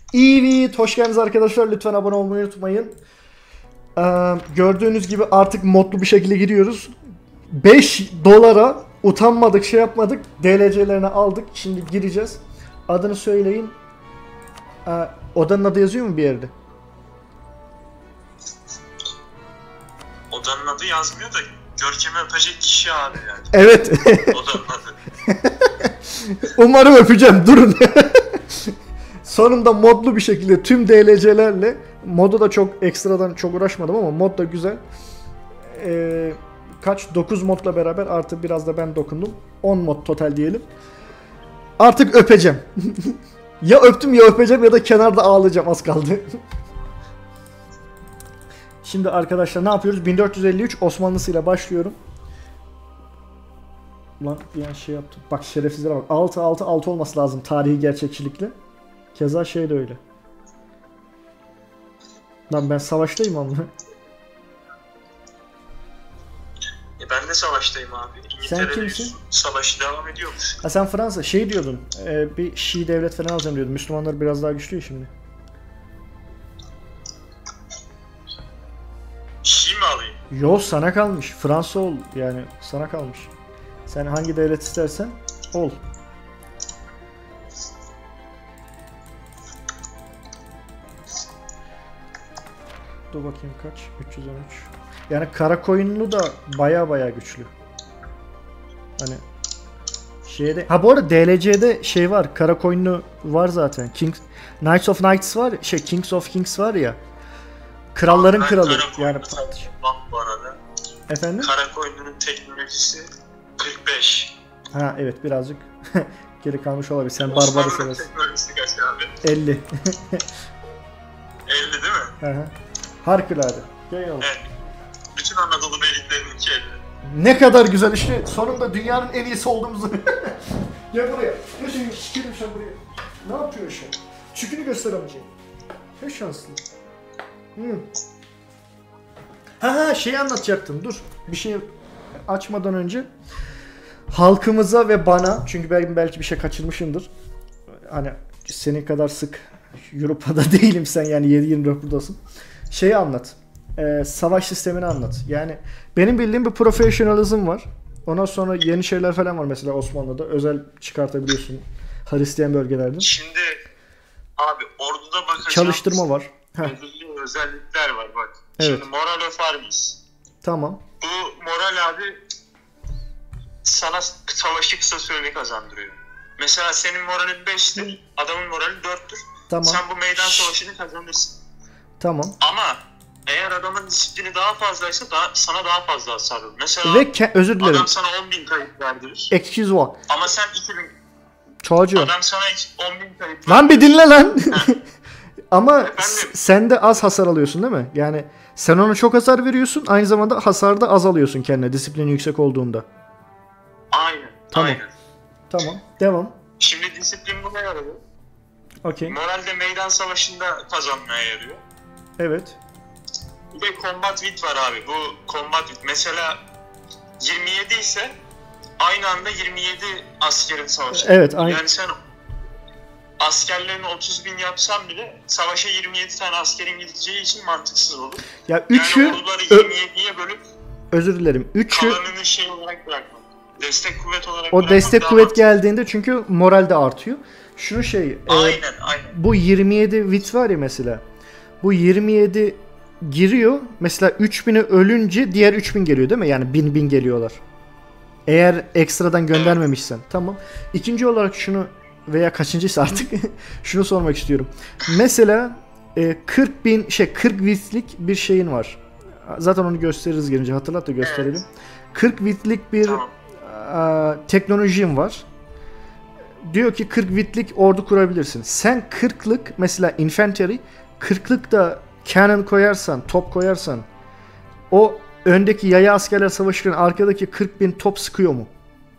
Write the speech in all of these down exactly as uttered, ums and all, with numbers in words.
Evet, hoş geldiniz arkadaşlar. Lütfen abone olmayı unutmayın. Ee, gördüğünüz gibi artık modlu bir şekilde giriyoruz. beş dolara utanmadık, şey yapmadık. D L C'lerini aldık. Şimdi gireceğiz. Adını söyleyin. Ee, odanın adı yazıyor mu bir yerde? Odanın adı yazmıyor da Görkem'i öpecek kişi abi yani. Evet. Odanın adı. Umarım öpeceğim. Durun. Sonunda modlu bir şekilde tüm D L C'lerle, modu da çok ekstradan çok uğraşmadım ama mod da güzel. Ee, kaç? dokuz modla beraber artı biraz da ben dokundum. on mod total diyelim. Artık öpeceğim. Ya öptüm ya öpeceğim ya da kenarda ağlayacağım, az kaldı. Şimdi arkadaşlar ne yapıyoruz? bin dört yüz elli üç Osmanlısıyla başlıyorum. Lan bir an şey yaptım. Bak şerefsizlere bak. altı altı altı olması lazım tarihi gerçekçilikle. Keza şey de öyle. Lan ben savaştayım ama. E ben de savaştayım abi. Sen kimsin? Savaşı devam ediyormuş. Ha sen Fransa. Şey diyordun. E, bir Şii devlet falan alacağım diyordun. Müslümanlar biraz daha güçlü ya şimdi. Şii mi alayım? Yo, sana kalmış. Fransa ol. Yani sana kalmış. Sen hangi devlet istersen ol. Dur bakayım kaç? üç yüz on üç. Yani Karakoyunlu da baya baya güçlü. Hani şeyde, ha bu arada D L C'de şey var, Karakoyunlu var zaten. King Knights of Knights var, şey Kings of Kings var ya. Kralların ben kralı yani. Bak bu arada. Efendim? Karakoyunlu'nun teknolojisi kırk beş. Ha evet, birazcık geri kalmış olabilir. Sen barbarı seversin. Teknolojisi kaç abi? elli. elli değil mi? Hı hı. Harikulade. Gel yavrum. Evet. Bütün Anadolu beyliklerininki elli. Ne kadar güzel işte. Sonunda dünyanın en iyisi olduğumuzu. Gel buraya. Ne şey, şikerim sen buraya. Ne yapıyorsun şu an? Çükünü göster amcayım. Ne şanslı. Hmm. Ha ha, şeyi anlatacaktım. Dur. Bir şey açmadan önce. Halkımıza ve bana, çünkü ben belki bir şey kaçırmışımdır. Hani senin kadar sık Avrupa'da değilim sen, yani yedi yirmi dört buradasın. Şeyi anlat. Ee, savaş sistemini anlat. Yani benim bildiğim bir profesyonalizm var. Ondan sonra yeni şeyler falan var mesela Osmanlı'da. Özel çıkartabiliyorsun Hristiyan bölgelerde. Şimdi abi orduda bakacağım. Çalıştırma var. Belirli özellikler var bak. Evet. Şimdi moral of armies. Tamam. Bu moral abi sana savaşı kısa süreli kazandırıyor. Mesela senin moralin beştir, adamın morali dörttür. Tamam. Sen bu meydan savaşını kazanırsın. Tamam. Ama eğer adamın disiplini daha fazlaysa daha, sana daha fazla hasar olur. Mesela ve ke- özür dilerim. adam sana on bin kayıp verdirir. Excuse what? Ama sen iki bin. Çocuğum. Adam sana on bin kayıp verdirir. Lan bir dinle lan. Ama Efendim? sen de az hasar alıyorsun değil mi? Yani sen ona çok hasar veriyorsun, aynı zamanda hasarda az alıyorsun kendine disiplini yüksek olduğunda. Aynen. Tamam. Aynen. Tamam. Devam. Şimdi disiplin buna yarıyor. Okey. Moral de meydan savaşında kazanmaya yarıyor. Evet. Bir de combat wit var abi. Bu combat wit mesela yirmi yedi ise aynı anda yirmi yedi askerin savaşı. Evet, aynı. Yani sen askerlerini otuz bin yapsan bile savaşa yirmi yedi tane askerin gideceği için mantıksız olur. Ya üçü yani orduları yirmi yediye bölüp özür dilerim. Üçü kalanını şey olarak bırakmak. Destek kuvvet olarak o destek kuvvet geldiğinde çünkü moral de artıyor. Şunu şey aynen, e, aynen. bu yirmi yedi wit var ya mesela. Bu yirmi yedi giriyor. Mesela üç bini ölünce diğer üç bin geliyor değil mi? Yani bin bin geliyorlar. Eğer ekstradan göndermemişsen. Evet. Tamam. İkinci olarak şunu veya kaçıncıysa artık şunu sormak istiyorum. Mesela e, kırk bin şey kırk witlik bir şeyin var. Zaten onu gösteririz gelince, hatırlat da gösterelim. Evet. kırk witlik bir tamam. a, teknolojim var. Diyor ki kırk witlik ordu kurabilirsin. Sen kırklık mesela infantry, kırklık da cannon koyarsan, top koyarsan o öndeki yaya askerler savaşırken arkadaki kırk bin top sıkıyor mu?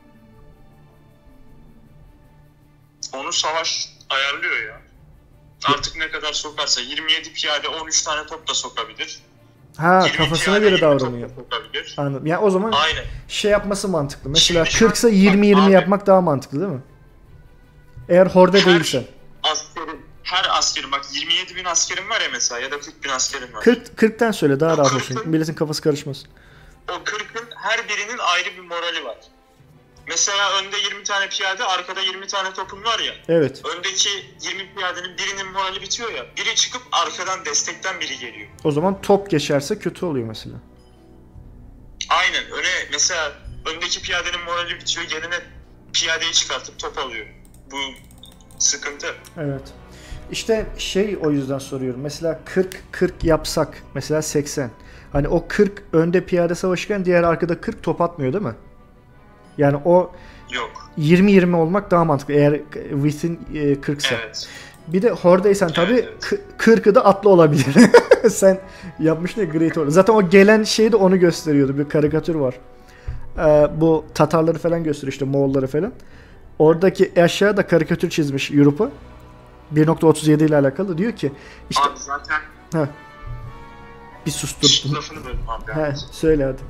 Onu savaş ayarlıyor ya. Artık ne kadar sokarsa yirmi yedi piyade on üç tane top da sokabilir. Ha, kafasına göre davranıyor. Anladım. Yani o zaman aynen. Şey yapması mantıklı. Mesela kırk ise yirmi yirmi yapmak daha mantıklı değil mi? Eğer horde her değilsen. Askerin, her askerin, bak yirmi yedi bin askerin var ya mesela, ya da kırk bin askerin var. kırk kırktan söyle daha O rahat kırkın olsun. Milletin kafası karışmasın. O kırkın her birinin ayrı bir morali var. Mesela önde yirmi tane piyade, arkada yirmi tane topun var ya. Evet. Öndeki yirmi piyadenin birinin morali bitiyor ya. Biri çıkıp arkadan destekten biri geliyor. O zaman top geçerse kötü oluyor mesela. Aynen öyle. Mesela öndeki piyadenin morali bitiyor. Yerine piyadeyi çıkartıp top alıyor. Bu sıkıntı. Evet. İşte şey, o yüzden soruyorum. Mesela kırk kırk yapsak, mesela seksen. Hani o kırk önde piyade savaşırken diğer arkada kırk top atmıyor değil mi? Yani o Yok. yirmi yirmi olmak daha mantıklı eğer within kırk ise. Evet. Bir de hordeysen tabii Evet, evet. kırkı da atlı olabilir. Sen yapmıştın ya Great Horde. Zaten o gelen şey de onu gösteriyordu. Bir karikatür var. Ee, bu Tatarları falan gösteriyor, işte Moğolları falan. Oradaki aşağıda karikatür çizmiş Europe'a. bir nokta otuz yedi ile alakalı. Diyor ki işte... Abi zaten... Heh. Bir susturdum. Lafını bölüm abi. He, söyle hadi.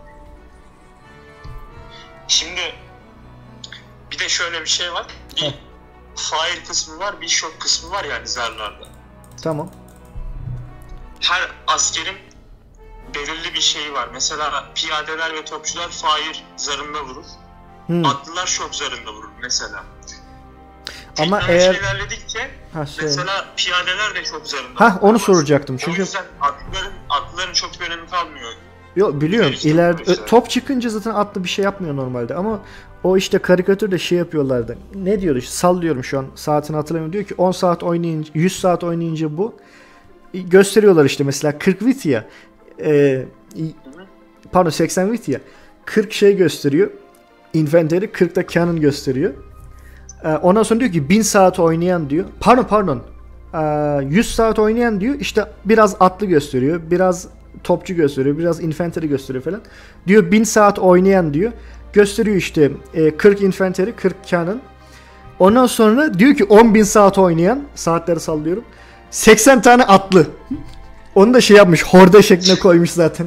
Şimdi bir de şöyle bir şey var. Bir Heh. fire kısmı var, bir shock kısmı var yani zarlarda. Tamam. Her askerin belirli bir şeyi var. Mesela piyadeler ve topçular fire zarında vurur. Hmm. Atlılar shock zarında vurur mesela. Ama Teknoloji eğer... ilerledikçe Ha, söyle. mesela piyadeler de shock zarında Ha, onu vurur. soracaktım. O Çünkü yüzden atlıların, atlıların çok bir önemi kalmıyor. yok biliyorum. İşte İleride işte. top çıkınca zaten atlı bir şey yapmıyor normalde ama o işte karikatürde şey yapıyorlardı. Ne diyordu işte, sallıyorum şu an saatini hatırlamıyorum. Diyor ki on saat oynayınca, yüz saat oynayınca bu gösteriyorlar işte mesela kırk bit ya. E, pardon seksen bit ya. kırk şey gösteriyor. Infantry, kırk da cannon gösteriyor. E, ondan sonra diyor ki bin saat oynayan diyor. Pardon pardon. E, yüz saat oynayan diyor. İşte biraz atlı gösteriyor. Biraz topçu gösteriyor, biraz infantry gösteriyor falan. Diyor bin saat oynayan diyor. Gösteriyor işte e, kırk infantry, kırk cannon. Ondan sonra diyor ki on bin saat oynayan, saatleri sallıyorum, seksen tane atlı. Onu da şey yapmış, horde şekline koymuş zaten.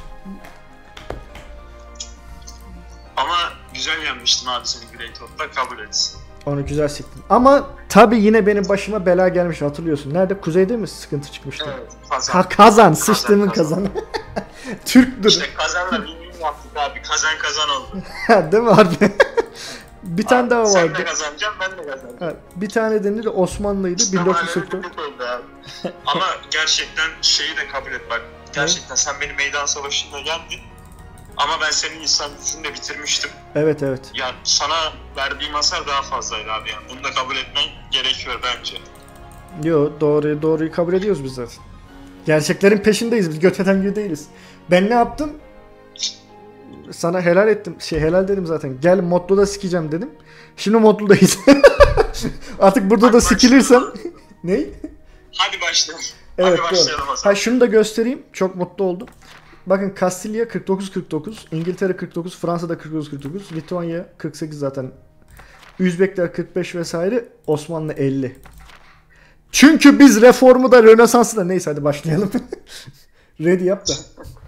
Ama güzel yenmiştin abi seni Great Horde'da, kabul etsin. Onu güzel siktin. Ama tabi yine benim başıma bela gelmiş, hatırlıyorsun. Nerede? Kuzeyde mi sıkıntı çıkmıştı? Evet, kazan. Ka kazan, sıçtığımın kazanı. Türk'dür. İşte kazanla win-win yaptık abi, kazan kazan oldu. Değil mi harbi? Bir tane abi, daha sen vardı. de kazanacaksın, ben de kazanacağım. Ha, bir tane denir Osmanlıydı, bin dokuz yüz kırk dört. Oldu abi. Ama gerçekten şeyi de kabul et bak. Gerçekten sen beni meydan savaşında yendin. Ama ben senin insan gücünü de bitirmiştim. Evet evet. Yani sana verdiğim hasar daha fazlaydı abi yani. Bunu da kabul etmen gerekiyor bence. Yo, doğruyu doğruyu kabul ediyoruz biz zaten. Gerçeklerin peşindeyiz biz, göteten gibi değiliz. Ben ne yaptım? Sana helal ettim. Şey helal dedim zaten. Gel modluda sikeceğim dedim. Şimdi modludayız. Artık burada Hadi da sikilirsem. Ne? Hadi başlayalım. Evet, Hadi başlayalım o ha zaman. şunu da göstereyim. Çok mutlu oldum. Bakın Kastilya kırk dokuz kırk dokuz, İngiltere kırk dokuz, Fransa'da kırk dokuz kırk dokuz, Litvanya kırk sekiz zaten. Üzbekler kırk beş vesaire, Osmanlı elli. Çünkü biz reformu da Rönesans'ı da, neyse hadi başlayalım. Ready yap da.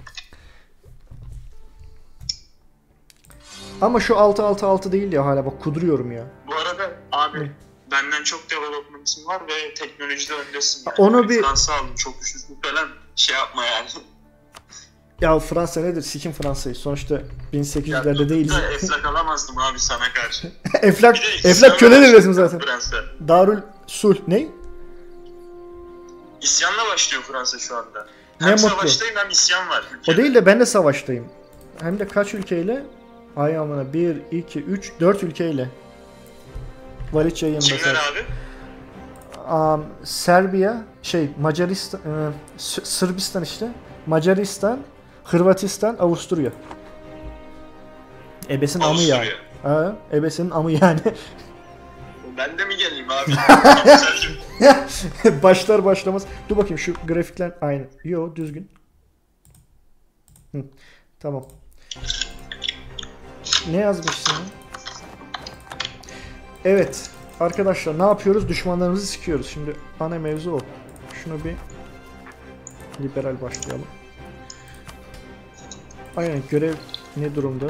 Ama şu altı altı altı değil ya, hala bak kuduruyorum ya. Bu arada abi Hı. benden çok development'ın var ve teknolojide öndesin. Yani. Onu bir- Fransa aldım çok güçlü falan, şey yapma yani. Ya Fransa nedir? Sikim Fransa'yı. Sonuçta bin sekiz yüzlerde Ya, değiliz. da Eflak alamazdım abi sana karşı. Eflak, Bir de Eflak isyanla köle başlıyor devleti zaten. Fransa. Darül Sulh ne? İsyanla başlıyor Fransa şu anda. Ne Hem mutlu. savaştayım hem isyan var. O ülkede. değil de ben de savaştayım. Hem de kaç ülkeyle? Ay amına, bir, iki, üç, dört ülkeyle. Valiçya yanında. Kimler savaş. abi? Um, Serbiya, şey Macaristan, e, S- Sırbistan işte. Macaristan, Hırvatistan, Avusturya. Ebesin amı yani. Avusturya. Ha, ebesinin amı yani. Ben de mi geleyim abi? Başlar başlamaz. Dur bakayım şu grafikler aynı. Yo, düzgün. Hı, tamam. Ne yazmışsın? ya? Evet. Arkadaşlar ne yapıyoruz? Düşmanlarımızı sikiyoruz. Şimdi ana mevzu o. Şunu bir liberal başlayalım. Aynen, görev ne durumda?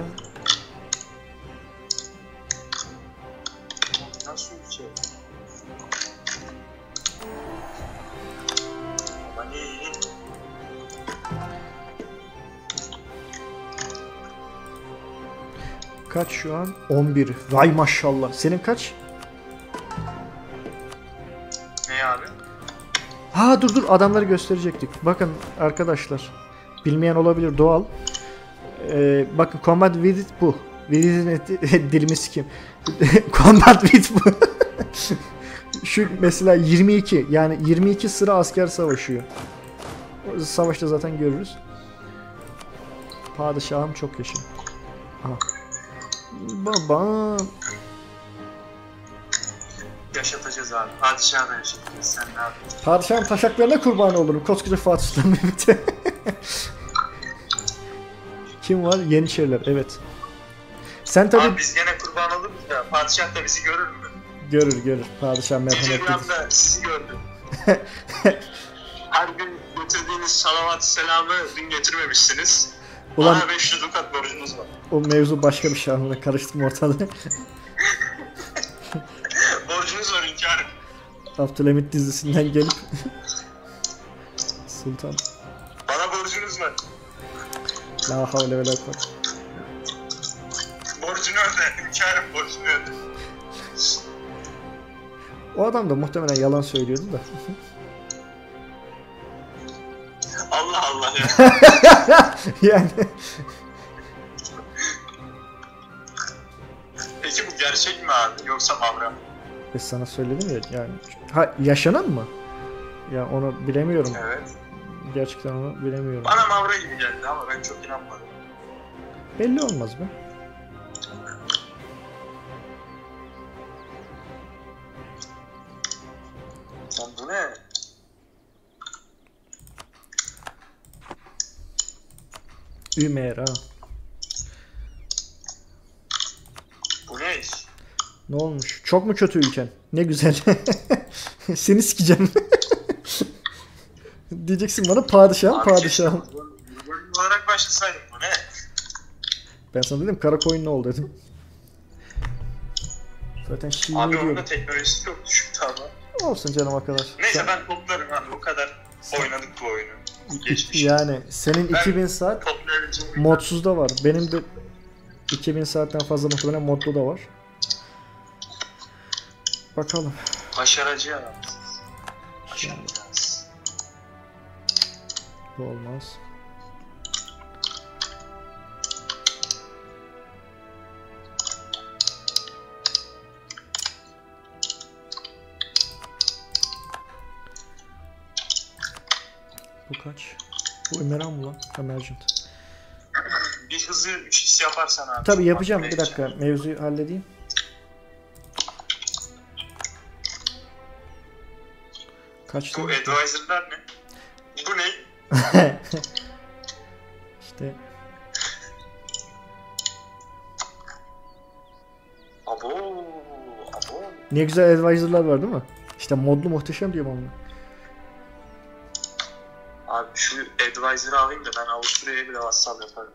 Nasıl bir şey? Kaç şu an? on bir. Vay maşallah. Senin kaç? Ne abi? Ha dur dur adamları gösterecektik. Bakın arkadaşlar. Bilmeyen olabilir doğal. Ee, bakın Combat with it bu. With it dilimi sikeyim. Combat with bu. Şu mesela yirmi iki yani yirmi iki sıra asker savaşıyor. O savaşta zaten görürüz. Padişahım çok yaşa. Aha. Baba. Yaşatacağız abi. Padişahı da yaşatacağız. Sen ne yapıyorsun? Padişahın taşaklarına kurban olurum. Koskoca Fatih Sultan Mehmet'e. Kim var? Yeniçeriler. Evet. Sen tabi... Abi biz gene kurban oluruz da padişah da bizi görür mü? Görür görür. Padişah merhametlidir. Instagram'da sizi gördüm. Her gün getirdiğiniz salavat selamı dün getirmemişsiniz. Ulan, bana beş yüz dukat borcunuz var. O mevzu başka bir şey anlamda. Karıştırma ortalığı. Borcunuz var hünkârım. Abdülhamit dizisinden gelip Sultan. Bana borcunuz var. La havle ve la kuvvete. Borcunu öde hünkârım, borcunu öde. O adam da muhtemelen yalan söylüyordu da. Allah Allah ya. Yani. Peki bu gerçek mi abi yoksa mavra mı? E sana söyledim ya yani. Ha yaşanan mı? Ya onu bilemiyorum. Evet. Gerçekten onu bilemiyorum. Bana mavra gibi geldi ama ben çok inanmadım. Belli olmaz be. Lan bu ne? Ümera. Bu ne iş? Ne olmuş? Çok mu kötü ülken? Ne güzel. Seni sikeceğim. Diyeceksin bana padişahım Abi padişahım. keşke bölüm olarak başlasaydım, bu ne? Ben sana dedim kara koyun ne oldu dedim. Zaten şiir Abi onun diyorum. da teknolojisi çok düşüktü ama. Olsun canım o kadar. Neyse Sen- ben toplarım abi, o kadar oynadık bu oyunu. Geçmiş. Yani senin Ben- iki bin saat Toplayabileceğim. modsuzda var. Benim de iki bin saatten fazla muhtemelen modlu da var. Bakalım. Başaracağız. Başaracağız. Bu olmaz. Bu kaç? Bu Emeran mı lan? Emergent. Bir hızı üç x yaparsan abi. Tabii çok yapacağım. makbule Bir dakika. edeceğim. Mevzuyu halledeyim. Kaçtı? Bu advisor'lar ne? Bu ne? İşte Abo, abo. ne güzel advisor'lar var değil mi? İşte modlu muhteşem diyorum onu. Abi şu advisor'ı alayım da ben Avusturya'ya bile vassal yaparım.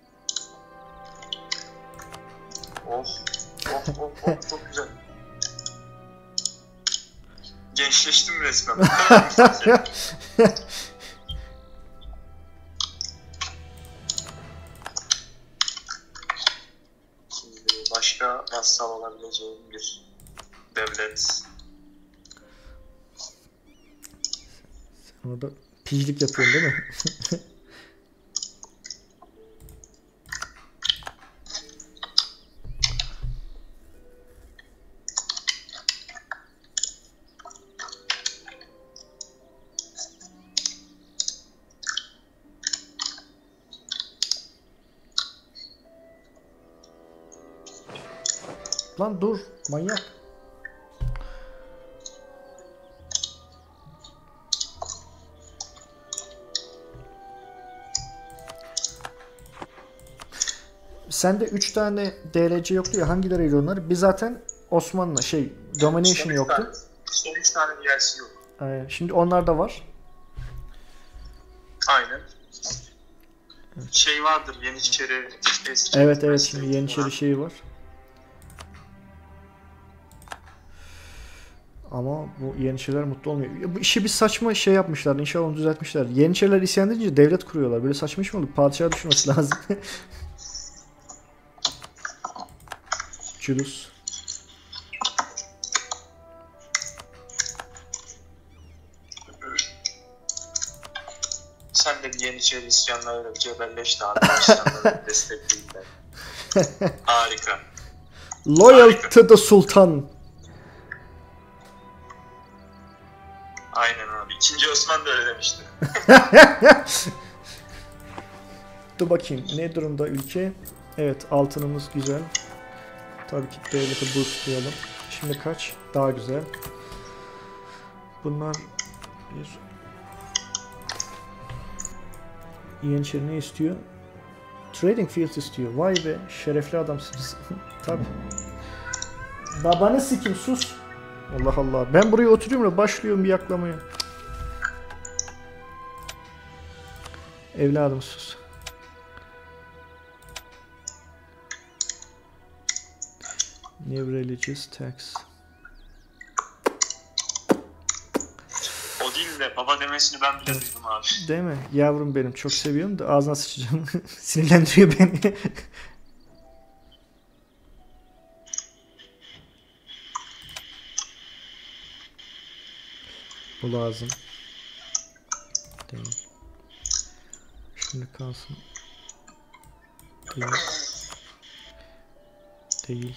Of, of, of, of, çok güzel. Gençleştim resmen. Şimdi başka vassal olabileceğim bir devlet. Orada pijlik yapıyorsun değil mi? Lan dur manyak. Sende üç tane D L C yoktu ya, hangileriydi onlar? Bir zaten Osmanlı şey Domination yoktu. Son üç tane D L C yok. Ee, şimdi onlar da var. Aynen. Şey vardır, Yeniçeri eski. Evet evet şimdi Yeniçeri şeyi var. Ama bu Yeniçeriler mutlu olmuyor. Ya bu işi bir saçma şey yapmışlar. İnşallah onu düzeltmişler. Yeniçeriler isyan edince devlet kuruyorlar. Böyle saçma iş mi olur? Padişah düşmesi lazım. Julius. Sen de bir Yeniçeri isyanlarıyla bir cebelleş de abi. İsyanları destekleyin de. Harika. Loyal Harika. to the Sultan. Aynen abi. İkinci Osman da öyle demişti. Dur bakayım ne durumda ülke? Evet altınımız güzel. Tabii ki devleti boostlayalım. Şimdi kaç? Daha güzel. Bunlar bir Yeniçeri ne istiyor? Trading Fields istiyor. Vay be şerefli adamsınız. Tabii. Babanı sikim sus. Allah Allah. Ben buraya oturuyorum da başlıyorum bir yaklamaya. Evladım sus. New religious tax. O değil de baba demesini ben bile duydum abi. Değil mi? Yavrum benim çok seviyorum da ağzına sıçacağım. Sinirlendiriyor beni. Bu lazım. Değil. Şimdi kalsın. Değil. Değil.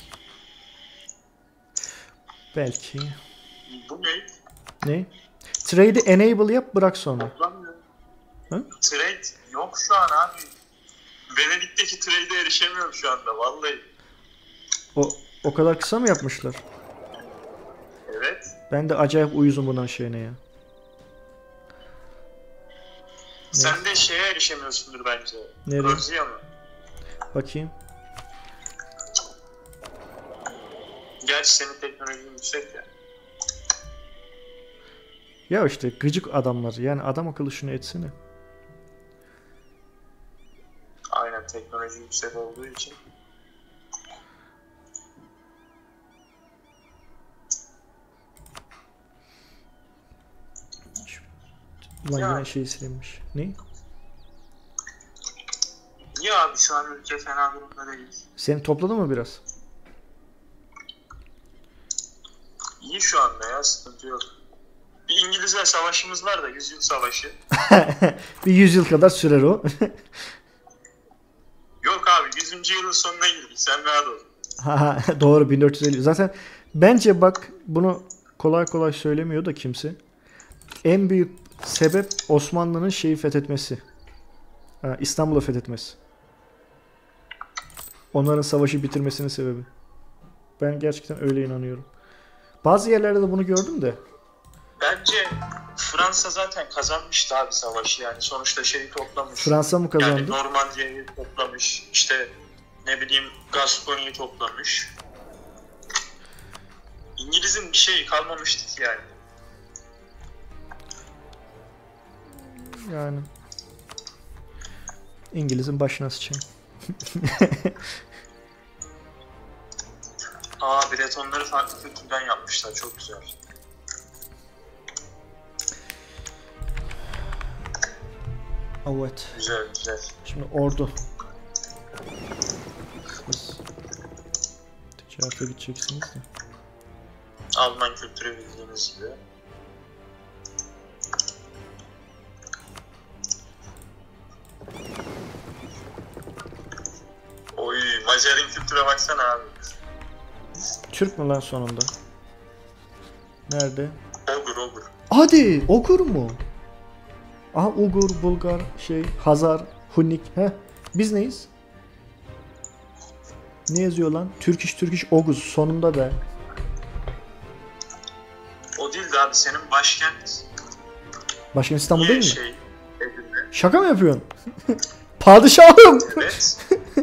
Belki. Bu ne? Ne? Trade'i enable yap bırak sonra. Toplamıyor. Hı? Trade yok şu an abi. Venedik'teki trade'e erişemiyorum şu anda vallahi. O o kadar kısa mı yapmışlar? Evet. Ben de acayip uyuzum bundan şeyine ya. Sen de şeye erişemiyorsundur bence. Nereye? Persia mı? Bakayım. Gerçi senin teknolojin yüksek ya. Ya işte gıcık adamlar. Yani adam akıllı şunu etsene. Aynen teknoloji yüksek olduğu için. Ulan Ya. yine şey silinmiş. Ne? Niye abi şu an ülke fena durumda değil. Seni topladı mı biraz? İyi şu anda ya sıkıntı yok. Bir İngilizler savaşımız var da yüzyıl savaşı. Bir yüzyıl kadar sürer o. Yok abi yüzüncü yılın sonuna girdik sen rahat ol. Ha, doğru bin dört yüz elli. Zaten bence bak bunu kolay kolay söylemiyor da kimse. En büyük sebep Osmanlı'nın şeyi fethetmesi. Ha, İstanbul'u fethetmesi. Onların savaşı bitirmesinin sebebi. Ben gerçekten öyle inanıyorum. Bazı yerlerde de bunu gördüm de. Bence Fransa zaten kazanmıştı abi savaşı yani sonuçta şeyi toplamış. Fransa mı kazandı? Yani Normandiya'yı toplamış işte ne bileyim Gascony'yi toplamış. İngiliz'in bir şeyi kalmamıştı ki yani. Yani İngiliz'in başına sıçayım. Aa Bretonları farklı kültürden yapmışlar çok güzel. Evet. Güzel güzel. Şimdi ordu. Siz ticarete gideceksiniz de. Alman kültürü bildiğiniz gibi. Oy Macar'ın kültüre baksana abi. Türk mü lan sonunda? Nerede? Ogur ogur. Hadi Ogur mu? Aha Ugur, Bulgar, şey, Hazar, Hunnik. Heh. Biz neyiz? Ne yazıyor lan? Türk iş Türk iş Oguz sonunda be. O değil de abi senin başkent Başkent İstanbul niye değil mi? şey Edirne? Şaka mı yapıyorsun? Padişahım. Evet.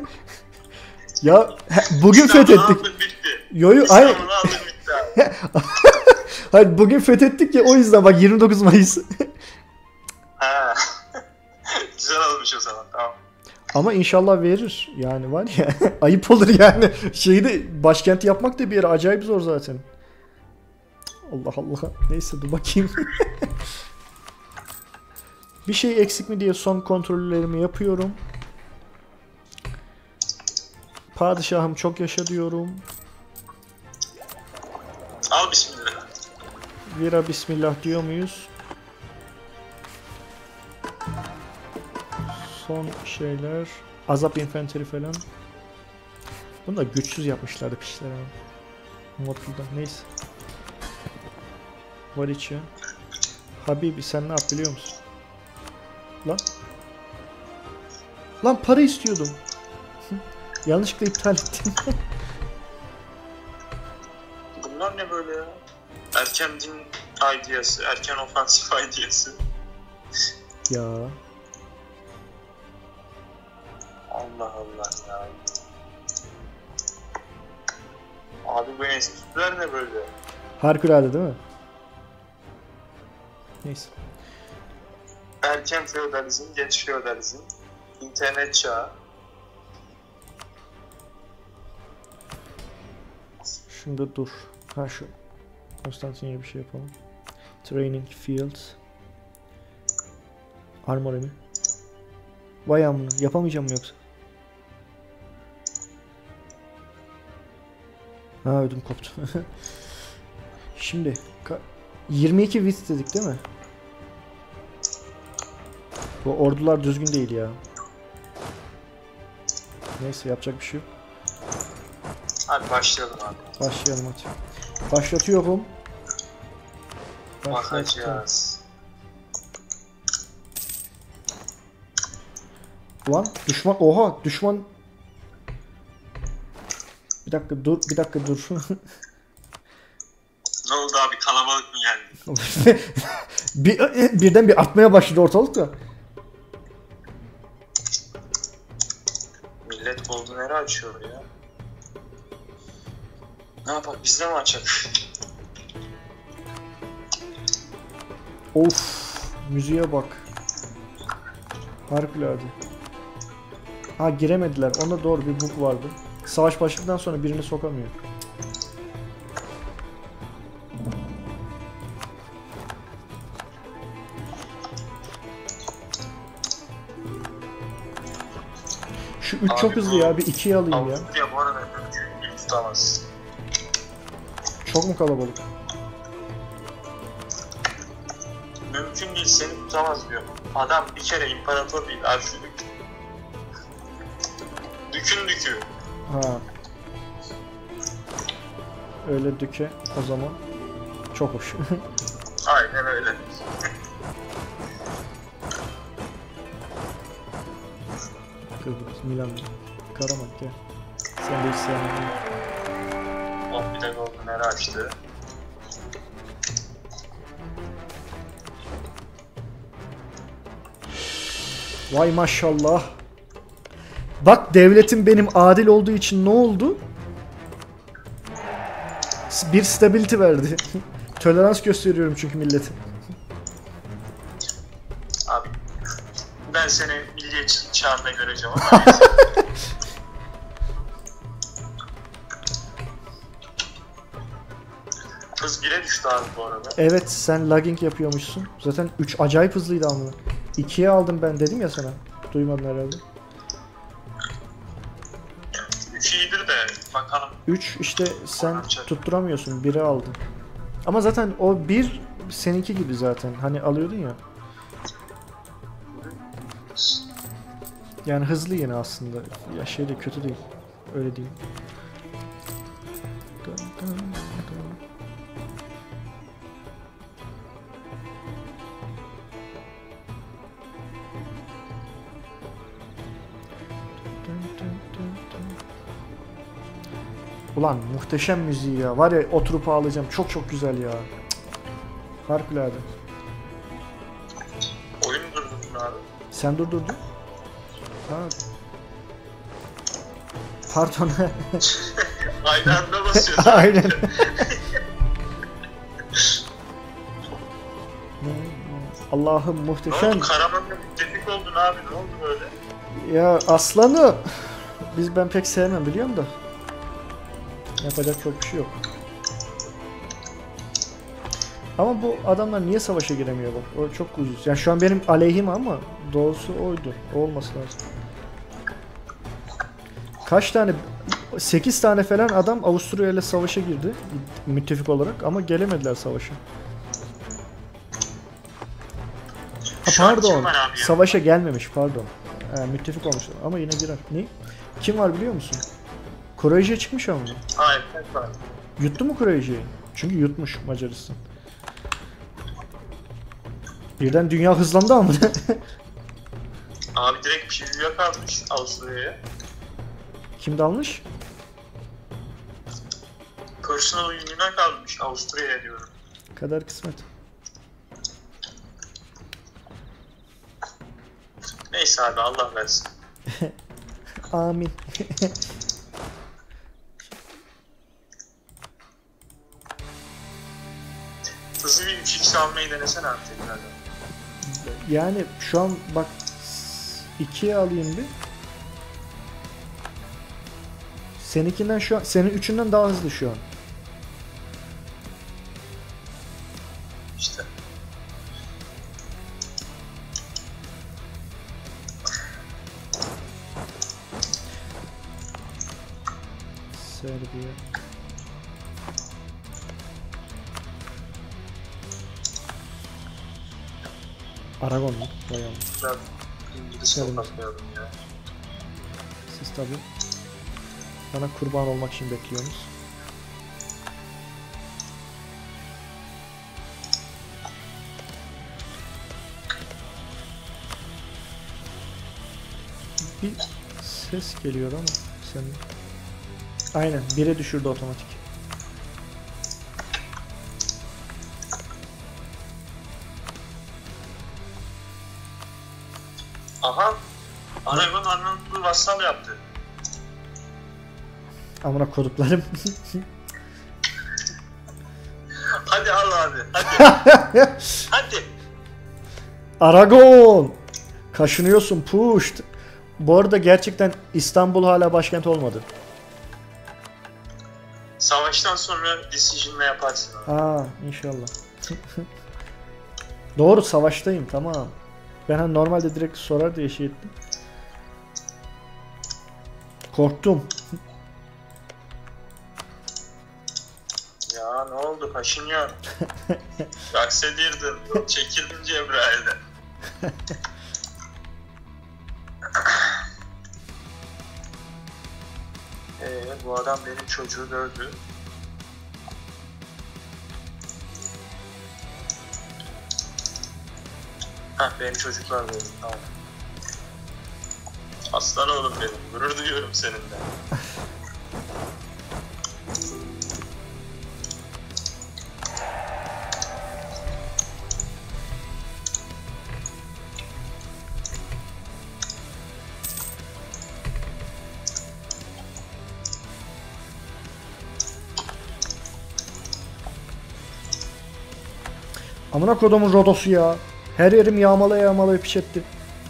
Ya he, bugün İstanbul'u fethettik. aldık bitti. Yo yo hayır. İstanbul'u aldık bitti abi. Hayır bugün fethettik ya o yüzden bak yirmi dokuz Mayıs. Ha. Güzel olmuş o zaman tamam. Ama inşallah verir. Yani var ya ayıp olur yani. Şeyde başkenti yapmak da bir yere acayip zor zaten. Allah Allah. Neyse dur bakayım. Bir şey eksik mi diye son kontrollerimi yapıyorum. Padişahım çok yaşa diyorum. Vira bismillah diyor muyuz? Son şeyler. Azap infantry falan. Bunu da güçsüz yapmışlardı pişler ama. Modlu'da. Neyse. Var hiç ya. Habibi sen ne yap biliyor musun? Lan. Lan para istiyordum. Yanlışlıkla iptal ettim. Bunlar ne böyle ya? Erken din ideası, erken ofansif ideası. Ya. Allah Allah ya. Abi bu enstitüler ne böyle? Harikulade değil mi? Neyse. Erken feodalizm, geç feodalizm, internet çağı. Şimdi dur. Ha şu. Konstantin'e bir şey yapalım. Training fields. Armory mi? Vay amına. Yapamayacağım mı yoksa? Ha ödüm koptu. Şimdi yirmi iki wit dedik değil mi? Bu ordular düzgün değil ya. Neyse yapacak bir şey yok. Hadi başlayalım abi. Başlayalım hadi. Başlatıyorum. Bakacağız. Ulan düşman, oha düşman. Bir dakika dur, bir dakika dur. Ne oldu abi, kalabalık mı geldi? bir, birden bir artmaya başladı ortalık da. Millet golden'ları açıyor ya. Ne yapalım, biz de mi açalım? Of, müziğe bak. Harikulade. Ha giremediler. Onda doğru bir bug vardı. Savaş başladıktan sonra birini sokamıyor. Şu üç çok hızlı ya. Bir ikiye alayım ya. Avusturya bu arada mümkün tutamaz. Çok mu kalabalık? Mümkün değil, seni tutamaz diyor. Adam bir kere imparator değil, arşidük. Dükün dükü. Ha. Öyle düke o zaman. Çok hoş. Aynen öyle. Kıbrıs, Milan, Karaman gel. Sen de hiç sevmedin. Oh, bir de golden'ları açtı. Vay maşallah. Bak devletim benim adil olduğu için ne oldu? Bir stability verdi. Tolerans gösteriyorum çünkü millete. Abi ben seni milliyetçilik çağında göreceğim ama hız bire düştü abi bu arada. Evet sen lagging yapıyormuşsun. Zaten üç acayip hızlıydı ama. ikiye aldım ben dedim ya sana. Duymadın herhalde. üç iyidir de bakalım. üç işte sen tutturamıyorsun. biri aldın. Ama zaten o bir seninki gibi zaten. Hani alıyordun ya. Yani hızlı yine aslında. Ya şey de kötü değil. Öyle değil. Ulan muhteşem müziği ya. Var ya oturup ağlayacağım. Çok çok güzel ya. Harikulade. Oyun durdurdun abi. Sen durdurdun. Ha. Pardon. Aynı anda basıyorsun. Aynen. Allah'ım Ne muhteşem. oldu? Karaman'da müttefik oldun abi. Ne oldu böyle? Ya aslanı. Biz ben pek sevmem biliyorum da. Yapacak çok bir şey yok. Ama bu adamlar niye savaşa giremiyor bak. O çok ucuz. Yani şu an benim aleyhim ama doğrusu oydu. O olması lazım. Kaç tane? sekiz tane falan adam Avusturya ile savaşa girdi. Müttefik olarak ama gelemediler savaşa. Ha Şu an kim pardon. var abi ya? Savaşa gelmemiş pardon. Ha, müttefik olmuşlar ama yine girer. Ne? Kim var biliyor musun? Kroaşya çıkmış ama. Hayır, evet var. Yuttu mu Kroasya'yı? Çünkü yutmuş Macaristan. Birden dünya hızlandı ama. Abi direkt Pivya kalmış Avusturya'ya. Kim dalmış? Personal Union'a kalmış Avusturya'ya diyorum. Kader kısmet. Neyse abi Allah versin. Amin. Hızlı bir üç x almayı denesene abi tekrardan. Yani şu an bak ikiye alayım bir. Seninkinden şu an, senin üçünden daha hızlı şu an. İşte. Serbiya. Aragon mu? Bayağı. Biraz İngiliz Tabii. sokaklayalım ya. Siz tabi bana kurban olmak için bekliyorsunuz. Bir ses geliyor ama senin. Aynen bire düşürdü otomatik. Aha. Aragon Arnavutluğu vassal yaptı. Amına koduklarım. Hadi al abi. Hadi. Hadi. Aragon! Kaşınıyorsun pushed. Bu arada gerçekten İstanbul hala başkent olmadı. Savaştan sonra decision'la yaparsın abi. Aa inşallah. Doğru savaştayım tamam. Ben hani normalde direkt sorar diye şey ettim. Korktum. Ya ne oldu kaşınıyor. Aksedirdin. Çekildin Cebrail'den. Eee bu adam benim çocuğu dövdü. Hah benim çocuklar dövdü tamam. Aslan oğlum benim. Gurur duyuyorum seninle. Amına kodumun Rodos'u ya. Her yerim yağmalaya yağmalaya piç etti.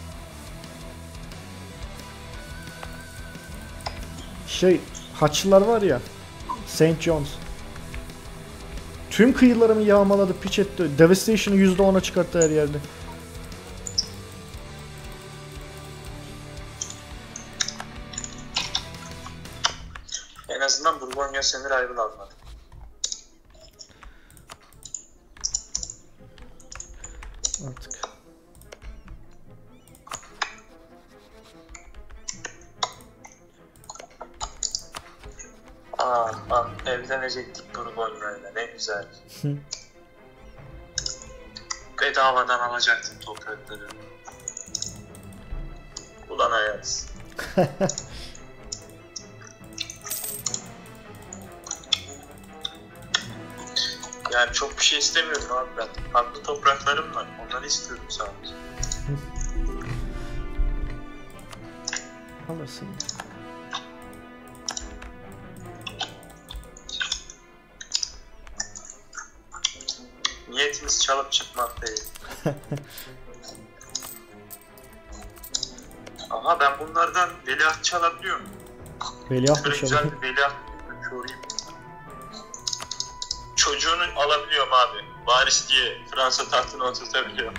Şey, Haçlılar var ya. Saint John's. Tüm kıyılarımı yağmaladı, piç etti. Devastation'ı yüzde ona çıkarttı her yerde. En azından Burgonya Semir ayrıl almadı. Artık. Aa, ah, evlenecektik Burgonya'yla ne güzel. Bedavadan alacaktım toprakları. Ulan hayat. Yani çok bir şey istemiyorum abi ben. Haklı topraklarım var. Onları istiyorum sadece. Alırsın. Niyetimiz çalıp çıkmak değil. Aha ben bunlardan veliaht çalabiliyorum. Veliaht mı Böyle güzel çalıyor? bir veliaht sorayım. Çocuğunu alabiliyorum abi. Varis diye Fransa tahtına oturtabiliyorum.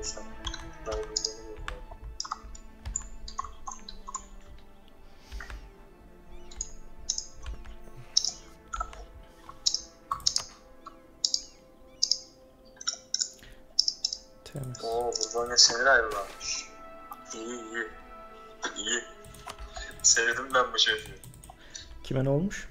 olsam. Temiz. Oo, burada ne sinir ayrılanmış. İyi iyi. İyi. Sevdim ben bu çocuğu. Kime ne olmuş?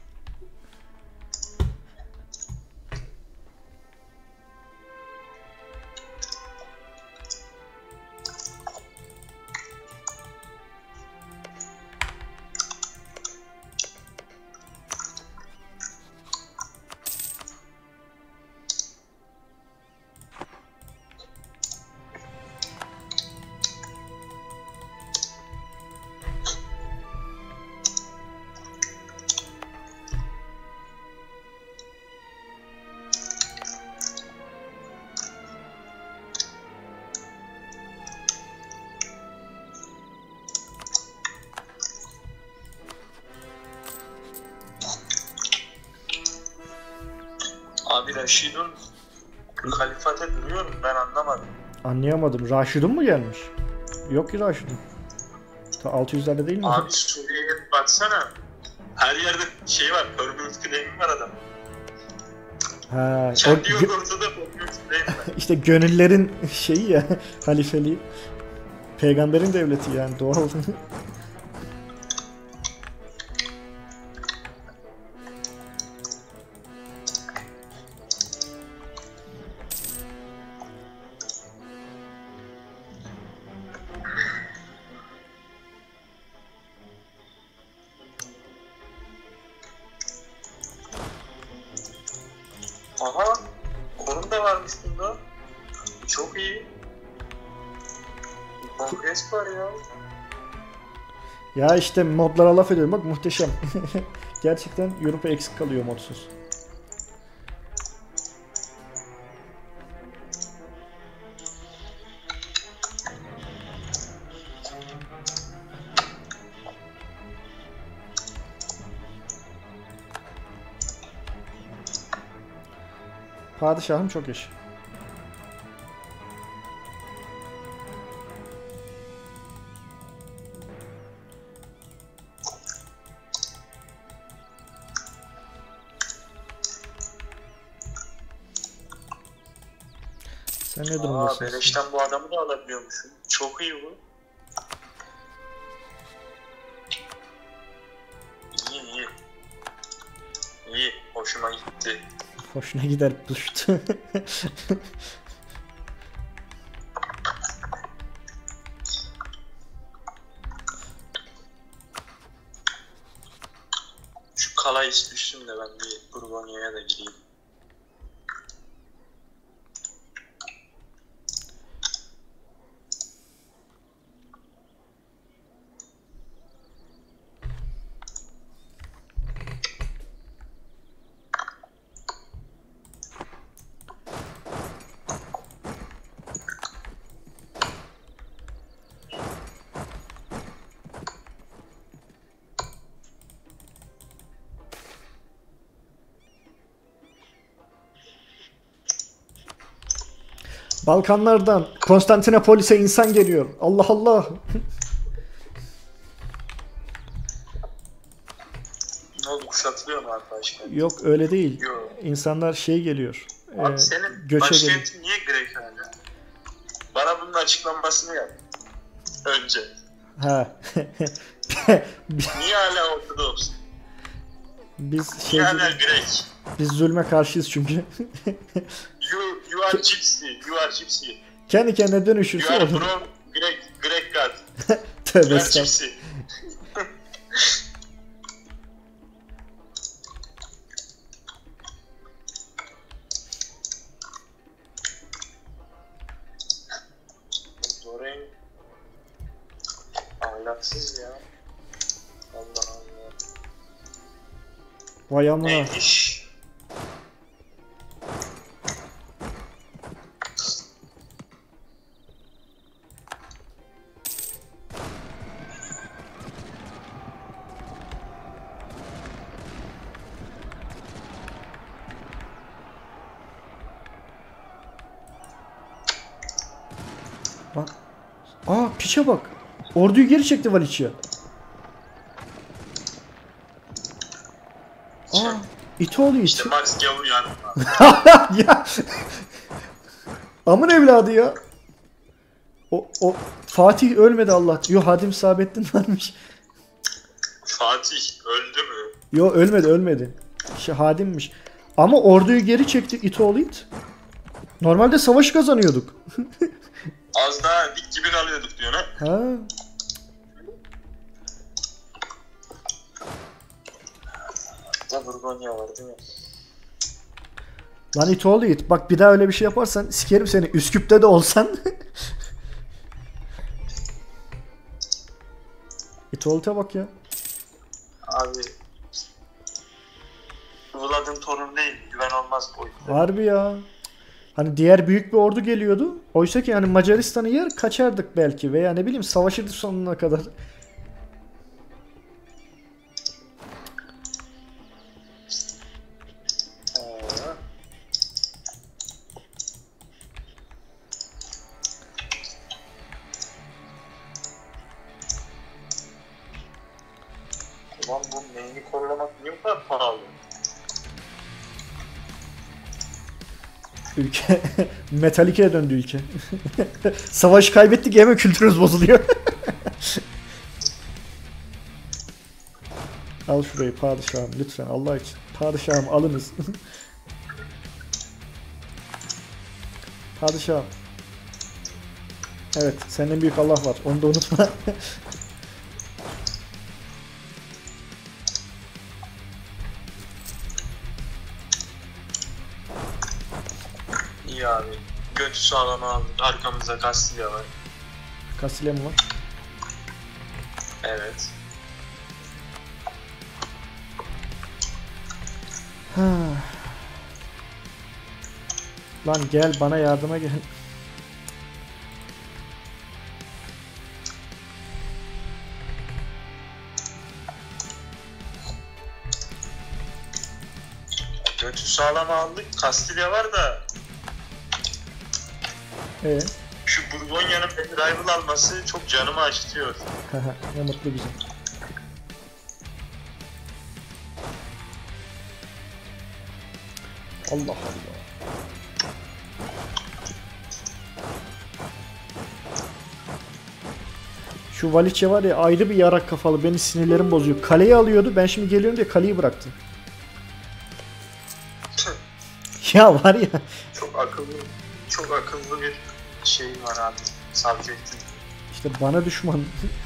Abi Raşidun kalifate duruyorum, ben anlamadım. Anlayamadım. Raşidun mu gelmiş? Yok ki Raşidun. Ta altı yüzlerde değil mi? Abi Suriye'ye baksana. Her yerde şey var, permanent claim var adam. Ha, o, Kendi yok gö- ortada permanent claim var. işte gönüllerin şeyi ya, halifeliği. Peygamberin devleti yani, doğal. Aha, konum da varmış bunda. Çok iyi. Kongres var ya. Ya işte modlara laf ediyorum, bak muhteşem. Gerçekten Europa eksik kalıyor modsuz. Padişahım çok yaşa. Sen ne Aa, durumdasın? beleşten bu adamı da alabiliyormuşum. Çok iyi bu. İyi iyi. İyi, hoşuma gitti. Hoşuna gider düştü. Şu kalay düştüm de ben bir Burgonya'ya da gideyim. Balkanlardan Konstantinopolis'e insan geliyor. Allah Allah. Ne oldu, kuşatılıyor mu abi başkan? Yok öyle değil. Yok. İnsanlar şey geliyor. Abi e, senin göçe geliyor. başkentin niye Grek hala? Bana bunun açıklamasını yap. Önce. Ha. Niye hala Ortodoks? Biz şey Niye hala Grek? biz zulme karşıyız çünkü. You, you are gypsy, you are gypsy. Kendi kendine You dönüşürse are olur. from Grek, Grek god. Tövbe You are estağfurullah. gypsy. Zoren ahlaksız ya. Allah Allah. Vay amına. Neymiş? Piçe bak. Orduyu geri çekti Valiçya. Aa, iti oluyor iti. İşte Max gavur yani. Ya. Amın evladı ya. O, o Fatih ölmedi Allah. Yo Hadim Sabahattin varmış. Fatih öldü mü? Yo ölmedi ölmedi. Şey, Hadim'miş. Ama orduyu geri çekti it oğlu it. Normalde savaşı kazanıyorduk. Az daha dik gibi kalıyorduk diyor ha. Ha. Da Burgonya var değil mi? Lan it oğlu it. Bak bir daha öyle bir şey yaparsan sikerim seni. Üsküp'te de olsan. it oğlu it'e bak ya. Abi Vlad'ın torunu değil. Güven olmaz bu oyunda. Harbi ya. Hani diğer büyük bir ordu geliyordu. Oysa ki yani Macaristan'ı yer kaçardık belki veya ne bileyim savaşırdık sonuna kadar. Ulan bu neyini korulamak niye bu kadar pahalı? Ülke Metallica'ya döndü ülke. Savaşı kaybettik hemen kültürümüz bozuluyor. Al şurayı padişahım lütfen Allah için. Padişahım alınız. Padişahım. Evet senden büyük Allah var onu da unutma. İyi abi. Götü sağlam aldık. Arkamızda Kastilya var. Kastilya mı var? Evet. Ha. Lan gel bana yardıma gel. Götü sağlam aldık. Kastilya var da Ee? şu Burgonya'nın beni rival alması çok canımı acıtıyor. Ne mutlu bize. Allah Allah. Şu Valiçya var ya ayrı bir yarak kafalı beni sinirlerim bozuyor. Kaleyi alıyordu ben şimdi geliyorum diye kaleyi bıraktı. Ya var ya. Çok akıllı, çok akıllı bir şey var abi. Subject'in. İşte bana düşman.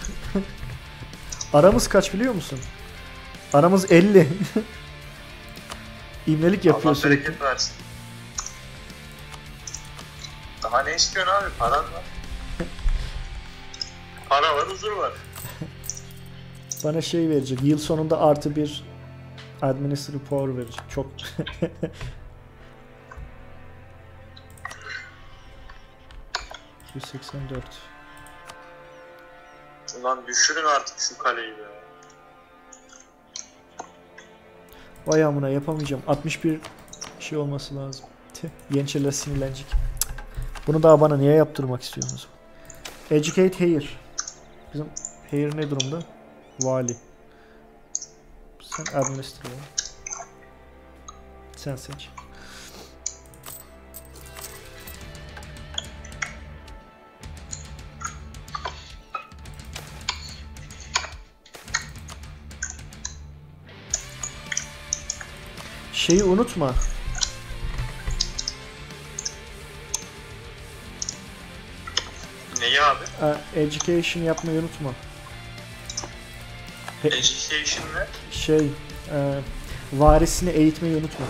Aramız kaç biliyor musun? Aramız elli. İmlelik yapıyor Allah sürekli. bereket versin. Daha ne istiyorsun abi? Paran var. Para var, huzur var. Bana şey verecek. Yıl sonunda artı bir administrative power verecek. Çok. iki yüz seksen dört. Ulan düşürün artık şu kaleyi be. Vay amına yapamayacağım. altmış bir şey olması lazım. Tüh, Yeniçeriler sinirlenecek. Bunu daha bana niye yaptırmak istiyorsunuz? Educate Hair. Bizim Hair ne durumda? Vali. Sen administrator. Sen seç. Şeyi unutma. Neyi abi? Ee, Education yapmayı unutma. He- Education ne? şey, e, varisini eğitmeyi unutma.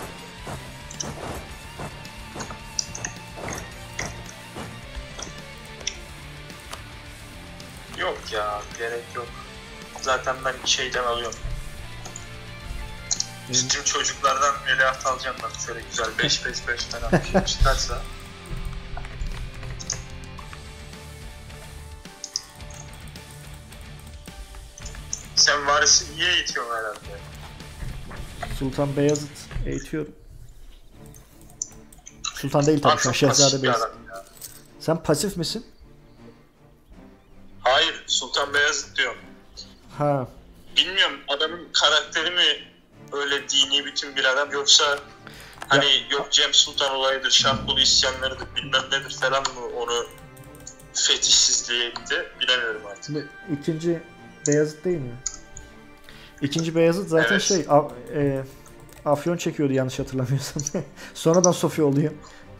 Yok ya, gerek yok. Zaten ben şeyden alıyorum. Bizim çocuklardan veliaht alacağım ben şöyle güzel beş beş beş falan bir şey çıkarsa. Sen varisi niye eğitiyorsun herhalde? Sultan Beyazıt eğitiyorum. Sultan değil tabii Abi şu an çok pasif Şehzade bir Beyazıt. adam ya. Sen pasif misin? Beyazıt diyorum. Ha. Bilmiyorum adamın karakteri mi öyle dini bütün bir adam yoksa hani ya. Yok Cem Sultan olayıdır, Şarkolu isyanlarıdır bilmem nedir falan mı onu fetişsizliğe gitti bilemiyorum artık. İkinci Beyazıt değil mi? İkinci Beyazıt zaten evet. şey af, e, Afyon çekiyordu yanlış hatırlamıyorsam. Sonradan Sofya oluyor.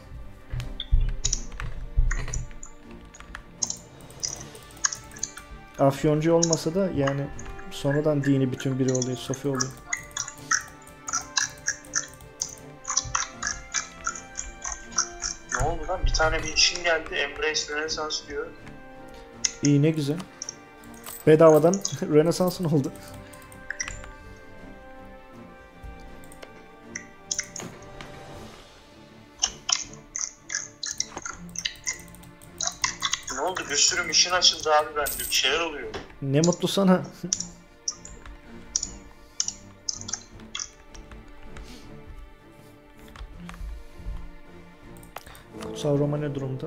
Afyoncu olmasa da yani sonradan dini bütün biri oluyor, Sofya oluyor. Ne oldu lan? Bir tane bir işin geldi. Embrace Renaissance diyor. İyi ne güzel. Bedavadan Rönesans'ın oldu. Ne oldu? Bir sürü mission açıldı abi bende. Bir şeyler oluyor. Ne mutlu sana. Kutsal Roma ne durumda?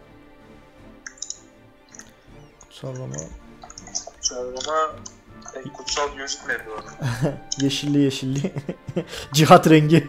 Kutsal Roma... Kutsal Roma... E, kutsal gözükmedi o. Yeşilli yeşilli. Cihat rengi.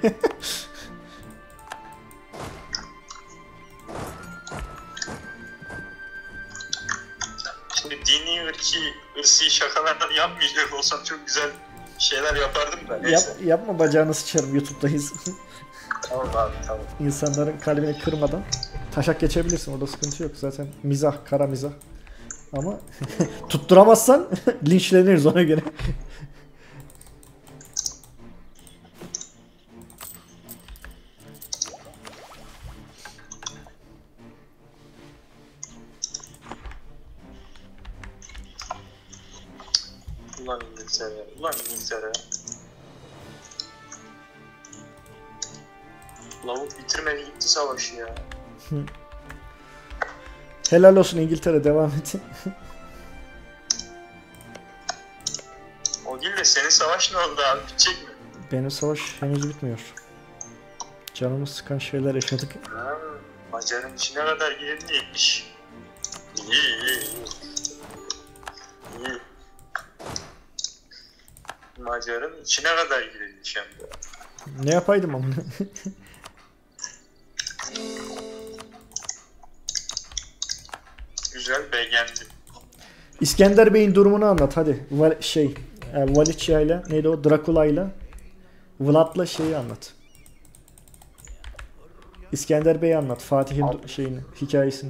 Şimdi dini ırki, ırsi şakalar yapmayacak olsam çok güzel şeyler yapardım da neyse. Yap, yapma bacağını sıçarım, YouTube'dayız. Tamam abi tamam. İnsanların kalbini kırmadan taşak geçebilirsin, orada sıkıntı yok zaten, mizah, kara mizah. Ama tutturamazsan linçleniriz ona göre. Ulan İngiltere, ulan İngiltere. Lavuk bitirmedi gitti savaşı ya. Helal olsun İngiltere, devam et. O değil de senin savaş ne oldu abi, bitecek mi? Benim savaş henüz bitmiyor. Canımı sıkan şeyler yaşadık. Ha, Macar'ın içine kadar girilmiş. İyi iyi iyi. İyi. Macar'ın içine kadar girilmiş hem de. Ne yapaydım onu? Güzel, beğendim. İskender Bey'in durumunu anlat hadi. Val şey, e, Valicia ile neydi o? Drakula ile Vlad'la şeyi anlat. İskender Bey'i anlat. Fatih'in şeyini, hikayesini.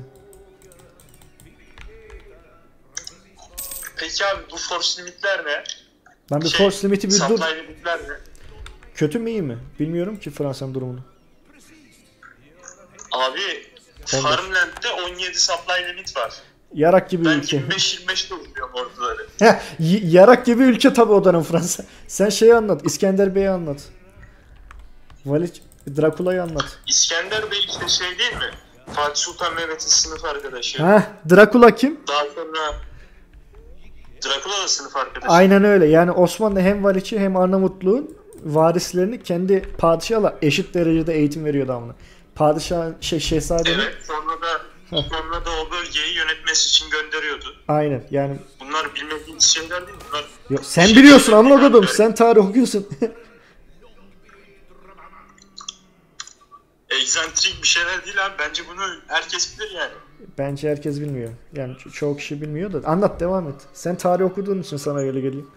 Peki abi bu force limitler ne? Ben bir şey, force limiti bir dur. Supply limitler ne? Kötü mü iyi mi? Bilmiyorum ki Fransa'nın durumunu. Abi Farmland'de on yedi supply limit var. Yarak gibi ben ülke. yirmi beş yirmi beş dolduruyorum orduları. Yarak gibi ülke tabi odanın Fransa. Sen şeyi anlat. İskender Bey'i anlat. Valic Drakula'yı anlat. İskender Bey işte şey değil mi? Fatih Sultan Mehmet'in sınıf arkadaşı. Heh, Drakula kim? Daha sonra Drakula da sınıf arkadaşı. Aynen öyle. Yani Osmanlı hem Valic'i hem Arnavutluğun varislerini kendi padişahla eşit derecede eğitim veriyordu amına. Padişah şey şehzadenin. Evet, sonra da sonra da o bölgeyi yönetmesi için gönderiyordu. Aynen. Yani bunlar bilmediğiniz şeyler değil mi? Bunlar yok, sen şey biliyorsun amına kodum. Sen tarih okuyorsun. Egzantrik bir şeyler değil abi. Bence bunu herkes bilir yani. Bence herkes bilmiyor. Yani ço çoğu kişi bilmiyor da. Anlat, devam et. Sen tarih okuduğun için sana öyle geliyor.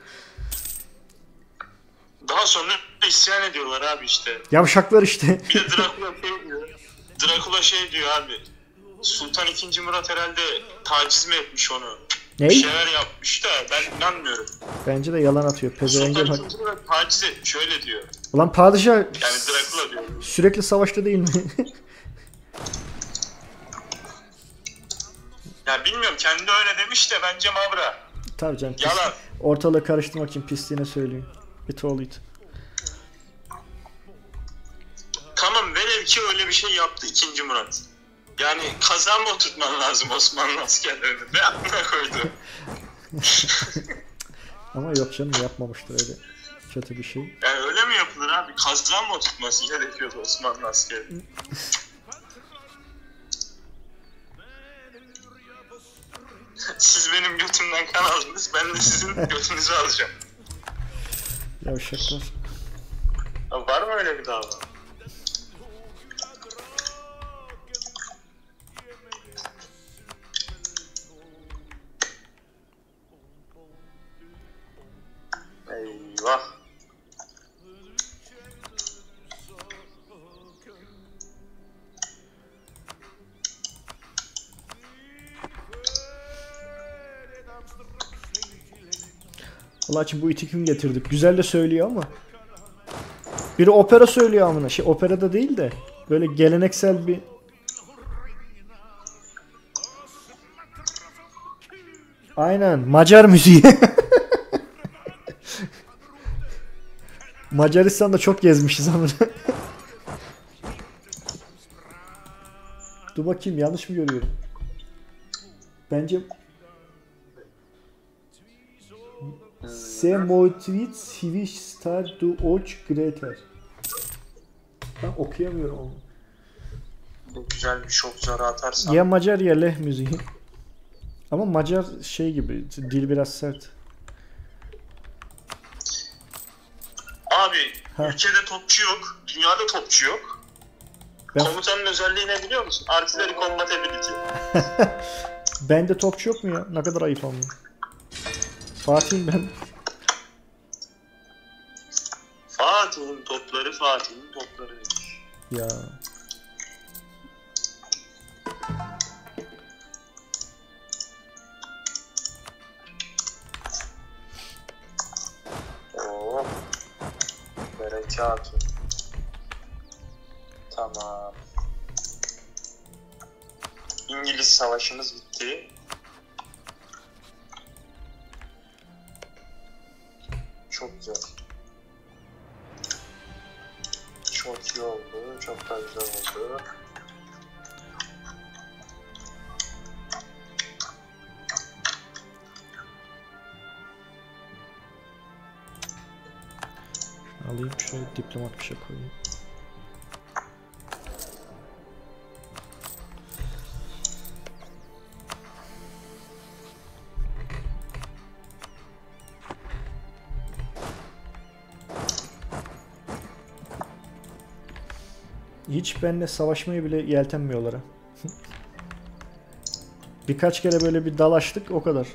Daha sonra isyan ediyorlar abi işte. Yavşaklar işte. Bir de Drakula şey diyor. Drakula şey diyor abi. Sultan ikinci. Murat herhalde taciz mi etmiş onu? Ne? Bir şeyler yapmış da ben inanmıyorum. Bence de yalan atıyor. Pezevenge Sultan bak. ikinci. Murat taciz etmiş öyle diyor. Ulan padişah yani Drakula diyor. Sürekli savaşta değil mi? Ya bilmiyorum, kendi öyle demiş de bence mavra. Tabii canım. Yalan. Ortalığı karıştırmak için pisliğine söylüyor. It all it. Tamam, velev ki öyle bir şey yaptı ikinci. Murat. Yani kaza mı oturtman lazım Osmanlı askerlerine? Ne aklına koydu? Ama yok canım, yapmamıştır öyle kötü bir şey. Yani öyle mi yapılır abi? Kaza mı oturtması gerekiyordu Osmanlı askeri? Siz benim götümden kan aldınız. Ben de sizin götünüzü alacağım. Yavşaklar. Var mı öyle bir dava? Eyvah. Allah için bu iti kim getirdik? Güzel de söylüyor ama. Biri opera söylüyor amına. Şey opera da değil de böyle geleneksel bir aynen Macar müziği. Macaristan'da çok gezmişiz amına. Dur bakayım yanlış mı görüyorum? Bence Se motivit swish star du och greter. Ben okuyamıyorum onu. Bu güzel bir şok zarı atarsan. Ya Macar ya Leh müziği. Ama Macar şey gibi, dil biraz sert. Abi Ha. ülkede topçu yok, dünyada topçu yok. Ben- Komutanın özelliği ne biliyor musun? Artillery compatibility. Bende topçu yok mu ya? Ne kadar ayıp ama. Fatih'im ben. Fatih'in topları, Fatih'in topları demiş. Ya. Oo. Berekatü. Tamam. İngiliz savaşımız bitti. Çok güzel. Çok iyi oldu. Çok da güzel oldu. Alayım şöyle diplomat bir şey koyayım. Hiç benimle savaşmayı bile yeltenmiyorlar ha. Birkaç kere böyle bir dalaştık o kadar.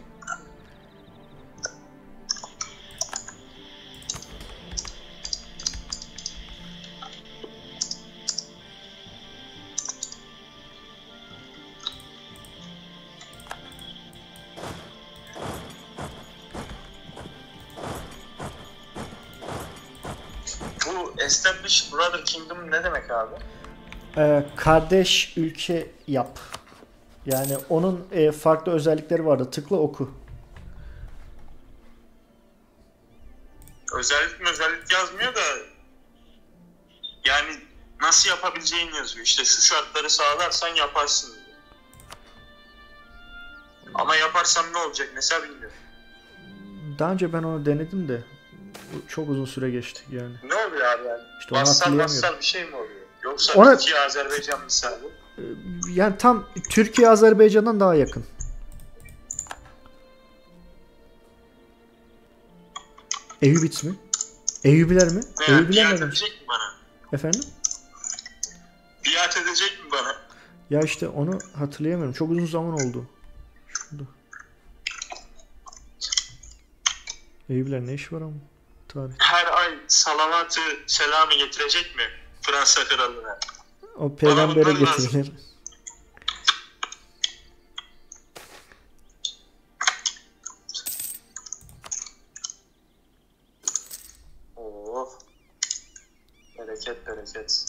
Bu Established Brother Kingdom ne demek abi? Ee, kardeş ülke yap. Yani onun e, farklı özellikleri vardı. Tıkla oku. Özellik mi özellik yazmıyor da yani nasıl yapabileceğini yazıyor. İşte şu şartları sağlarsan yaparsın diyor. Ama yaparsam ne olacak mesela bilmiyorum. Daha önce ben onu denedim de çok uzun süre geçti yani. Ne oluyor abi yani? İşte onu Vassal hatırlayamıyorum. vassal bir şey mi oluyor? Yoksa Ona- Türkiye, Azerbaycan misali. Ee, Yani tam Türkiye Azerbaycan'dan daha yakın. Eyyubit mi? Eyyubiler mi? Ne yani, Eyyubiler biat ne demek? edecek mi bana? Efendim? Biat edecek mi bana? Ya işte onu hatırlayamıyorum. Çok uzun zaman oldu. Şurada. Eyyubiler ne iş var ama? Tarih. Her ay salavatı selamı getirecek mi Fransa kralına? O peygambere bunlar lazım. getirilir. Oh. Bereket bereket.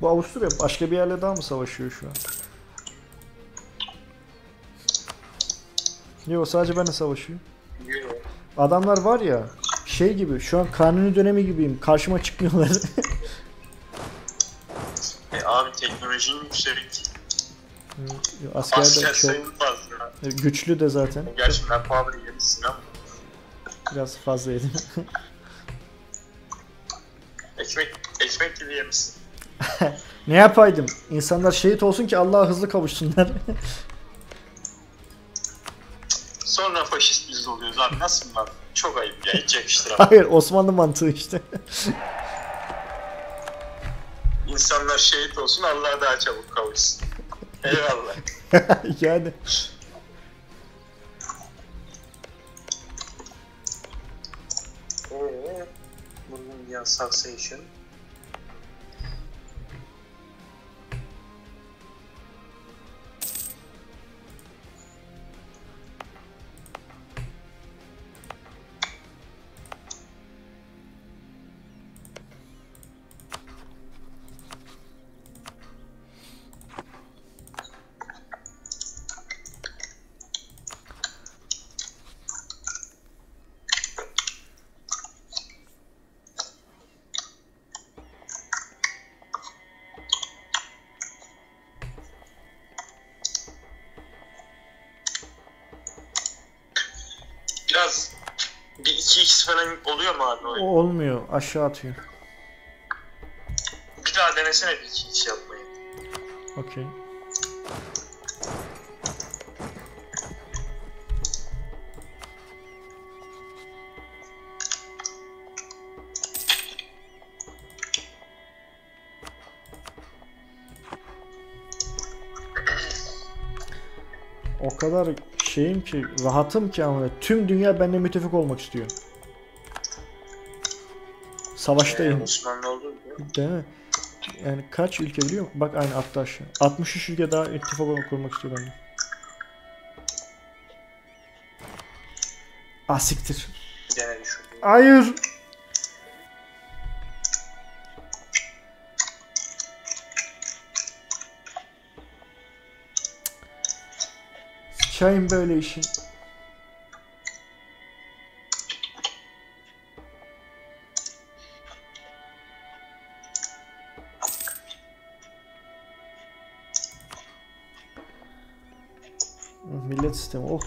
Bu Avusturya başka bir yerle daha mı savaşıyor şu an? Yok, sadece benimle savaşıyor. Yok. Adamlar var ya, şey gibi, şu an kanuni dönemi gibiyim. Karşıma çıkmıyorlar. E abi teknolojinin yükselik. Asker Asker de çok sayımı fazla. güçlü de zaten. Gerçi Manpower yemişsin ama. Biraz fazla yedim. Ekmek, ekmek gibi yemişsin. Ne yapaydım? İnsanlar şehit olsun ki Allah'a hızlı kavuşsunlar. Sonra faşist biz oluyoruz abi. Nasıl lan? Çok ayıp ya. Hiç yakıştıramam. Hayır, Osmanlı mantığı işte. İnsanlar şehit olsun, Allah'a daha çabuk kavuşsun. Eyvallah. Yani. Eee, Burgundian Succession. Biraz bir iki x falan oluyor mu abi O oyun? olmuyor. Aşağı atıyor. Bir daha denesene bir iki x yapmayı. Okey. O kadar şeyim ki, rahatım ki ama tüm dünya benimle müttefik olmak istiyor. Savaştayım. Ee, Osmanlı oldu mu? Değil mi? Yani kaç ülke biliyor musun? Bak aynı attı aşağı. altmış üç ülke daha ittifak kurmak istiyor bende. Ah siktir. Gene düşürdüm. Hayır. Sıçayım böyle işin. Millet sistemi, oh.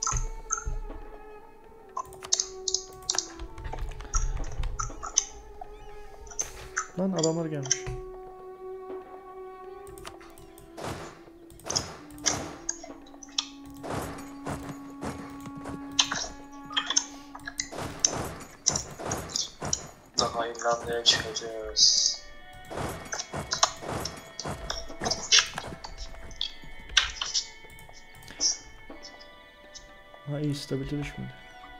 Lan adamlar gelmiş. Daha İrlanda'ya çıkacağız. Ha iyi, stabilite düşmedi.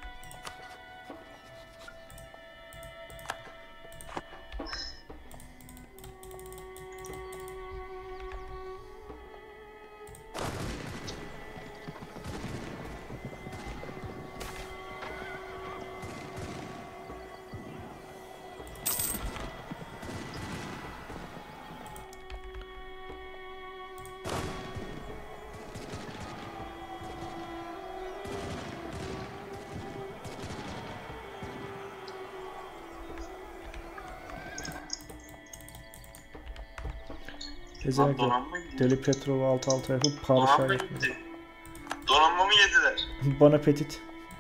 Lan Kesinlikle. donanma gitti. Deli Petrov'u alt alta yapıp padişah Donanma yapıyor. gitti. Donanma mı yediler? Bana petit.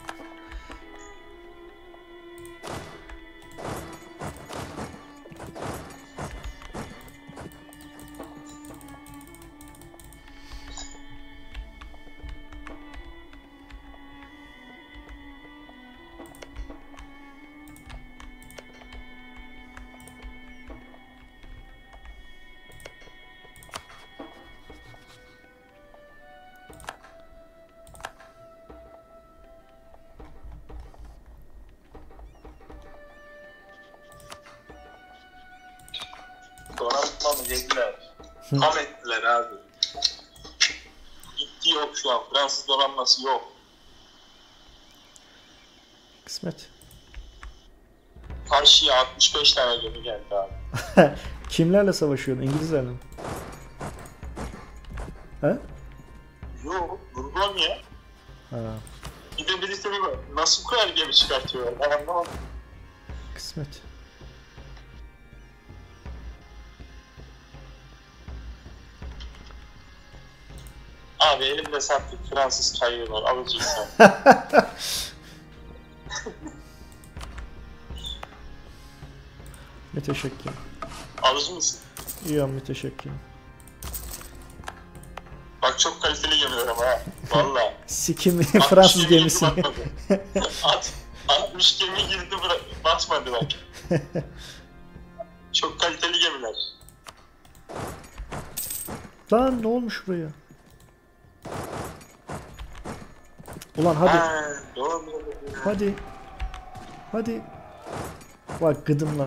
Donanma mı yediler? Tam ettiler abi. Gitti yok şu an. Fransız donanması yok. Kısmet. Karşıya altmış beş tane gemi geldi abi. Kimlerle savaşıyordun? İngilizlerle mi? He? Yok, Burgonya. Ha, Bir de birisi bir nasıl bu kadar gemi çıkartıyor? Ben anlamadım. kısmet. Abi elimde sattık Fransız kayığı var, alıcıysan. Müteşekkir. Alıcı mısın? İyi müteşekkir. Bak çok kaliteli gemiler ama ha. Valla. Sikim Fransız gemi gemisi. girdi, batmadı. At, altmış gemi girdi bıra- batmadı bak. Çok kaliteli gemiler. Lan ne olmuş buraya? Ulan hadi. Ha, doğru, doğru. Hadi. Hadi. Bak gıdımla.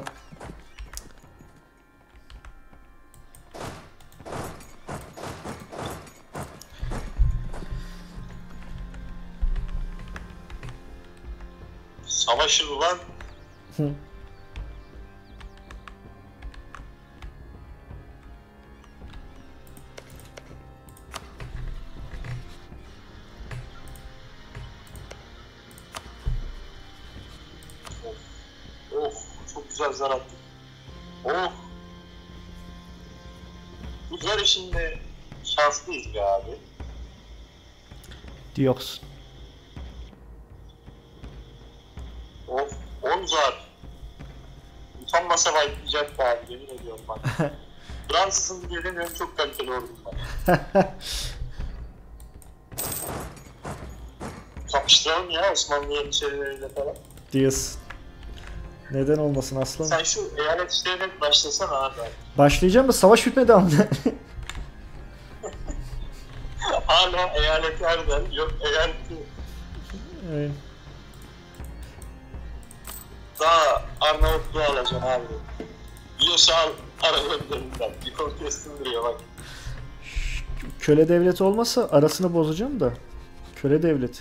Savaşır ulan. Hı. Of, çok güzel zar attık. Of. Bu zar işinde şanslıyız be abi. Diyorsun. Of, on zar. Utanmasa bayıklayacak be abi, yemin ediyorum bak. Fransız'ın diye demiyorum, çok kaliteli ordum var. Kapıştıralım ya Osmanlı Yeniçerileriyle falan. Diyorsun. Neden olmasın aslan? Sen şu eyalet işlerine başlasana abi. Başlayacağım da savaş bitmedi ama. Hala eyaletlerden yok eyaleti. Evet. Daha Arnavutluğu alacaksın abi. Yiyorsa al aralarından. Bir kontestin duruyor bak. Köle devleti olmasa arasını bozacağım da. Köle devleti.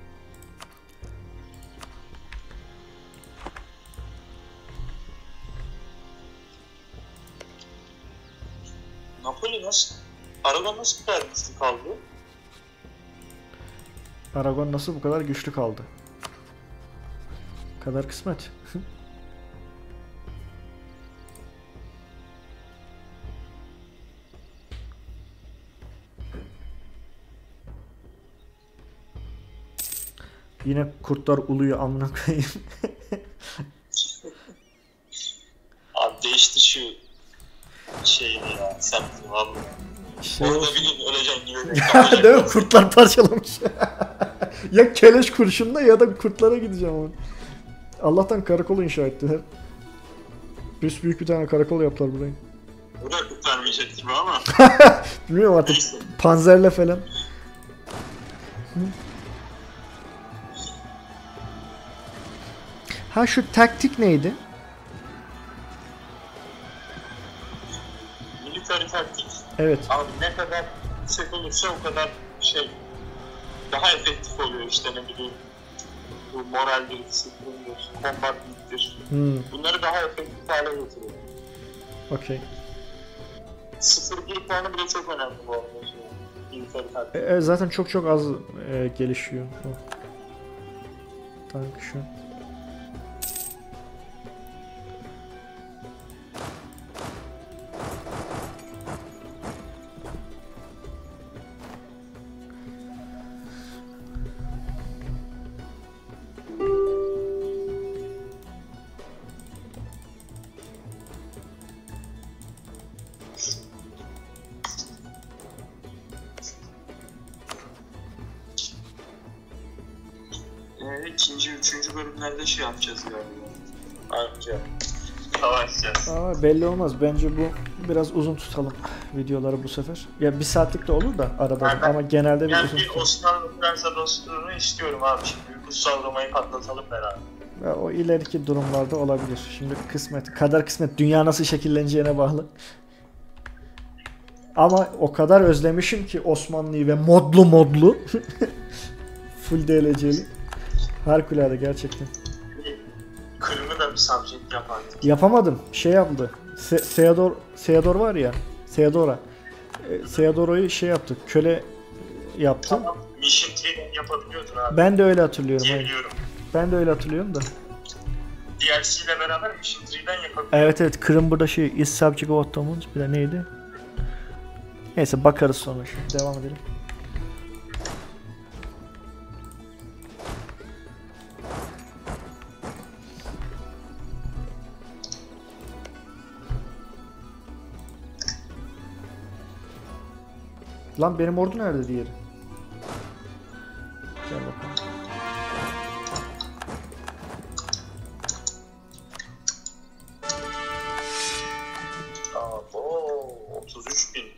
Napoli nasıl? Aradan nasıl bu kadar güçlü kaldı? Aragon nasıl bu kadar güçlü kaldı? Kadar kısmet. Yine kurtlar uluyor amına koyayım. Abi değişti şu şeyini ya, semtini vallahi. Şey Orada olsun. bir gün öleceksin gibi. Değil mi? Kurtlar parçalamış. Ya keleş kurşunla ya da kurtlara gideceğim ama. Allah'tan karakol inşa ettiler. Büyük bir tane karakol yaptılar burayı. Bu da kurtarmayacak gibi ama. Bilmiyorum artık. Neyse. Panzerle falan. Hı. Ha şu taktik neydi? Military taktik. Evet. Abi ne kadar yüksek olursa o kadar şey daha efektif oluyor işte, ne bileyim. Bu moraldir, disiplindir, kombatliktir. Hmm, Bunları daha efektif hale getiriyor. okey. Sıfır bir puanı bile çok önemli bu arada. Military taktik. E, e, zaten çok çok az e, gelişiyor. O. Tank şu. Ee, ikinci, üçüncü bölümlerde şey yapacağız galiba. Anca savaşacağız. Aa, belli olmaz. Bence bu biraz uzun tutalım videoları bu sefer. Ya bir saatlik de olur da arada Yani ben- ama genelde bir Yani uzun bir tutalım. Osmanlı-Fransa dostluğunu istiyorum abi. Şimdi kutsal Roma'yı patlatalım beraber. Ya o ileriki durumlarda olabilir. Şimdi kısmet, kader kısmet, dünya nasıl şekilleneceğine bağlı. Ama o kadar özlemişim ki Osmanlı'yı ve modlu modlu. Full D L C'li. Harikulade gerçekten. Kırım'ı da bir subject yapardık. Yapamadım. Şey yaptı. Se Seador Seador var ya. Seadora. E, Seadora'yı şey yaptı. Köle yaptı. Tamam. Mission tree'den yapabiliyordun abi. Ben de öyle hatırlıyorum. Diye hayır. biliyorum. Ben de öyle hatırlıyorum da. D L C ile beraber Mission tree'den yapabiliyordun. Evet evet. Kırım burada şey is subject of Ottomans. Bir de neydi? Neyse bakarız sonra. Şimdi devam edelim. Lan benim ordu nerede diğeri? Gel bakalım. Abo, otuz üç bin.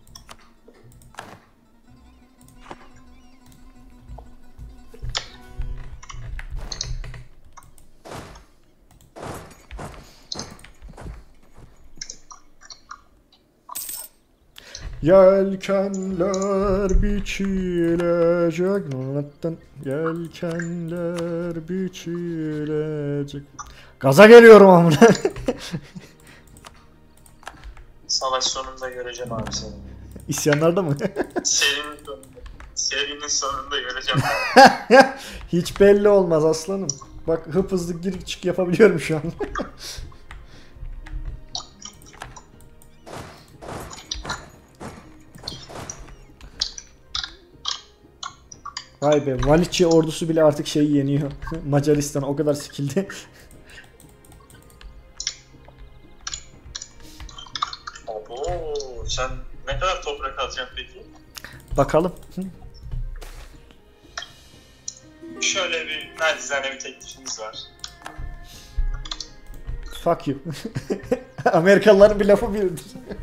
Yelkenler biçilecek. Yelkenler biçilecek. Gaza geliyorum amına. Savaş sonunda göreceğim abi seni. İsyanlarda mı? Serinin sonunda. Serinin sonunda göreceğim abi. Hiç belli olmaz aslanım. Bak hıp hızlı gir çık yapabiliyorum şu an. Vay be, Valiçi ordusu bile artık şeyi yeniyor. Macaristan o kadar skill'di. Abo, sen ne kadar toprak alacaksın peki? Bakalım. Şöyle bir nacizane bir teklifimiz var. Fuck you. Amerikalıların bir lafı birdir.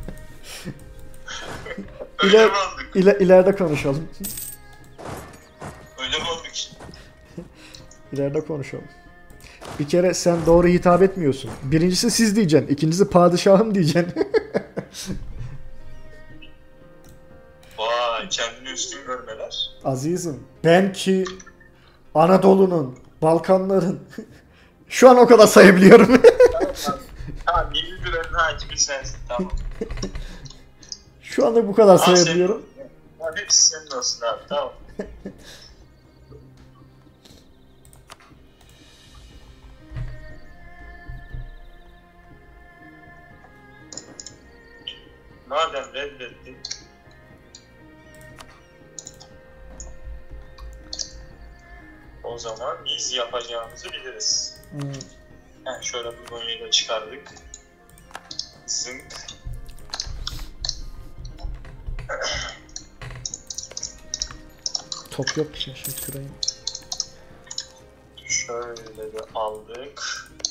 Öyle İler, mi olduk? iler, ileride konuşalım. Öyle mi olduk? İleride konuşalım. Bir kere sen doğru hitap etmiyorsun. Birincisi siz diyeceksin. İkincisi padişahım diyeceksin. Vay, kendini üstün görmeler. Azizim, ben ki Anadolu'nun, Balkanların şu an o kadar sayabiliyorum. Ha, Nilüfer'in hakimi sensin, tamam. Şu anda bu kadar Aa, sayabiliyorum. Senin, ya hepsi senin olsun abi, tamam. Madem reddettin, o zaman biz yapacağımızı biliriz. Hmm. Yani şöyle bir boyayı da çıkardık. Zınk. Top yok ki şey kırayım. Şöyle de aldık.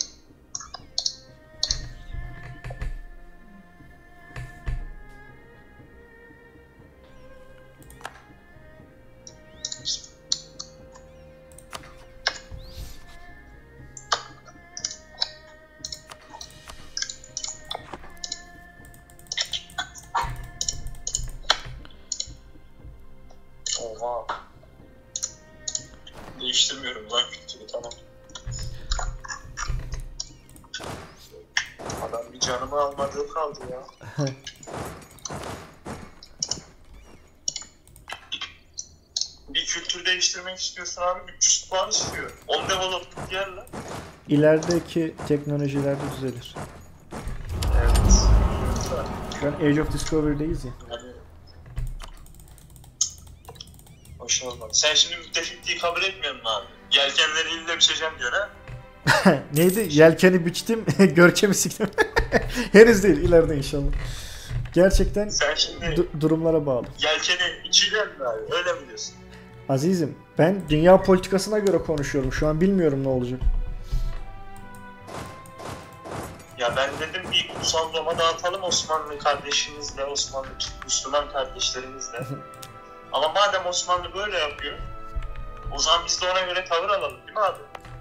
Oha. Değiştirmiyorum lan kültürü, tamam. Adam bir canımı almadığı kaldı ya. Bir kültür değiştirmek istiyorsun abi, üç yüz puan istiyor. on development yer lan. İlerideki teknolojilerde düzelir. Evet. Şu an Age of Discovery'deyiz ya. Yani... Hoş olmadı. Sen şimdi müttefikliği kabul etmiyor musun abi? Yelkenleri ille biçeceğim diyor ha? Neydi? Yelkeni biçtim, görkemi siktim. Henüz değil, ileride inşallah. Gerçekten Sen şimdi du- durumlara bağlı. yelkeni içiyle mi abi? Öyle mi diyorsun? Azizim, ben dünya politikasına göre konuşuyorum. Şu an bilmiyorum ne olacak. Ya ben dedim bir kutsal Roma dağıtalım Osmanlı kardeşimizle, Osmanlı Müslüman kardeşlerimizle. Ama madem Osmanlı böyle yapıyor, o zaman biz de ona göre tavır alalım, değil mi abi?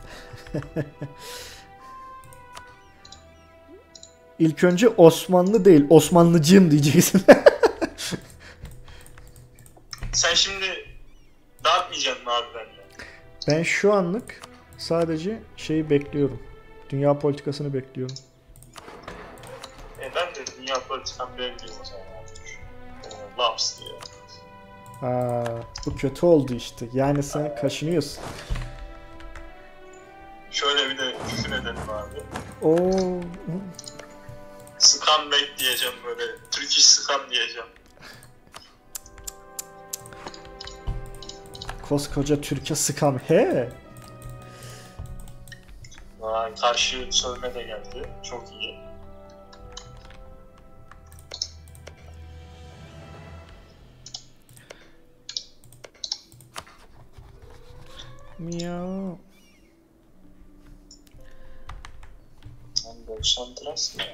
İlk önce Osmanlı değil, Osmanlıcıyım diyeceksin. Sen şimdi dağıtmayacaksın mı abi benimle? Ben şu anlık sadece şeyi bekliyorum. Dünya politikasını bekliyorum. E ben de dünya politikamı bekliyorum o zaman. O, laps diye. Aa, bu kötü oldu işte. Yani sen kaşınıyorsun. Şöyle bir de küfür edelim abi. Oo. Scumbag diyeceğim böyle. Turkish scum diyeceğim. Koskoca Türkiye sıkam. He. Vay, karşı sövme de geldi. Çok iyi. Miau. Sen doksan tras mı?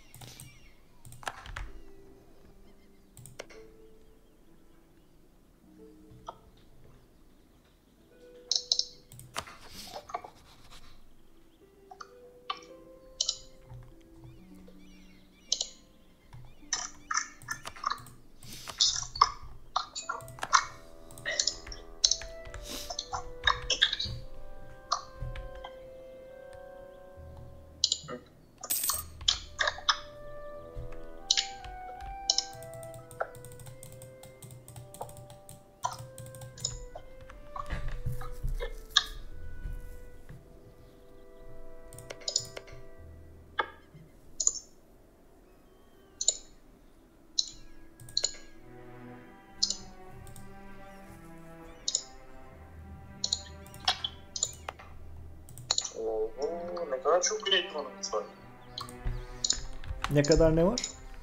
Oho, ne kadar çok Great Monument var. Ne kadar ne var?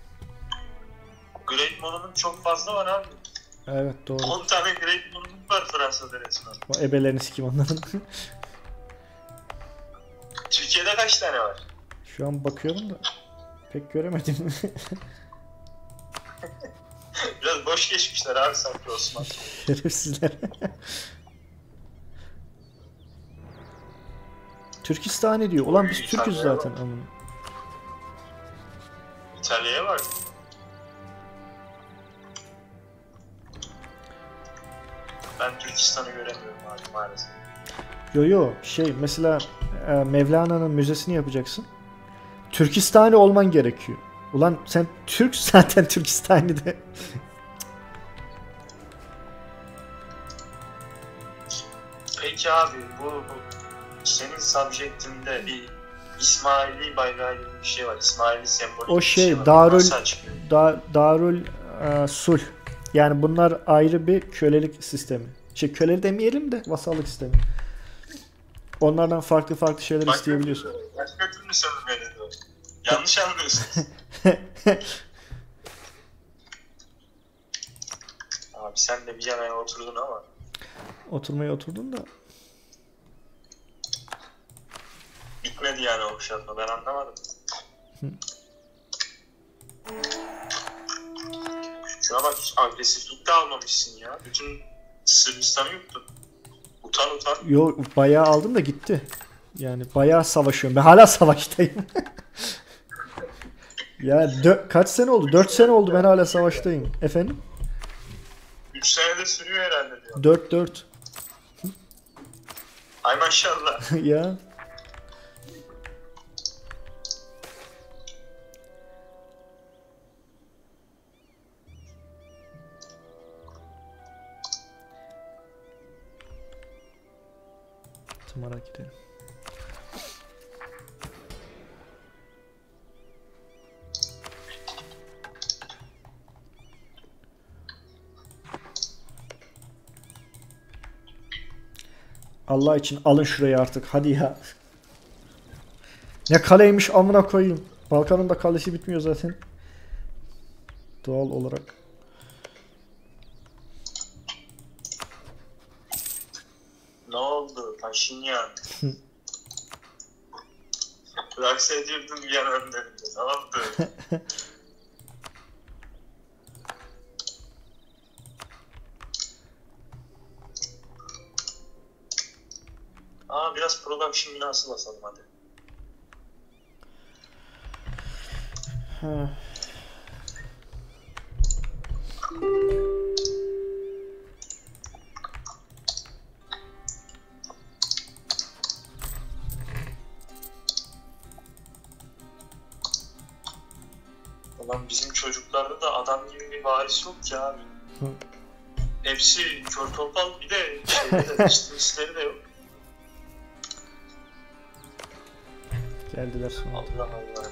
Great Monument çok fazla var abi. Evet doğru. on tane Great Monument var Fransa'da resmen. O ebelerini sikim onların. Türkiye'de kaç tane var? Şu an bakıyorum da pek göremedim. Biraz boş geçmişler abi sanki Osman. Şerefsizler. Türkistan diyor. Ulan biz Türk'üz zaten. Aman. İtalya'ya bak. Ben Türkistan'ı göremiyorum abi maalesef. Yo yo şey mesela e, Mevlana'nın müzesini yapacaksın. Türkistani olman gerekiyor. Ulan sen Türk zaten Türkistani'de. Peki abi bu, bu senin subject'inde bir İsmaili bayrağı gibi bir şey var. İsmaili sembolü O bir şey, var. Darül Nasıl açıklıyor? da, Darül e, Sulh. Yani bunlar ayrı bir kölelik sistemi. Şey köle demeyelim de vasallık sistemi. Onlardan farklı farklı şeyler Bak, isteyebiliyorsun. Başka türlü söylemedi. Yanlış anlıyorsunuz. Abi sen de bir yana oturdun ama. Oturmaya oturdun da. Bitmedi yani o kuşatma, ben anlamadım. Hı. Şuna bak, hiç agresiflik de almamışsın ya. Bütün Sırbistan'ı yuttun. Utan utan. Yo bayağı aldım da gitti. Yani bayağı savaşıyorum. Ben hala savaştayım. Ya dö- kaç sene oldu? dört sene oldu ben hala savaştayım. Efendim? üç senede sürüyor herhalde diyor. dört dört. Ay maşallah. Ya. Tımara gidelim. Allah için alın şurayı artık hadi ya. Ne kaleymiş amına koyayım. Balkan'ın da kalesi bitmiyor zaten. Doğal olarak. Ne oldu Paşinyan? Raks ediyordun bir yan önlerinde. Ne oldu? Aa, biraz production binası basalım hadi. Ha. Ulan bizim çocuklarda da adam gibi bir varis yok ki abi. Hı. Hepsi kör topal, bir de şeyde de stilistleri de yok. Geldiler sonra. Allah Allah.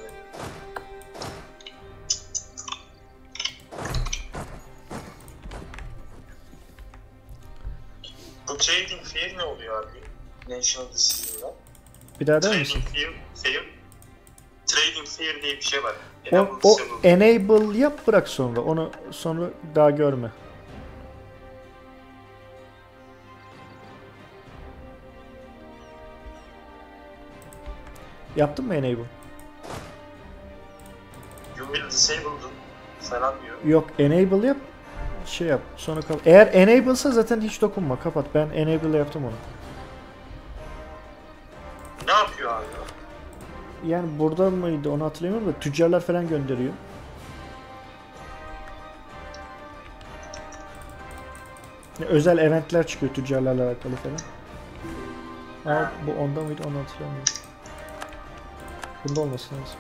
Bu Trading Fear ne oluyor abi? National Decision'da. Bir daha der Trading misin? Fear, Fear, Trading Fear diye bir şey var. O, Enable, o disable. enable yap bırak sonra. Onu sonra daha görme. Yaptın mı enable? You will disable falan diyor. Yok, enable yap. Şey yap. Sonra kal. Eğer enable'sa zaten hiç dokunma. Kapat. Ben enable yaptım onu. Ne yapıyor abi? Yani buradan mıydı onu hatırlamıyorum da tüccarlar falan gönderiyor. Yani özel eventler çıkıyor tüccarlarla alakalı falan. Ama bu onda mıydı onu hatırlamıyorum. Bunda olması lazım.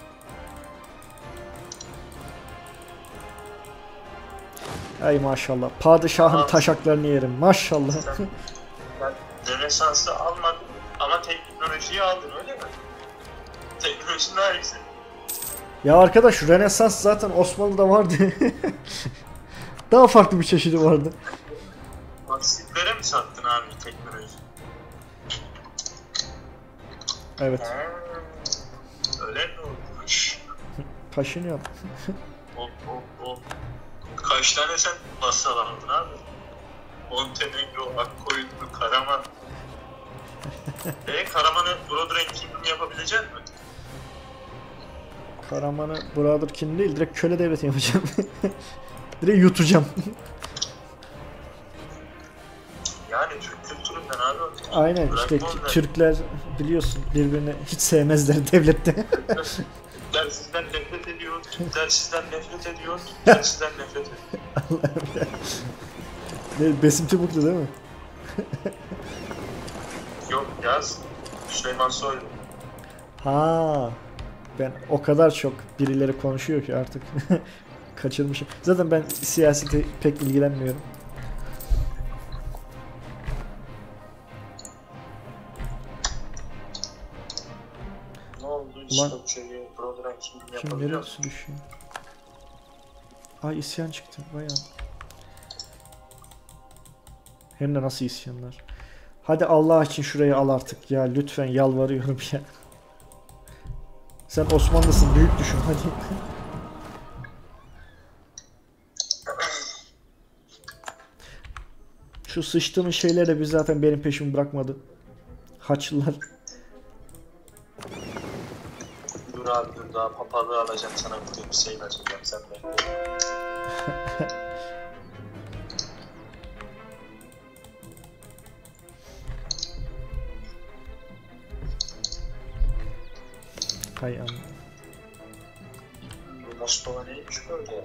Ay maşallah. Padişahın Aa. taşaklarını yerim. Maşallah. Sen, ben Rönesans'ı almadın ama teknolojiyi aldın, öyle mi? Teknoloji daha yüksek. Ya arkadaş, Rönesans zaten Osmanlı'da vardı. Daha farklı bir çeşidi vardı. Maksitlere mi sattın abi teknoloji? Evet. Ha, öyle mi olmuş? Kaşınıyor. Hop hop hop. Kaç tane sen masal aldın abi? Montenegro, Akkoyunlu, Karaman. Eee Karaman'ı Broadrank Kingdom yapabilecek mi? Karaman'ı Brother King değil, direkt köle devleti yapacağım. Direkt yutacağım. Yani Türk kültüründen abi. Aynen Bırak işte onları. Türkler biliyorsun birbirini hiç sevmezler devlette. Türkler sizden nefret ediyor, Türkler sizden nefret ediyor, Türkler sizden nefret ediyor. Allah'ım ya. Ne, Besim Tibuklu değil mi? Yok yaz, Süleyman Soylu. Ha, ben o kadar çok birileri konuşuyor ki artık kaçırmışım. Zaten ben siyasete pek ilgilenmiyorum. Ne oldu? Ulan- İşte şeyi, Broadrank Kingdom Kim yapabiliyor. neresi düşüyor? Ay isyan çıktı bayağı. Hem de nasıl isyanlar. Hadi Allah için şurayı al artık ya, lütfen yalvarıyorum ya. Sen Osmanlısın, büyük düşün hadi. Şu sıçtığımın şeyleri de biz zaten benim peşimi bırakmadı. Haçlılar. Dur abi dur, daha papalığı alacağım, sana burada bir şey vereceğim, sen bekle. Hay anam. Bu Moskova neymiş böyle?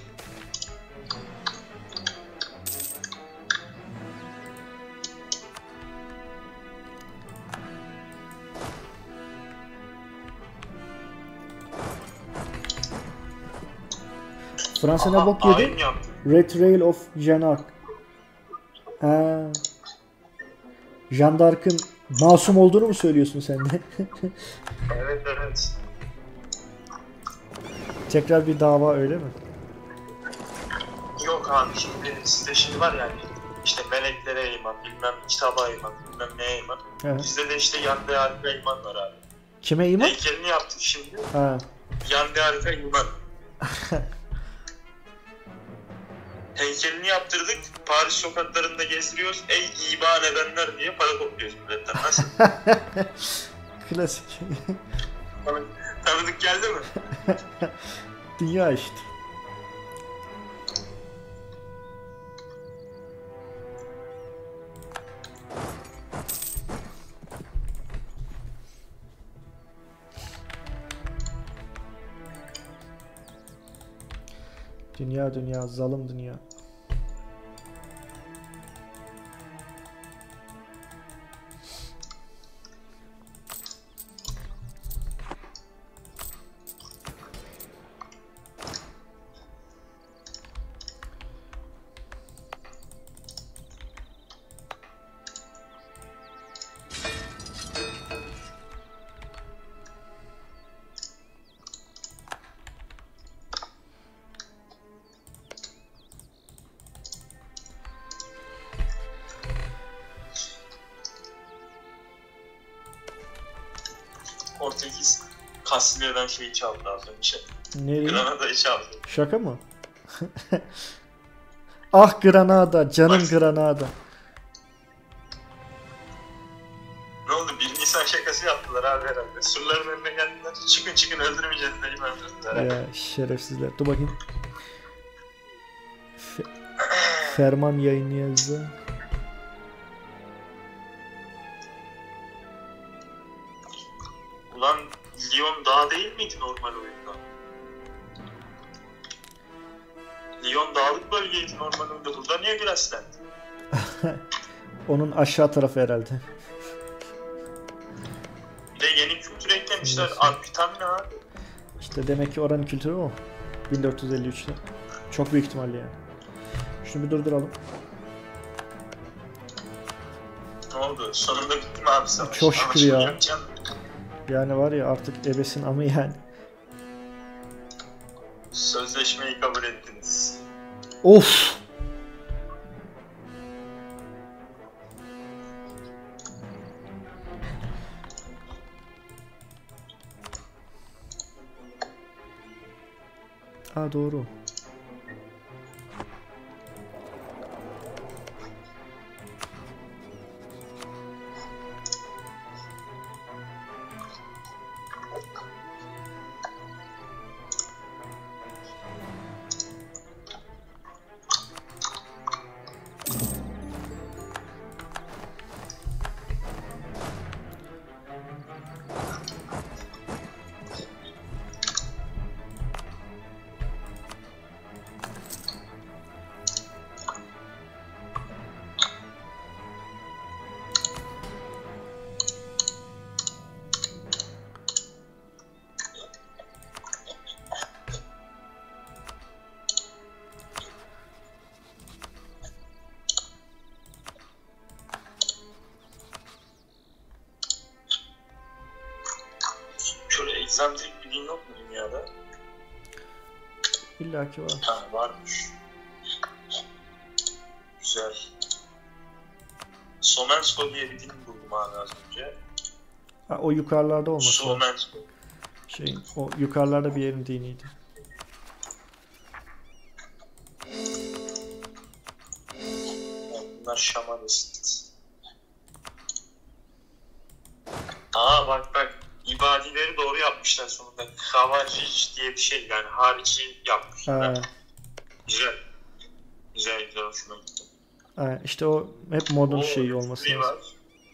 Fransa ne Aha, bok yedi? hain yaptı. Red Trail of Jeanne d'Arc. Ha. Jeanne d'Arc'ın masum olduğunu mu söylüyorsun sen de? Evet evet. Tekrar bir dava öyle mi? Yok abi, şimdi sizde şey var yani, işte meleklere iman, bilmem kitaba iman, bilmem neye iman. Evet. Bizde de işte Yande Arif'e iman var abi. Kime iman? Heykelini yaptık şimdi. Ha. Yande Arif'e iman. Heykelini yaptırdık. Paris sokaklarında gezdiriyoruz. Ey iman edenler diye para topluyoruz milletten. Nasıl? Klasik. Tanı- Tanıdık geldi mi? Dünya işte. Dünya dünya, zalim dünya. Portekiz Kastilya'dan şeyi çaldı az önce. Nereye? Granada'yı çaldı. Şaka mı? Ah Granada, canım Bak. Granada. Ne oldu? Bir Nisan şakası yaptılar abi herhalde. Surların önüne geldiler. Çıkın çıkın öldürmeyeceğiz deyip öldürdüler. Ya şerefsizler. Dur bakayım. Fe- Ferman yayını yazdı. Ulan Lyon dağ değil miydi normal oyunda? Lyon dağlık bölgeydi normal oyunda. Burada niye grassland? Onun aşağı tarafı herhalde. Bir de yeni kültür eklemişler. Neyse. Akbitan ne abi? İşte demek ki oranın kültürü o. bin dört yüz elli üçte. Çok büyük ihtimalle yani. Şunu bir durduralım. Ne oldu? Sonunda bitti mi abi savaş? Çok şükür Anlaşma ya. yapacaksın. Yani var ya artık ebesin amı yani. Sözleşmeyi kabul ettiniz. Of! Ha doğru. Şöyle egzantrik bir din yok mu dünyada? İlla ki var. Ha varmış. Güzel. Somensko diye bir din buldum abi az önce. Ha, o yukarılarda olması lazım. Somensko. Şey, o yukarılarda bir yerin diniydi. Bunlar şamanist. Aa bak bak. İbadileri doğru yapmışlar sonunda. Havarici diye bir şey yani harici yapmışlar. Ha, Güzel. Güzel güzel hoşuma gitti. ha, işte o hep modun Oo, şeyi olması ne lazım. var?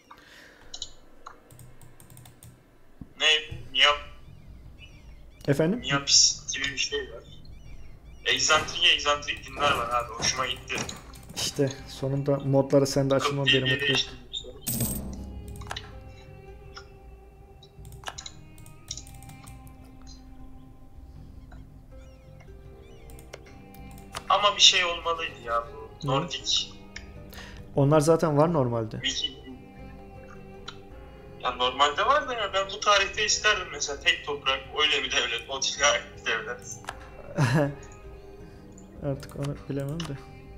Ne? Niyap, Efendim? Niyapis gibi bir şey var. Egzantrik egzantrik dinler var abi. Hoşuma gitti. İşte sonunda modları sen de açman Kıp beni diye mutlu etti. değiştirmişler. Ama bir şey olmalıydı ya bu. Ne? Nordik. Onlar zaten var normalde. Viking. Ya normalde var da ya ben bu tarihte isterdim mesela tek toprak öyle bir devlet. O ait bir devlet. Artık onu bilemem de.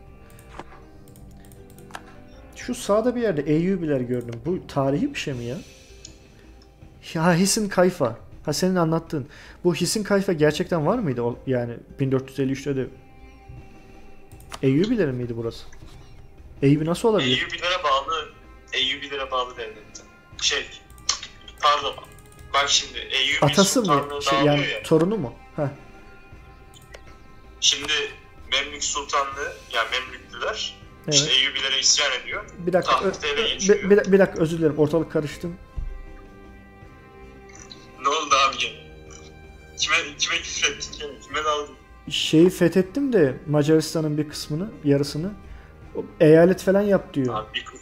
Şu sağda bir yerde Eyyubiler gördüm. Bu tarihi bir şey mi ya? Ha, Hisin Kayfa. Ha, senin anlattığın. Bu Hisin Kayfa gerçekten var mıydı? O, yani bin dört yüz elli üçte de Eyyubilerin miydi burası? Eyyubi nasıl olabilir? Eyyubilere bağlı Eyyubilere bağlı devletti. Şey pardon. Bak şimdi Eyyubi Atası mı? Sultanlığı Şey, dağılıyor yani ya. torunu mu? Heh. Şimdi Memlük Sultanlığı yani Memlüklüler Evet. işte Eyyubilere isyan ediyor. Bir dakika, Tahtı ele ö- geçiriyor. bir, bir, bir dakika özür dilerim. Ortalık karıştı. Ne oldu abi gene? Kime, kime küfür ettin gene? Kime daldın? Şeyi fethettim de Macaristan'ın bir kısmını, yarısını. O eyalet falan yap diyor. Abi bir kız.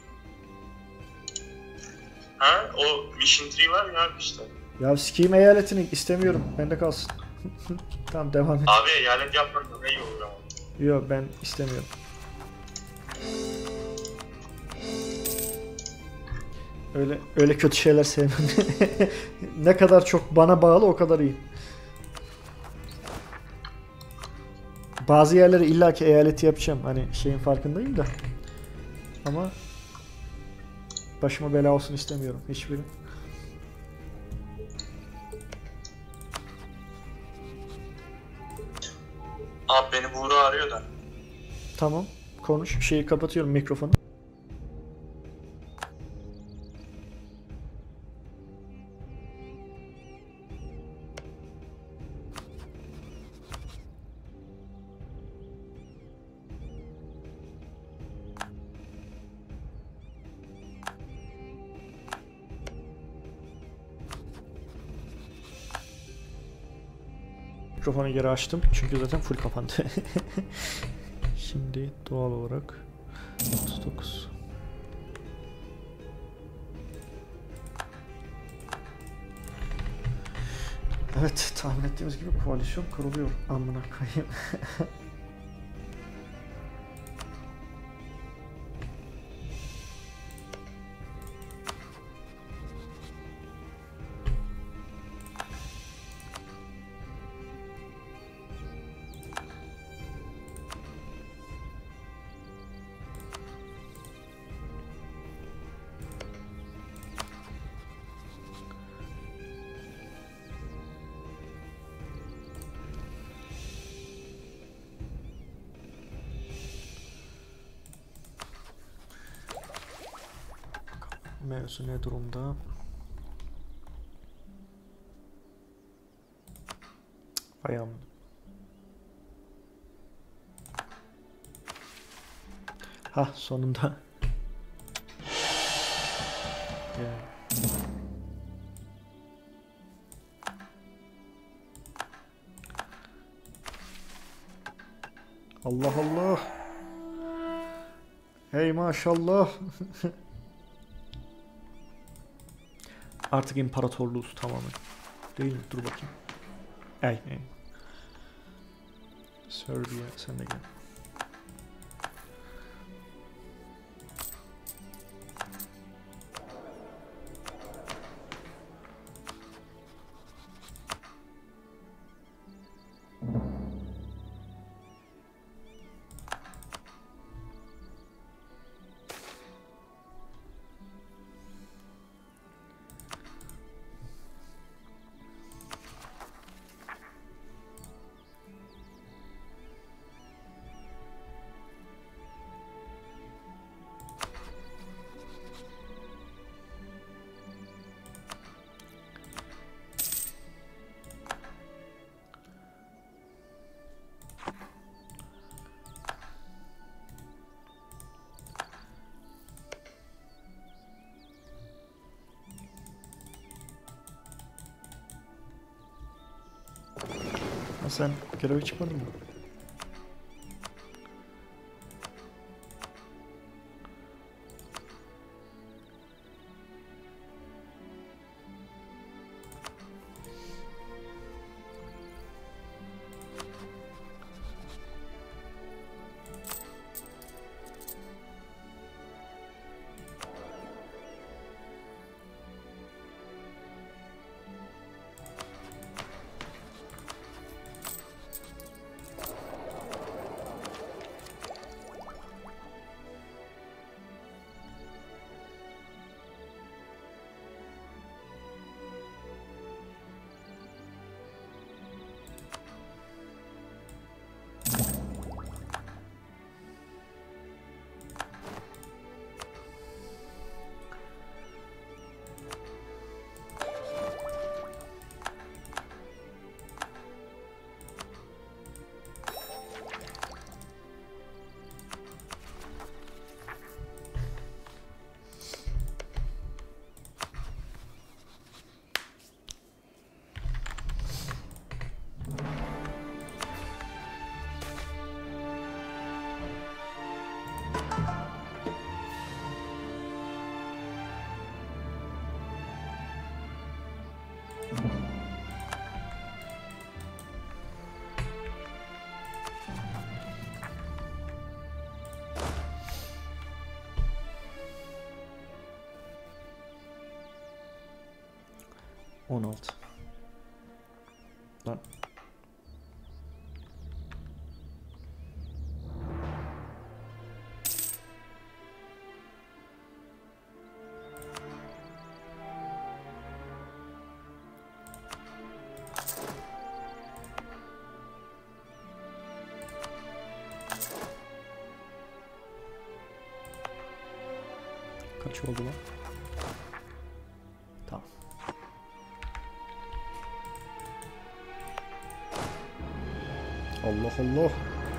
Ha o Mission Tree var ya işte. Ya sikeyim eyaletini istemiyorum. Bende kalsın. Tamam devam et. Abi eyalet yapmadın ne iyi olur ama. Yok ben istemiyorum. Öyle öyle kötü şeyler sevmem. Ne kadar çok bana bağlı o kadar iyi. Bazı yerlere illaki eyaleti yapacağım. Hani şeyin farkındayım da. Ama başıma bela olsun istemiyorum hiçbiri. Abi beni Buğra arıyor da. Tamam. Konuş. Şeyi kapatıyorum, mikrofonu. Mikrofonu geri açtım çünkü zaten full kapandı. Şimdi doğal olarak otuz dokuz. Evet, tahmin ettiğimiz gibi koalisyon kuruluyor. Amına koyayım. Mevzu ne durumda? Ayağım. Ha, sonunda. Yeah. Allah Allah. Hey maşallah. Artık imparatorluğuz tamamen. Değil mi? Dur bakayım. Ey, ey. Serbia, sen de gel. Ha, sen göreve çıkmadın mı? on altı. Lan. Kaç oldu lan? Tamam. Allah Allah.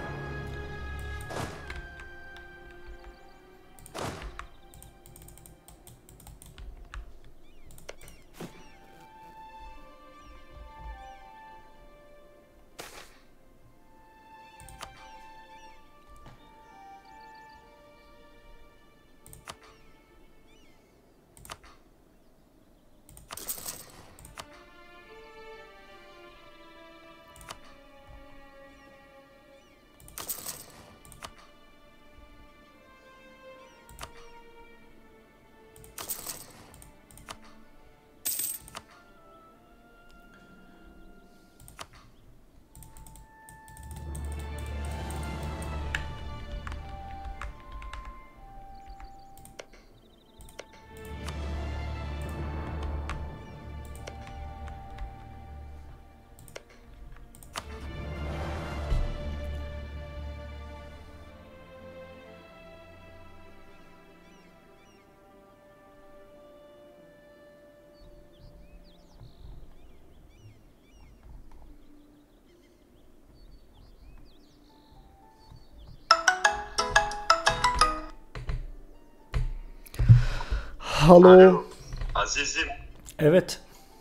Halo. Alo. Azizim. Evet.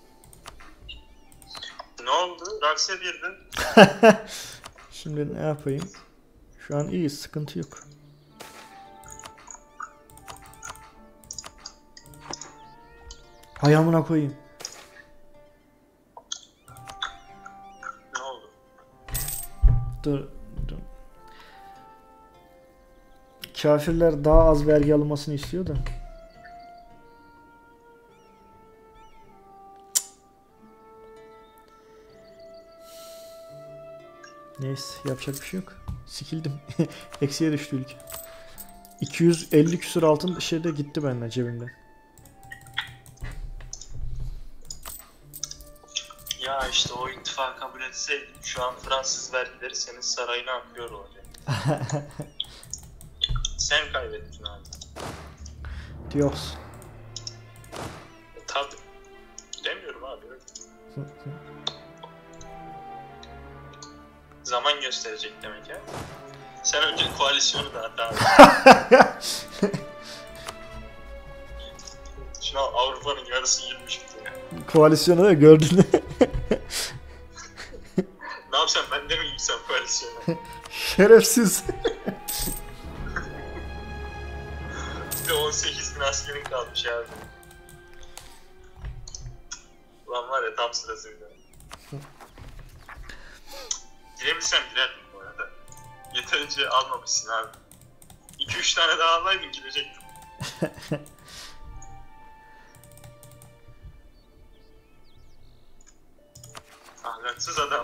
Ne oldu? Raksa girdin. Şimdi ne yapayım? Şu an iyi, sıkıntı yok. Ayağımına koyayım. Ne oldu? Dur, dur. Kafirler daha az vergi alınmasını istiyor da. Neyse, yapacak bir şey yok. Sikildim. Eksiye düştü ülke. iki yüz elli küsur altın şeyde gitti benden cebimden. Ya işte o ittifakı kabul etseydin şu an Fransız vergileri senin sarayına akıyor olacak. Sen kaybettin abi. Diyorsun. E, tabii. Demiyorum abi. Zaman gösterecek demek ya. Sen önce koalisyonu dağıt abi. Şuna Avrupa'nın yarısı girmiş ya. Koalisyonu da gördün. Ne yapacağım, ben de mi girsem koalisyona? Şerefsiz. Bir de on sekiz bin askerin kalmış abi. Ulan var ya, tam sırası bir de. Girebilsem girerdim bu arada. Yeterince almamışsın abi. iki üç tane daha alaydın girecektim. Ahlaksız adam.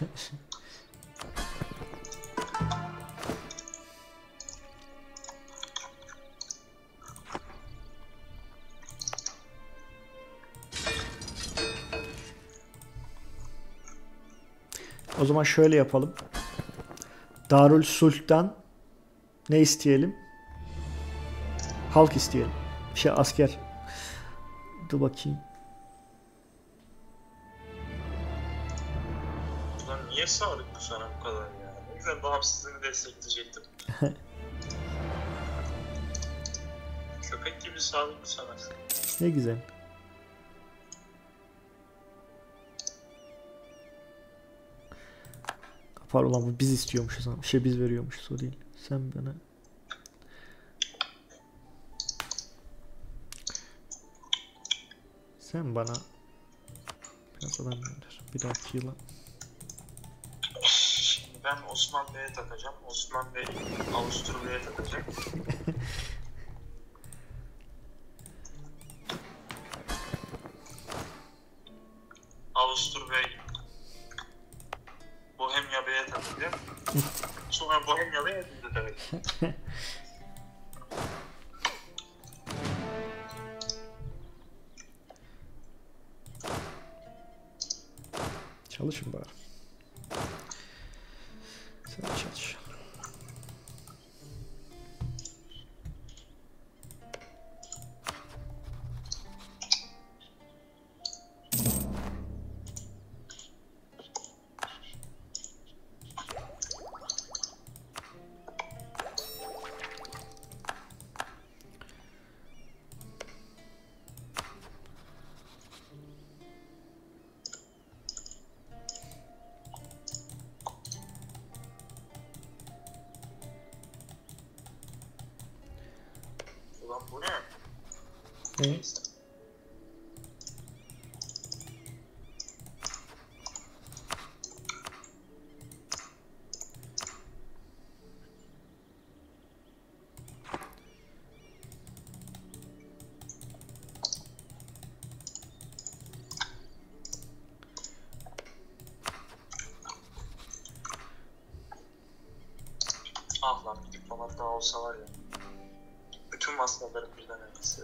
O zaman şöyle yapalım. Darül Sulh'tan ne isteyelim? Halk isteyelim. Şey, asker. Dur bakayım. Ulan niye sağlıklı sana bu kadar ya? Ne güzel bağımsızlığını destekleyecektim. Köpek gibi sağlıklı sana. Ne güzel. Pardon, bu biz istiyormuşuz ama şey biz veriyormuşuz, o değil. Sen bana Sen bana biraz adam gönder. Bir dahaki yıla. Şimdi ben Osman Bey'e takacağım. Osman Bey Avusturya'ya takacak. Avusturya Bey Bohemya Bey'e takacak. Sonra Bohemya Bey'e de takacak. Çalışın bari. Sen çalış. Lan bu ne? Ne? Ah lan bir diplomat daha olsa var ya. Bütün masrafların birden etkisi.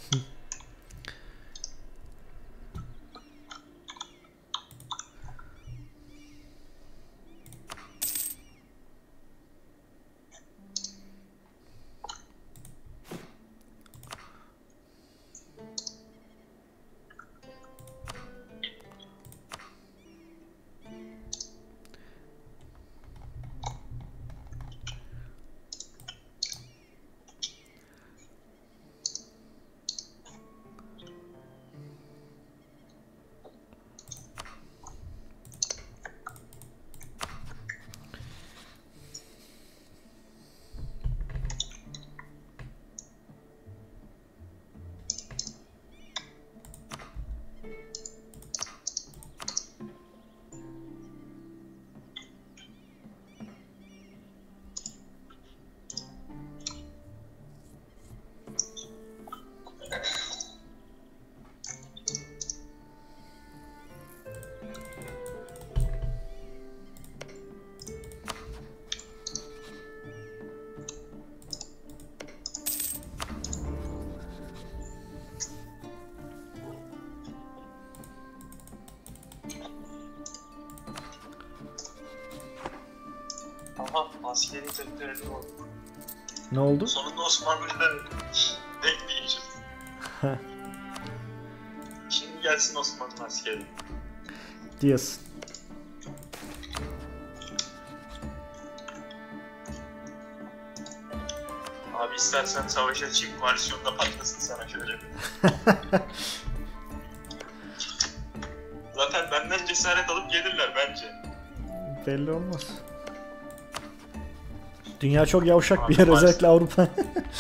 Aha askeri sektörü oldu. Ne oldu? Sonunda Osmanlı'dan bekleyeceğiz. Şimdi gelsin Osmanlı askeri. Diyorsun. Abi istersen savaşa çık, koalisyonda patlasın sana şöyle bir. Zaten benden cesaret alıp gelirler bence. Belli olmaz. Dünya çok yavşak Abi, bir yer, Paris. özellikle Avrupa.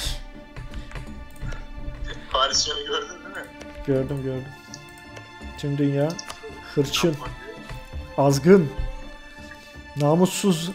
Koalisyonu gördün değil mi? Gördüm gördüm. Tüm dünya hırçın, azgın, namussuz.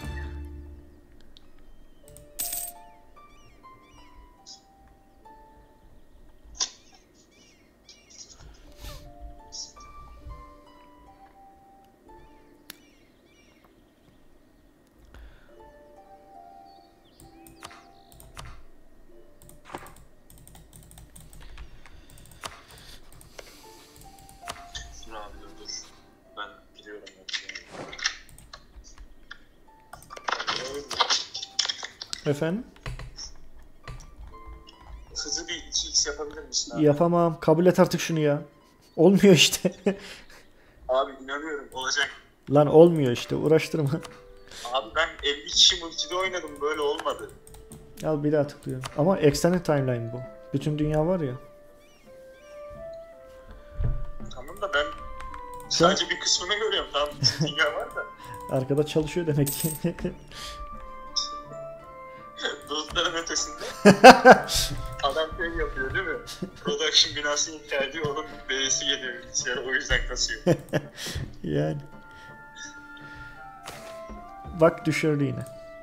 Dur abi dur dur. Ben biliyorum. Efendim? Hızlı bir iki x yapabilir misin abi? Yapamam. Kabul et artık şunu ya. Olmuyor işte. Abi inanıyorum olacak. Lan olmuyor işte. Uğraştırma. Abi ben elli kişi multide oynadım böyle olmadı. Al bir daha tıklıyorum. Ama extended timeline bu. Bütün dünya var ya. Tamam da ben sadece bir kısmını görüyorum. Tamam bütün dünya var da. Arkada çalışıyor demek ki. Dostların ötesinde adam şey yapıyor değil mi? Production binası inşa ediyor, onun B'si geliyor bilgisayara, o yüzden kasıyor. Yani. Bak düşürdü yine.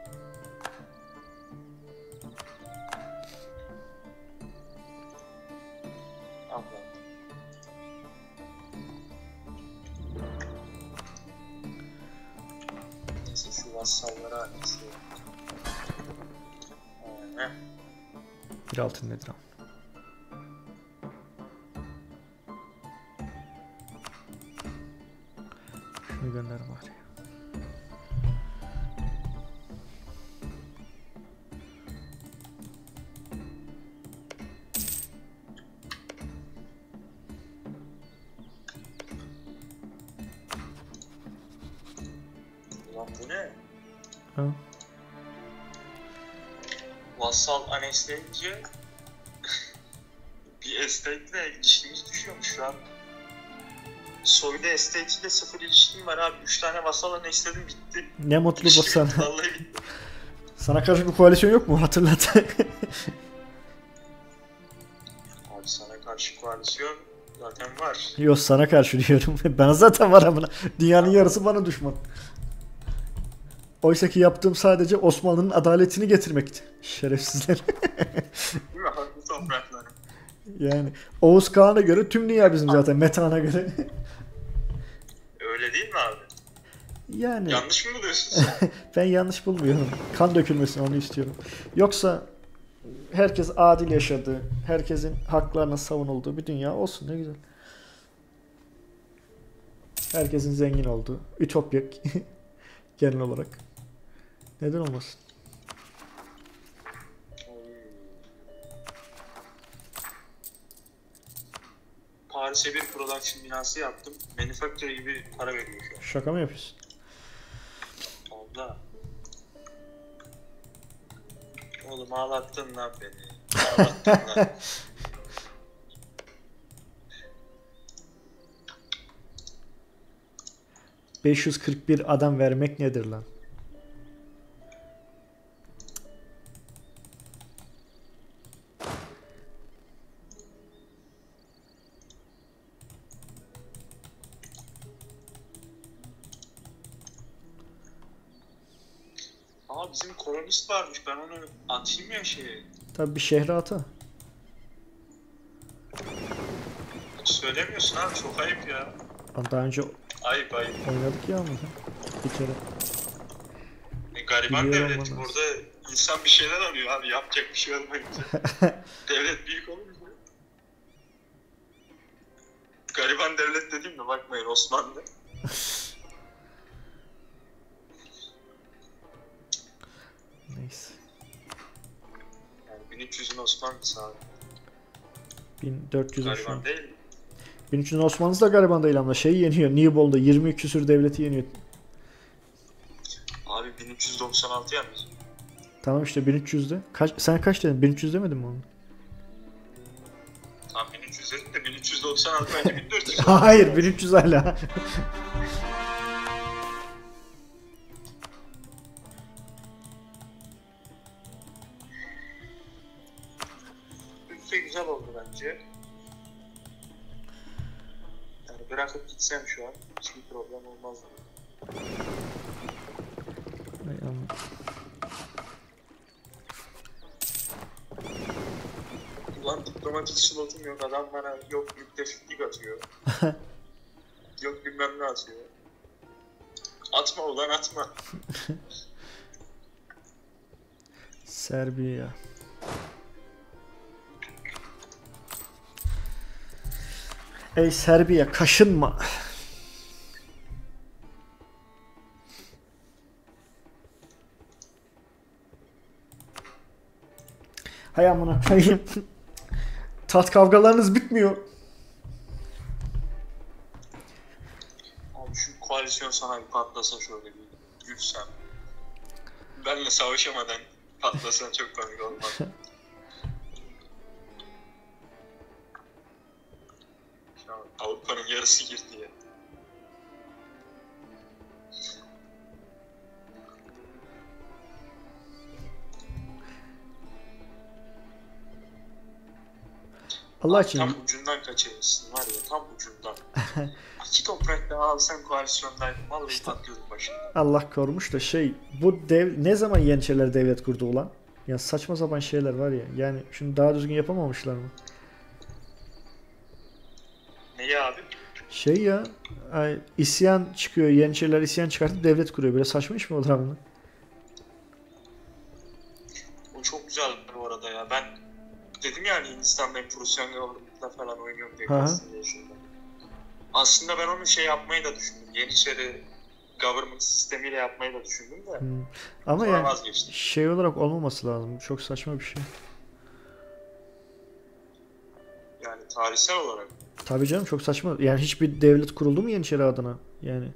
Allah. Neyse şu vassallara annesi. Ne? Bir altın nedir ama. Şunu gönder bari. Lan bu ne? Ha? Vassal anestleyince bir estate'le ilişkimiz düşüyormuş şu an. Soylu estate ile sıfır ilişkim var abi. üç tane vassal anestledim bitti. Ne mutlu bu İlişkim sana. bitti, vallahi bitti. Sana karşı bir koalisyon yok mu? Hatırlat. karşı koalisyon zaten var. Yok, sana karşı diyorum. Bana zaten var amına. Dünyanın yarısı bana düşman. Oysa ki yaptığım sadece Osmanlı'nın adaletini getirmekti. Şerefsizler. Değil mi? Haklı toprakları. Yani Oğuz Kağan'a göre tüm dünya bizim zaten. Metehan'a göre. Öyle değil mi abi? Yani Yanlış mı buluyorsun sen? ben yanlış bulmuyorum. Kan dökülmesini onu istiyorum. Yoksa herkes adil yaşadığı, herkesin haklarına savunulduğu bir dünya olsun, ne güzel. Herkesin zengin olduğu, ütopya genel olarak. Neden olmasın? Paris'e bir production binası yaptım. Manufacturer gibi para veriyor şu an. Şaka mı yapıyorsun? Valla. Oğlum ağlattın lan beni. Ağlattın lan. beş yüz kırk bir adam vermek nedir lan? Aa bizim kolonist varmış. Ben onu atayım ya şeye. Tabi bir şehre ata. Hiç söylemiyorsun abi. Çok ayıp ya. Lan daha önce Ayıp ayıp. oynadık ya ama bir kere. E, gariban Biliyorum devlet. onu. Burada insan bir şeyler arıyor abi. Yapacak bir şey olmayınca. Devlet büyük olunca. Gariban devlet dediğim de bakmayın Osmanlı. Neyse. Yani bin üç yüzün Osmanlısı abi. bin dört yüz şu an. Gariban değil mi? bin üç yüzün Osmanlısı da gariban değil ama şey yeniyor. Newbol'da yirmi küsür devleti yeniyor. Abi bin üç yüz doksan altı yalnız. Tamam işte bin üç yüzde. Kaç, sen kaç dedin? bin üç yüz demedin mi onu? Tam bin üç yüz dedim de bin üç yüz doksan altı önce bin dört yüz. Hayır, bin üç yüz hala. Ülke güzel oldu bence. Yani bırakıp gitsem şu an hiçbir problem olmaz. Ay, anladım. Ulan diplomatik slotum yok, adam bana yok müttefiklik atıyor. Yok bilmem ne atıyor. Atma ulan atma. Serbiya. Ey Serbiya, kaşınma. Hay amına koyayım. Tat kavgalarınız bitmiyor. Abi şu koalisyon sana bir patlasa şöyle bir gülsem. Benle savaşamadan patlasan çok komik olmaz. Şu an Avrupa'nın yarısı girdi ya. Allah Abi için. tam ucundan kaçırmışsın var ya, tam ucundan. İki toprak daha alsan koalisyondaydım. Vallahi patlıyordum başında. Allah korumuş da şey, bu dev ne zaman Yeniçeriler devlet kurdu ulan? Ya saçma sapan şeyler var ya. Yani şunu daha düzgün yapamamışlar mı? Neyi abi? Şey ya, ay, isyan çıkıyor. Yeniçeriler isyan çıkartıp devlet kuruyor. Böyle saçma iş mi olur abi? O çok güzel bu arada ya. Ben dedim yani Hindistan'da Prusyan Government'la falan oynuyorum diye. Hı hı. Aslında, aslında ben onu şey yapmayı da düşündüm. Yeniçeri government sistemiyle yapmayı da düşündüm de. Hmm. Ama Sonra yani vazgeçtim. şey olarak olmaması lazım. Çok saçma bir şey. Yani tarihsel olarak. Tabii canım, çok saçma. Yani hiçbir devlet kuruldu mu Yeniçeri adına? Yani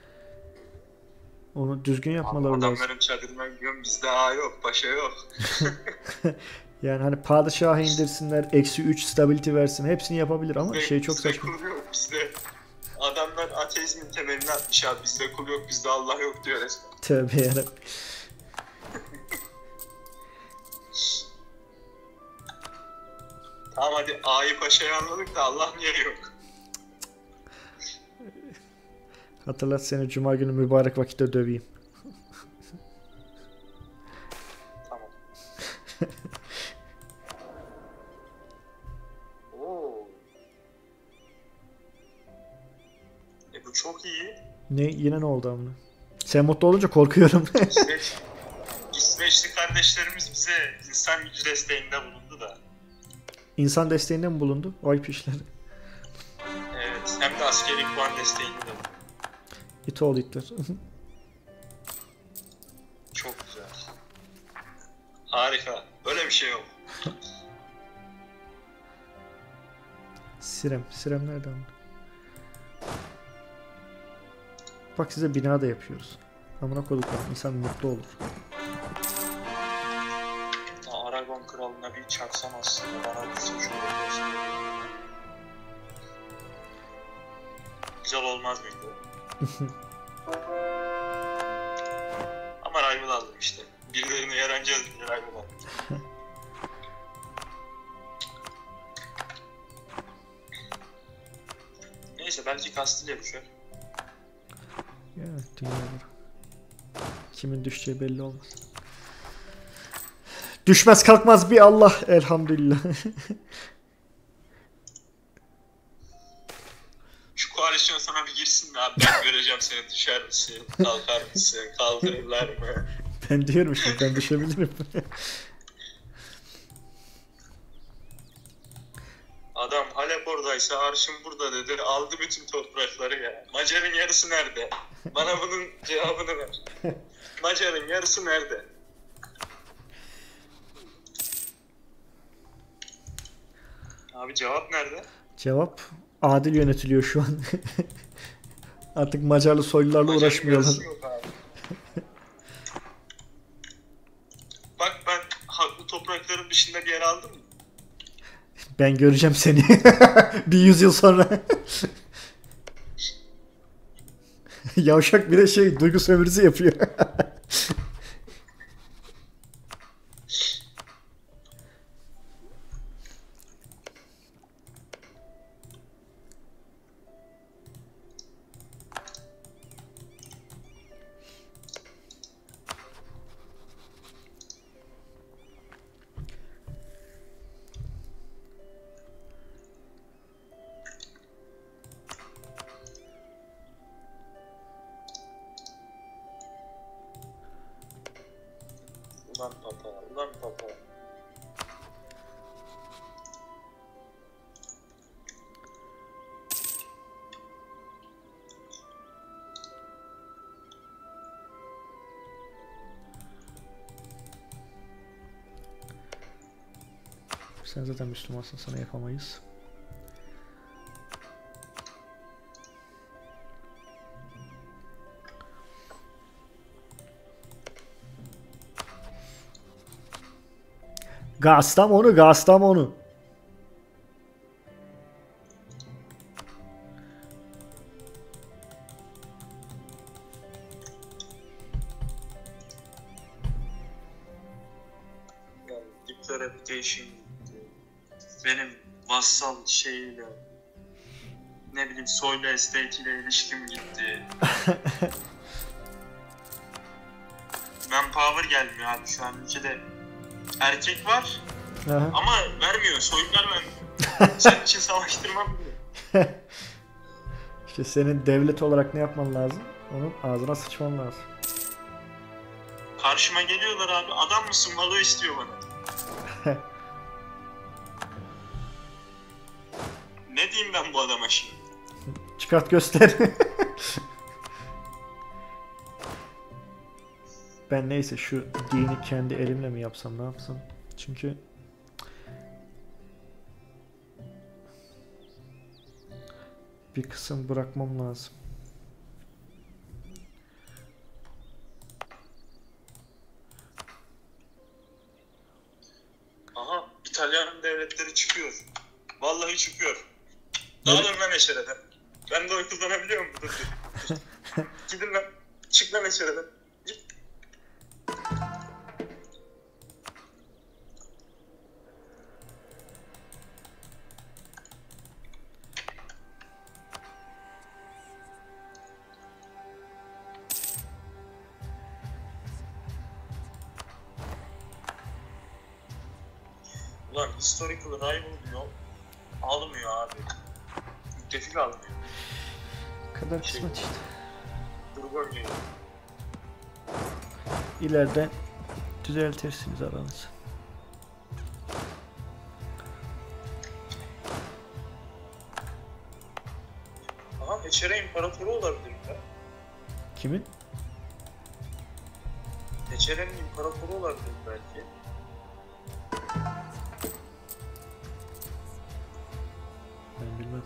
onu düzgün yapmaları lazım. Adamların çadırına gidiyorum, bizde A yok, paşa yok. Yani hani padişahı indirsinler, eksi üç stability versin, hepsini yapabilir ama Bizde- şey çok bizde saçma. kul yok, bizde. Adamlar ateizmin temelini atmış abi. Bizde kul yok, bizde Allah yok diyor resmen. Tövbe yarabbim. Tamam hadi A'yı Paşa'yı anladık da Allah niye yok? Hatırlat seni cuma günü mübarek vakitte döveyim. Tamam. Oo. E bu çok iyi. Ne yine ne oldu amına? Sen mutlu olunca korkuyorum. İsveç, İsveçli kardeşlerimiz bize insan gücü desteğinde bulundu da. İnsan desteğinde mi bulundu? Vay pişleri. Evet, hem de askeri puan desteğinde de. İt oğlu itler. Çok güzel. Harika. Böyle bir şey yok. Sirem. Sirem nerede amına? Bak size bina da yapıyoruz. Amına koduklarım. İnsan mutlu olur. Aragon kralına bir çaksam aslında bana bir suç olur. Güzel olmaz mıydı? Ama rival aldım işte. Birilerine yaranacağız diye rival aldım. Neyse belki Kastilya düşer. Evet dünya var. Kimin düşeceği belli olmaz. Düşmez kalkmaz bir Allah elhamdülillah. Şu koalisyon sana bir girsin de abi ben göreceğim seni, düşer misin, kalkar mısın, kaldırırlar mı? Ben diyorum şimdi ben düşebilirim. Adam Halep oradaysa arşım burada dedi, aldı bütün toprakları ya. Macar'ın yarısı nerede? Bana bunun cevabını ver. Macar'ın yarısı nerede? Abi cevap nerede? Cevap adil yönetiliyor şu an. Artık Macarlı soylularla Macar'ın uğraşmıyorlar. yarısı yok abi. Bak ben haklı toprakların dışında bir yer aldım mı? Ben göreceğim seni. Bir yüzyıl sonra. Yavşak bir de şey duygu sömürüsü yapıyor. Ulan papa, ulan papa. Sen zaten Müslümansın, sana yapamayız. Kastamonu, Kastamonu. Yani Deep Reputation benim vassal şeyiyle ne bileyim soylu estate ile ilişkim gitti. Manpower gelmiyor abi şu an ülkede. Erkek var Aha. ama vermiyor, soylular vermiyor. Senin için savaştırmam diyor. İşte senin devlet olarak ne yapman lazım? Onun ağzına sıçman lazım. Karşıma geliyorlar abi, adam mısın malı istiyor bana. Ne diyeyim ben bu adama şimdi? Çıkart göster. Ben neyse şu dini kendi elimle mi yapsam, ne yapsam? Çünkü bir kısım bırakmam lazım. Aha, İtalyan devletleri çıkıyor. Vallahi çıkıyor. Dağılın lan Eşere'den. Ben de oy kullanabiliyor muyum? Dur dur. Gidin lan. Çık lan Eşere'den. Git. Ulan historical rival diyor. Almıyor abi. Müttefik almıyor. Kadar kısmet işte. Burgonya. İleride düzeltirsiniz aranızı. Aha Meçere İmparatoru olabilir ya. Kimin? Meçere'nin imparatoru olabilir belki. Ben bilmem.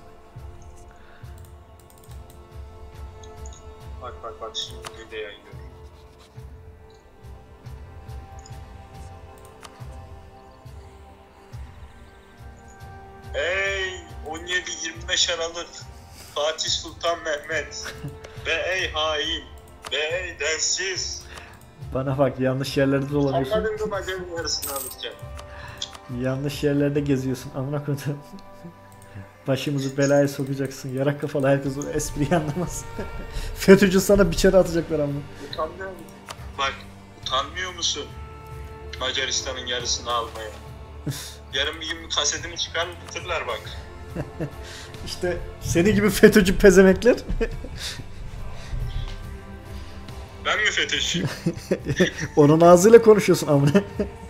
Bak bak bak şimdi de yayıyor. Ey on yedi yirmi beş Aralık Fatih Sultan Mehmet be ey hain be ey densiz. Bana bak, yanlış yerlerde dolanıyorsun. Anladın mı bacağımın yarısını alırken? Yanlış yerlerde geziyorsun. Amına koyayım. Başımızı belaya sokacaksın. Yara kafalı herkes o espriyi anlamaz. FETÖ'cü sana biçare atacaklar ama. Utanmıyor musun? Bak utanmıyor musun Macaristan'ın yarısını almaya? Yarın bir gün kasetini çıkar bitirler bak. İşte seni gibi FETÖ'cü pezemekler. Ben mi FETÖ'cüyüm? Onun ağzıyla konuşuyorsun amına.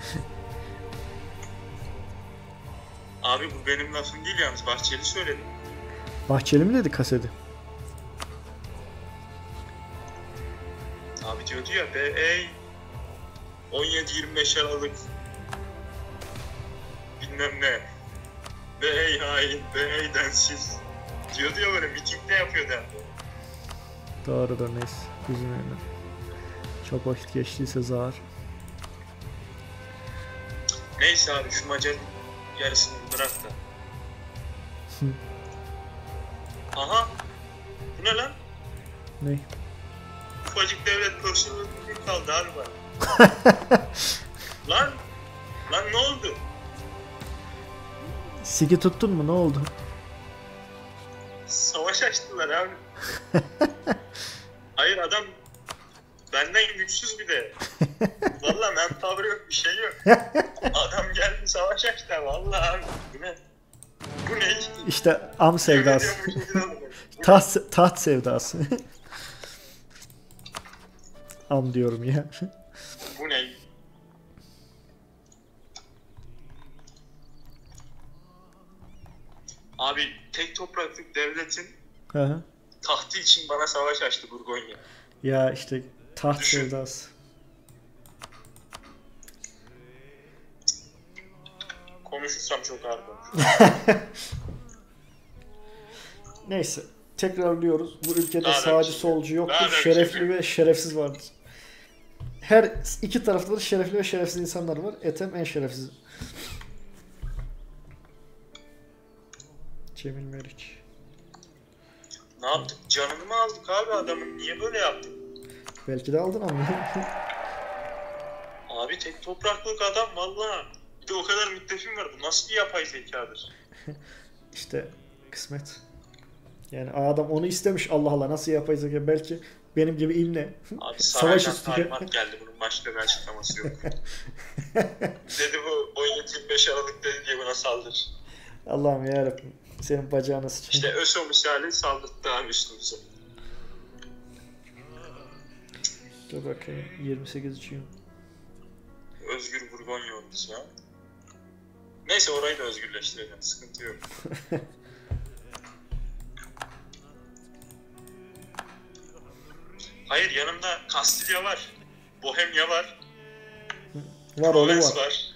Abi bu benim lafım değil yalnız, Bahçeli söyledi. Bahçeli mi dedi kaseti? Abi diyordu ya be ey on yedi yirmi beş Aralık bilmem ne be ey hain be ey densiz diyordu ya, böyle mitingde yapıyordu hem de. Doğrudur, neyse. Bizim öyle. Çok vakit geçtiyse zar. Neyse abi şu Macar yarısını bırak da. Aha bu ne lan? Ne? Ufacık devlet personeli bir kaldı abi bak. Lan lan ne oldu? Siki tuttun mu? Ne oldu? Savaş açtılar abi. Hayır adam benden güçsüz bir de. Vallahi manpower yok, bir şey yok. Adam geldi savaş açtı vallahi abi. Bu ne? Bu ne? İşte am sevdası. taht, taht sevdası. Am diyorum ya. Bu ne? Abi tek topraklık devletin Hı hı. tahtı için bana savaş açtı Burgonya. Ya işte taht Düşün. sevdası. Konuşursam çok ağır konuşurum. Neyse. Tekrarlıyoruz. Bu ülkede Daha sağcı da- solcu daha yoktur. da- Şerefli ve şerefsiz vardır. Her iki tarafta da şerefli ve şerefsiz insanlar var. Ethem en şerefsiz. Cemil Meriç. Ne yaptık? Canını mı aldık abi adamın? Niye böyle yaptık? Belki de aldın ama. Abi tek topraklık adam valla. Bir de o kadar müttefim var. Bu nasıl bir yapay zekadır? İşte kısmet. Yani adam onu istemiş, Allah Allah, nasıl yapayız ki? Belki benim gibi imle. Abi Savaş saraydan istiyor. talimat geldi. Bunun başka bir açıklaması yok. Dedi bu on yedi yirmi beş Aralık dedi diye buna saldır. Allah'ım yarabbim. Senin bacağına sıçayım. İşte ÖSO misali saldırttı abi üstümüze. Dur bakayım. yirmi sekiz içiyorum. Özgür Burgonya ordusu ha. Neyse orayı da özgürleştirelim. Sıkıntı yok. Hayır yanımda Kastilya var. Bohemya var. Var oğlu Provence var. var.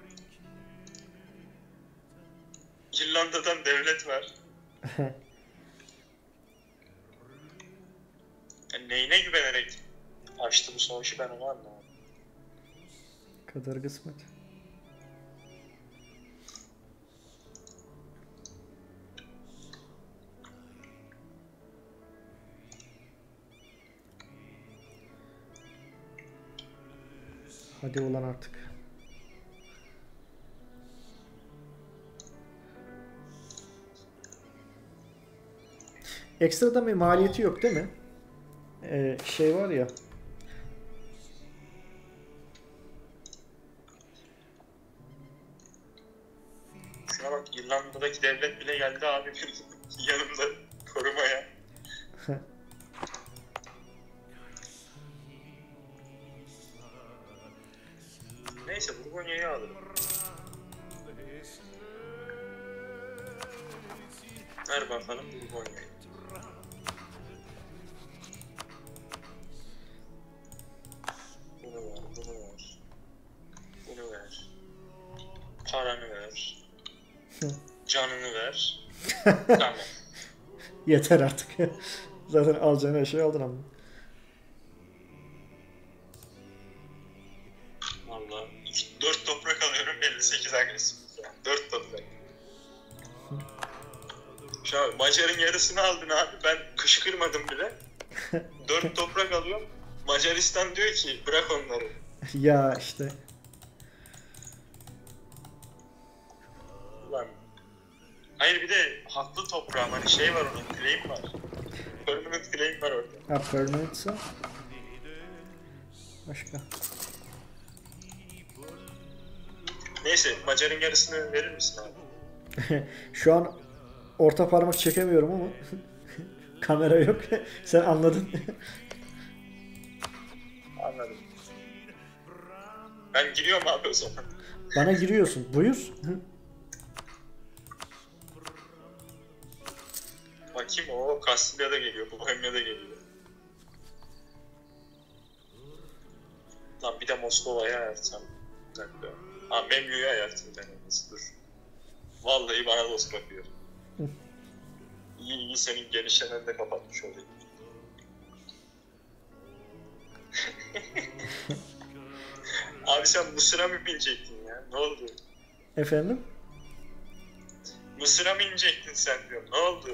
İrlanda'dan devlet var. Yani neyine güvenerek açtı bu savaşı ben onu anlamadım. Kadar kısmet. Hadi ulan artık. Ekstradan bir maliyeti yok değil mi? Ee, şey var ya. İrland, İrlanda'daki devlet bile geldi abi yanımda korumaya. Neyse Burgonya'yı alırım. Ver bakalım Burgonya'yı. Bunu ver, bunu ver. Bunu ver. Paranı ver. Canını ver. Tamam. Yeter artık. Zaten alacağın her şeyi aldın ama. Valla dört toprak alıyorum, elli sekiz agresif. Yani dört toprak. Şu an Macar'ın yarısını aldın abi, ben kışkırmadım bile. dört toprak alıyorum. Macaristan diyor ki bırak onları. Ya işte. Ulan. Hayır bir de haklı toprağım, hani şey var onun, claim var. Permanent claim var orada. Ha, permanent'sa. Başka. Neyse Macar'ın yarısını verir misin abi? Şu an orta parmak çekemiyorum ama kamera yok. Sen anladın. Anladım. Ben giriyorum abi o zaman. Bana giriyorsun. Buyur. Bakayım, o Kastilya'da geliyor, Bohemia'da geliyor. Lan bir de Moskova'ya ayartsam. Bir dakika. Ha, Memlü'yü ayartayım ben yalnız, dur. Vallahi bana dost bakıyor. İyi iyi, senin genişlemeni de kapatmış olayım. Abi sen Mısır'a mı binecektin ya? Ne oldu? Efendim? Mısır'a mı inecektin sen diyorum. Ne oldu?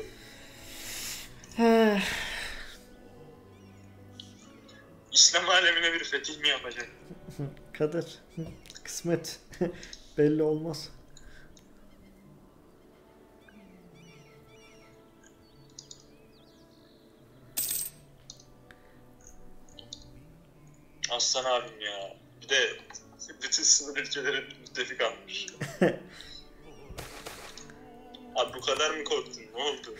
İslam alemine bir fetih mi yapacak? Kader. Kısmet. Belli olmaz. Aslan abim ya. Bir de bütün sınır ülkeleri müttefik almış. Abi bu kadar mı korktun? Ne oldu?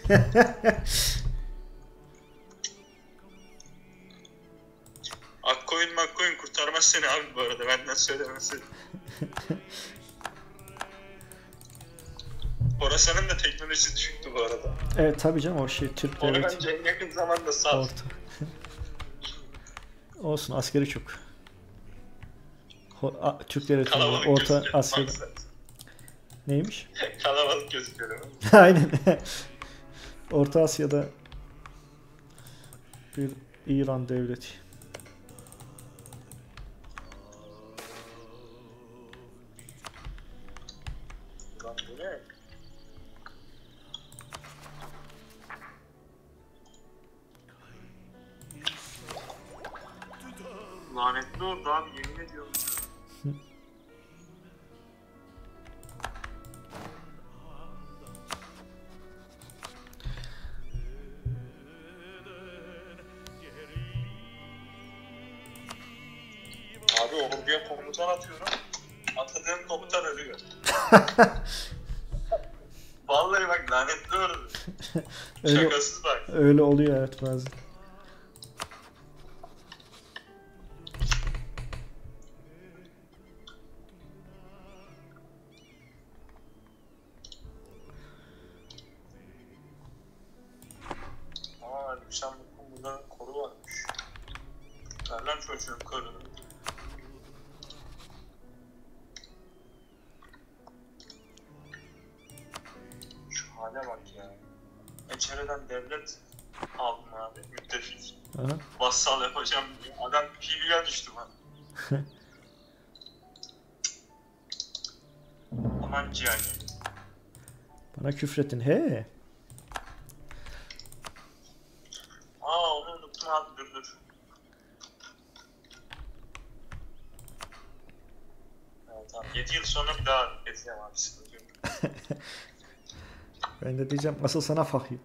Akkoyun makkoyun kurtarmaz seni abi bu arada, benden söylemesi. Horasan'ın da teknolojisi düşüktü bu arada. Evet tabii canım, o şey Türk Onu devleti. bence en yakın zamanda sal. Orta. Olsun, askeri çok. Ho- A- Türk devleti Kalabalık Orta gözüküyor. Asya'da. Maksat. Neymiş? Kalabalık gözüküyor değil mi? Aynen. Orta Asya'da bir İran devleti. Lan bu ne? Lanetli oldu abi, yemin ediyorum. Abi orduya komutan atıyorum. Atadığım komutan ölüyor. Vallahi bak, lanetli ordu. Öyle, Şakasız bak. öyle oluyor evet bazen. Aa, Lüksemburg'un burada koru varmış. Ver lan çocuğun korunu. Şu hale bak ya. Eçere'den devlet aldım abi, müttefik. Aha. Vassal yapacağım diye. Adam P B'ye düştü bana. Aman cihani. Bana küfretin he. Aa, onu unuttum abi, dur dur. Evet, tamam. yedi yıl sonra bir daha edeceğim abi, sıkıntı yok. Ben de diyeceğim asıl sana Fahri.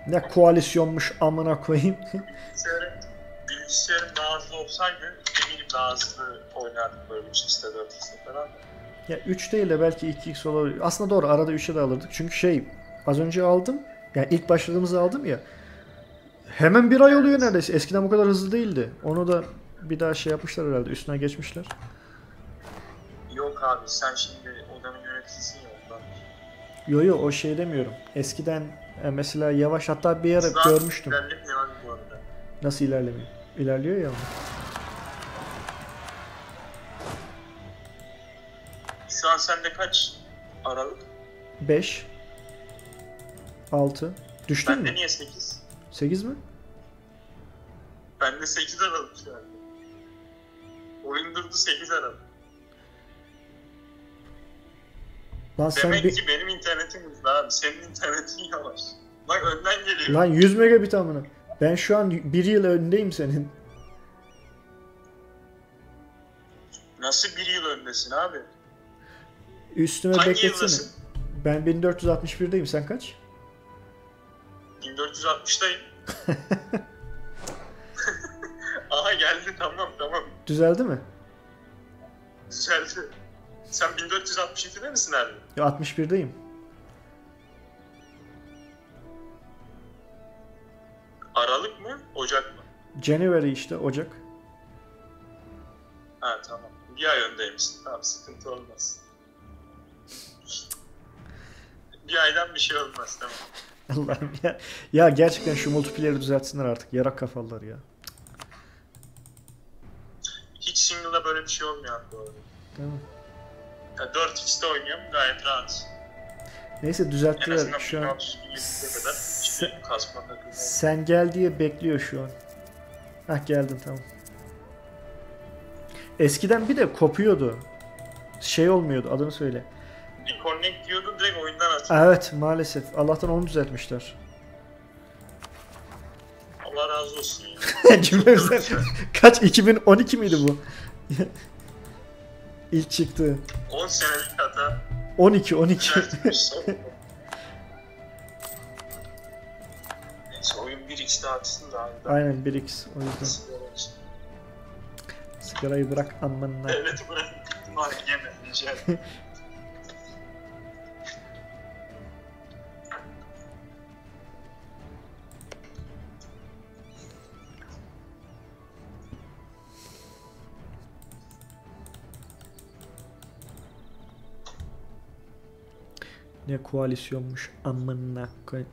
Ne koalisyonmuş amına koyayım. Bilgisayarım, bilgisayarım daha hızlı olsaydı eminim daha hızlı oynardık böyle üç x'te dört x'te falan. Ya üç değil de belki iki x olabilir. Aslında doğru, arada üçe de alırdık. Çünkü şey, az önce aldım. Yani ilk başladığımızda aldım ya. Hemen bir ay oluyor neredeyse. Eskiden bu kadar hızlı değildi. Onu da bir daha şey yapmışlar herhalde. Üstüne geçmişler. Yok abi sen şimdi odanın yöneticisisin ya ondan. Yo yo, o şey demiyorum. Eskiden e, mesela yavaş, hatta bir ara Şu an görmüştüm. ilerlemiyor abi bu arada. Nasıl ilerlemiyor? İlerliyor ya ama. Şu an sende kaç Aralık? beş altı. Düştün Bende mü? niye sekiz? sekiz mi? Bende sekiz Aralık şu an. Oyun durdu sekiz Aralık. Lan sen Demek bir... ki benim internetim hızlı abi. Senin internetin yavaş. Bak önden geliyor. Lan yüz megabit amına. Ben şu an bir yıl öndeyim senin. Nasıl bir yıl öndesin abi? Üstüme Hangi bekletsene. yıldasın? Ben bin dört yüz altmış birdeyim. Sen kaç? bin dört yüz altmıştayım. Aha geldi tamam tamam. Düzeldi mi? Düzeldi. Sen bin dört yüz altmış ikide misin abi? Ya altmış birdeyim. Aralık mı? Ocak mı? January işte, Ocak. Ha tamam. Bir ay öndeymişsin. Tamam sıkıntı olmaz. Bir aydan bir şey olmaz tamam. Allah'ım ya. Ya gerçekten şu multiplayer'ı düzeltsinler artık. Yarak kafalılar ya. Hiç single'da böyle bir şey olmuyor bu arada. Tamam. Ya dört x'te oynuyorum gayet rahat. Neyse En düzelttiler azından şu an. bin altı yüze kadar hiçbir kasma takılma. Sen gel diye bekliyor şu an. Hah, geldin tamam. Eskiden bir de kopuyordu. Şey olmuyordu, adını söyle. Bir connect diyordun direkt oyundan atıyor. Evet maalesef. Allah'tan onu düzeltmişler. Allah razı olsun ya. Cümlemizden kaç? iki bin on iki miydi bu? İlk çıktı. on senelik hata on iki on iki. düzeltilmiş son. Neyse oyun bir x'te atsın da abi. Aynen bir x, o yüzden. Sigara için. Sigarayı bırak amına. Devleti bıraktım abi yeme rica ederim. Ne koalisyonmuş amına koy.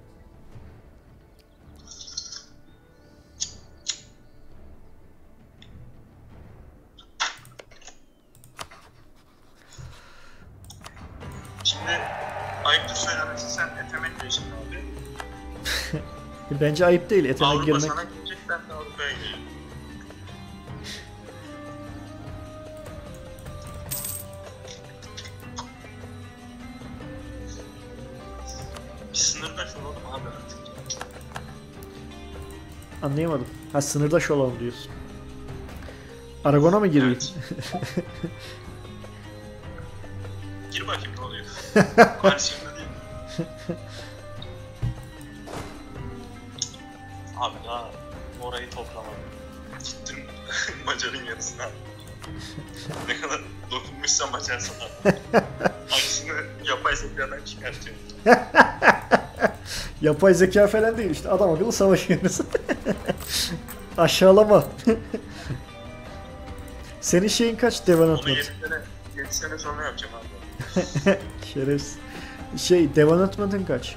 Şimdi ayıptır söylemesi sen Etemen diyorsun abi. Bence ayıp değil eteme Avrupa girmek. sana gelecek ben de Avrupa'ya geleceğim. Bir sınırdaş olalım abi artık. Anlayamadım. Ha, sınırdaş olalım diyorsun. Aragon'a mı gireyim? Evet. Gir bakayım ne oluyor. Koalisyonda değil mi? Abi daha orayı toplamadım. Gittim Macar'ın yarısına. Ne kadar dokunmuşsa Macar sana. Aksini yapay zekadan çıkartıyor. Yapay zeka falan değil işte, adam akıllı savaşıyoruz. Aşağılama. Senin şeyin kaç Onu development? yedi sene, yedi sene sonra yapacağım abi. Şerefsiz. Şey, development'ın kaç?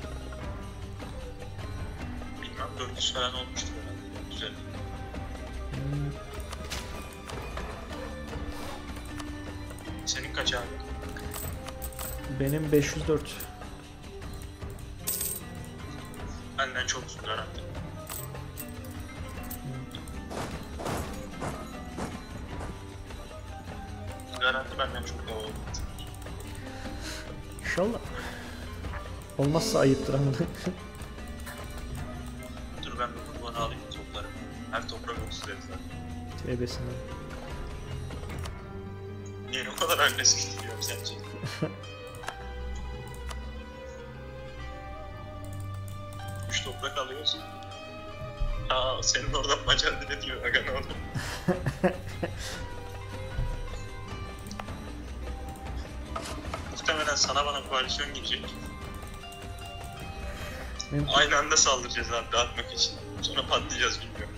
Bilmem dört yüz falan olmuştur herhalde. Güzel. Hmm, Senin kaç abi? benim beş yüz dört. Benden çok uzun garanti. Garanti benden çok daha oldu. İnşallah. Olmazsa ayıptır ama. Dur ben bir kurbanı alayım toplarım. Her toprak otuz lira zaten. Tebesinden. Niye o kadar agresif gidiyorum sence? üç boş toprak alıyorsun. Aa senin oradan Macar dili diyor. Aga ne oldu? Muhtemelen sana bana koalisyon girecek. Benim... Aynı anda saldıracağız abi dağıtmak için. Sonra patlayacağız bilmiyorum.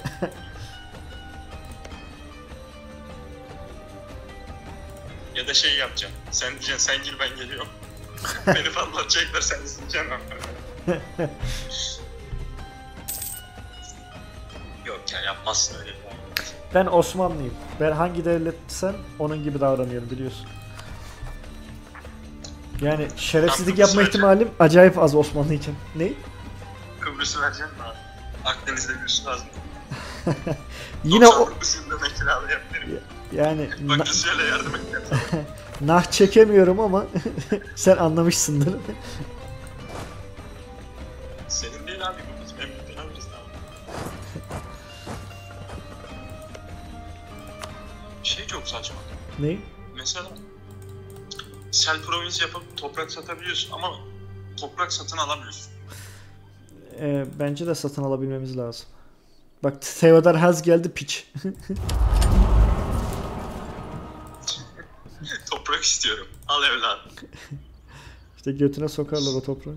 Ya da şey yapacağım. Sen diyeceksin sen gir ben geliyorum. Beni patlatacaklar sen izleyeceksin ama. Yok ya yapmazsın öyle. Ben Osmanlıyım. Ben hangi devletsem onun gibi davranıyorum biliyorsun. Yani şerefsizlik yapma ihtimalim acayip az Osmanlı için. Ne? Kıbrıs'ı vereceksin mi abi? Akdeniz'de bir üstü lazım. Yine o... Kıbrıs'ın kiralayabilirim. Yani... Bak Rusya'yla yardım edeceğim. Nah çekemiyorum ama sen anlamışsındır. Senin değil abi bu bizim emniyeten alırız abi. Şey çok saçma. Ne? Mesela sel province yapıp toprak satabiliyorsun ama toprak satın alamıyorsun. Ee, bence de satın alabilmemiz lazım. Bak Theodor Haz geldi piç. Toprak istiyorum. Al evladım. İşte götüne sokarlar o toprağı.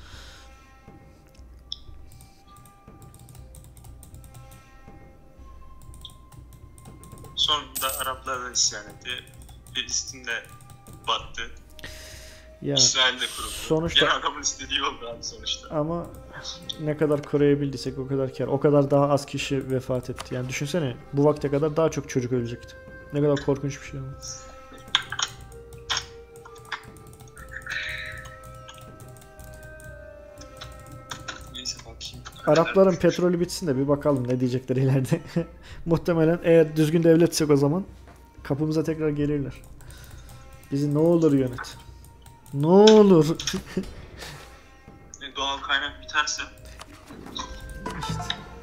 Sonunda Araplar da isyan etti. Filistin'de battı. Ya, İsrail'de kuruldu. Sonuçta... Gene adamın istediği oldu abi sonuçta. Ama ne kadar koruyabildiysek o kadar kar. O kadar daha az kişi vefat etti. Yani düşünsene bu vakte kadar daha çok çocuk ölecekti. Ne kadar korkunç bir şey ama. Neyse bakayım. Arapların petrolü bitsin de bir bakalım ne diyecekler ileride. Muhtemelen eğer düzgün devletsek o zaman kapımıza tekrar gelirler. Bizi ne olur yönet. Ne olur. Doğal kaynak biterse İşte.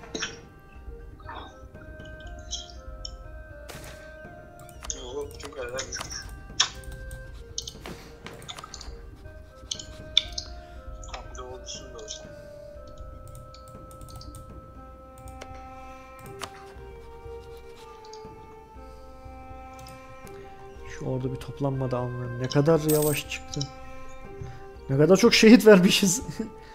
Yo, bütün kaynak uçmuş. Kapıda olsun da olsun. Şu orada bir toplanmadı anlarım. Ne kadar yavaş çıktı. Ne kadar çok şehit vermişiz.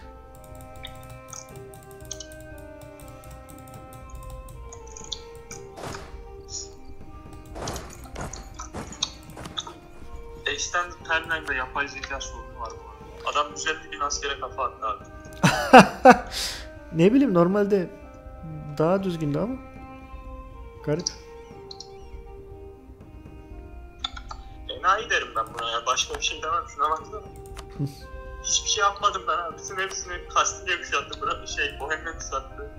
Extended Timeline'da yapay zeka sorunu var bu arada. Adam yüz elli bin askere kafa attı abi. Ne bileyim normalde daha düzgündü ama garip. Enayi derim ben buna ya. Başka bir şey demem. Şuna baksana. Hiçbir şey yapmadım ben abi. Bütün hepsini Kastilya kuşattı. Bırak şey Bohemia kuşattı.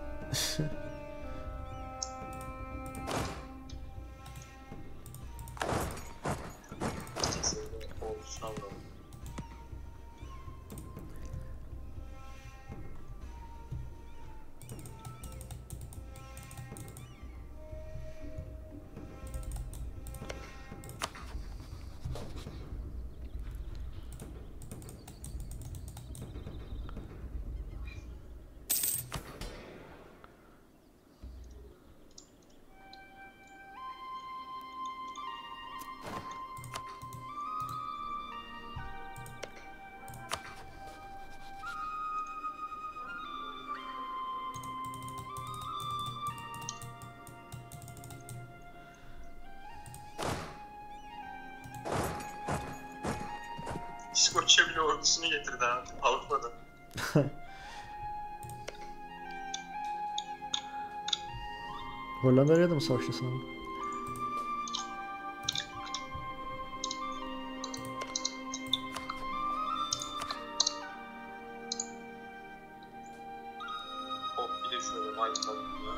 Olsun Allah'ım. İskoçya bile ordusunu getirdi abi Avrupa'da. Hollanda'ya da mı savaşçısın ama? Hop bir de şöyle maytalım ya.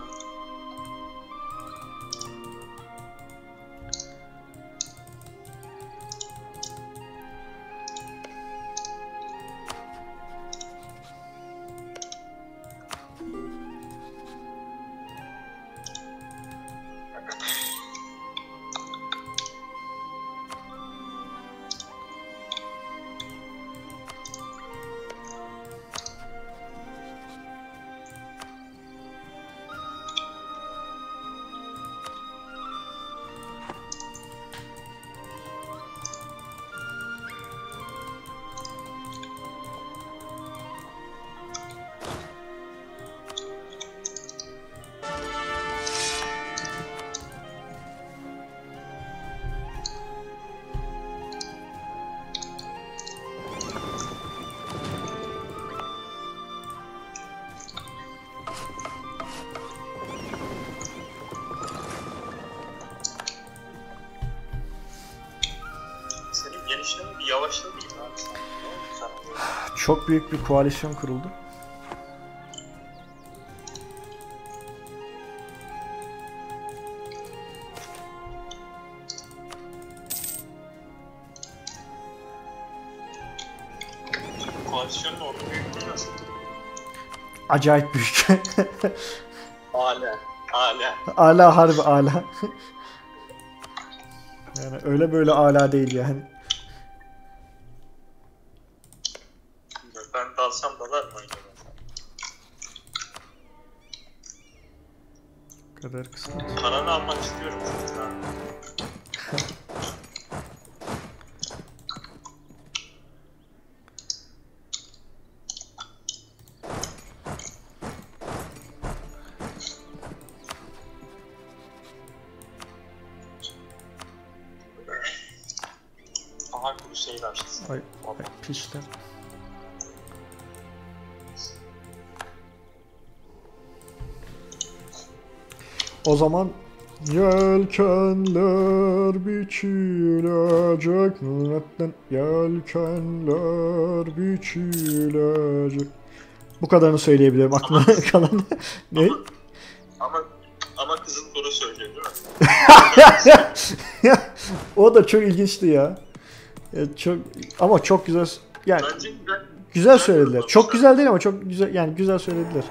genişleme bir yavaşladı gibi abi. Ne oldu sana? Çok büyük bir koalisyon kuruldu. Koalisyonun ordu büyüklüğü nasıl? Acayip büyük. Âlâ. Âlâ. Ala harbi ala. Yani öyle böyle ala değil yani. Ben dalsam dalar mı acaba? Bu kadar kısa. Paranı almak istiyorum çünkü abi. Aha Crusader açtı. Ay, ay pişler. O zaman yelkenler biçilecek, müetten yelkenler biçilecek. Bu kadarını söyleyebilirim aklıma kalan. Ne? Ama, ama, ama kızıl koro söylüyor değil mi? O da çok ilginçti ya. Ya çok ama çok güzel yani Bence güzel. güzel söylediler. Çok güzel değil ama çok güzel yani güzel söylediler.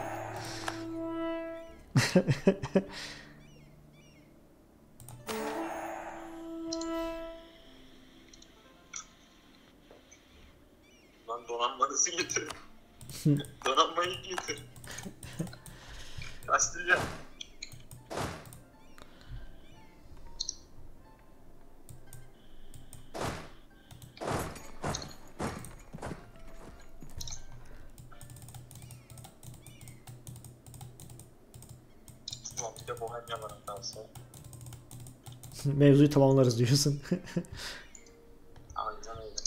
Lan donanmanızı getirin. Donanmayı getirin. Kastilya. Tamam bir de Bohemya var hatansa. Mevzuyu tamamlarız diyorsun. Aynen öyle.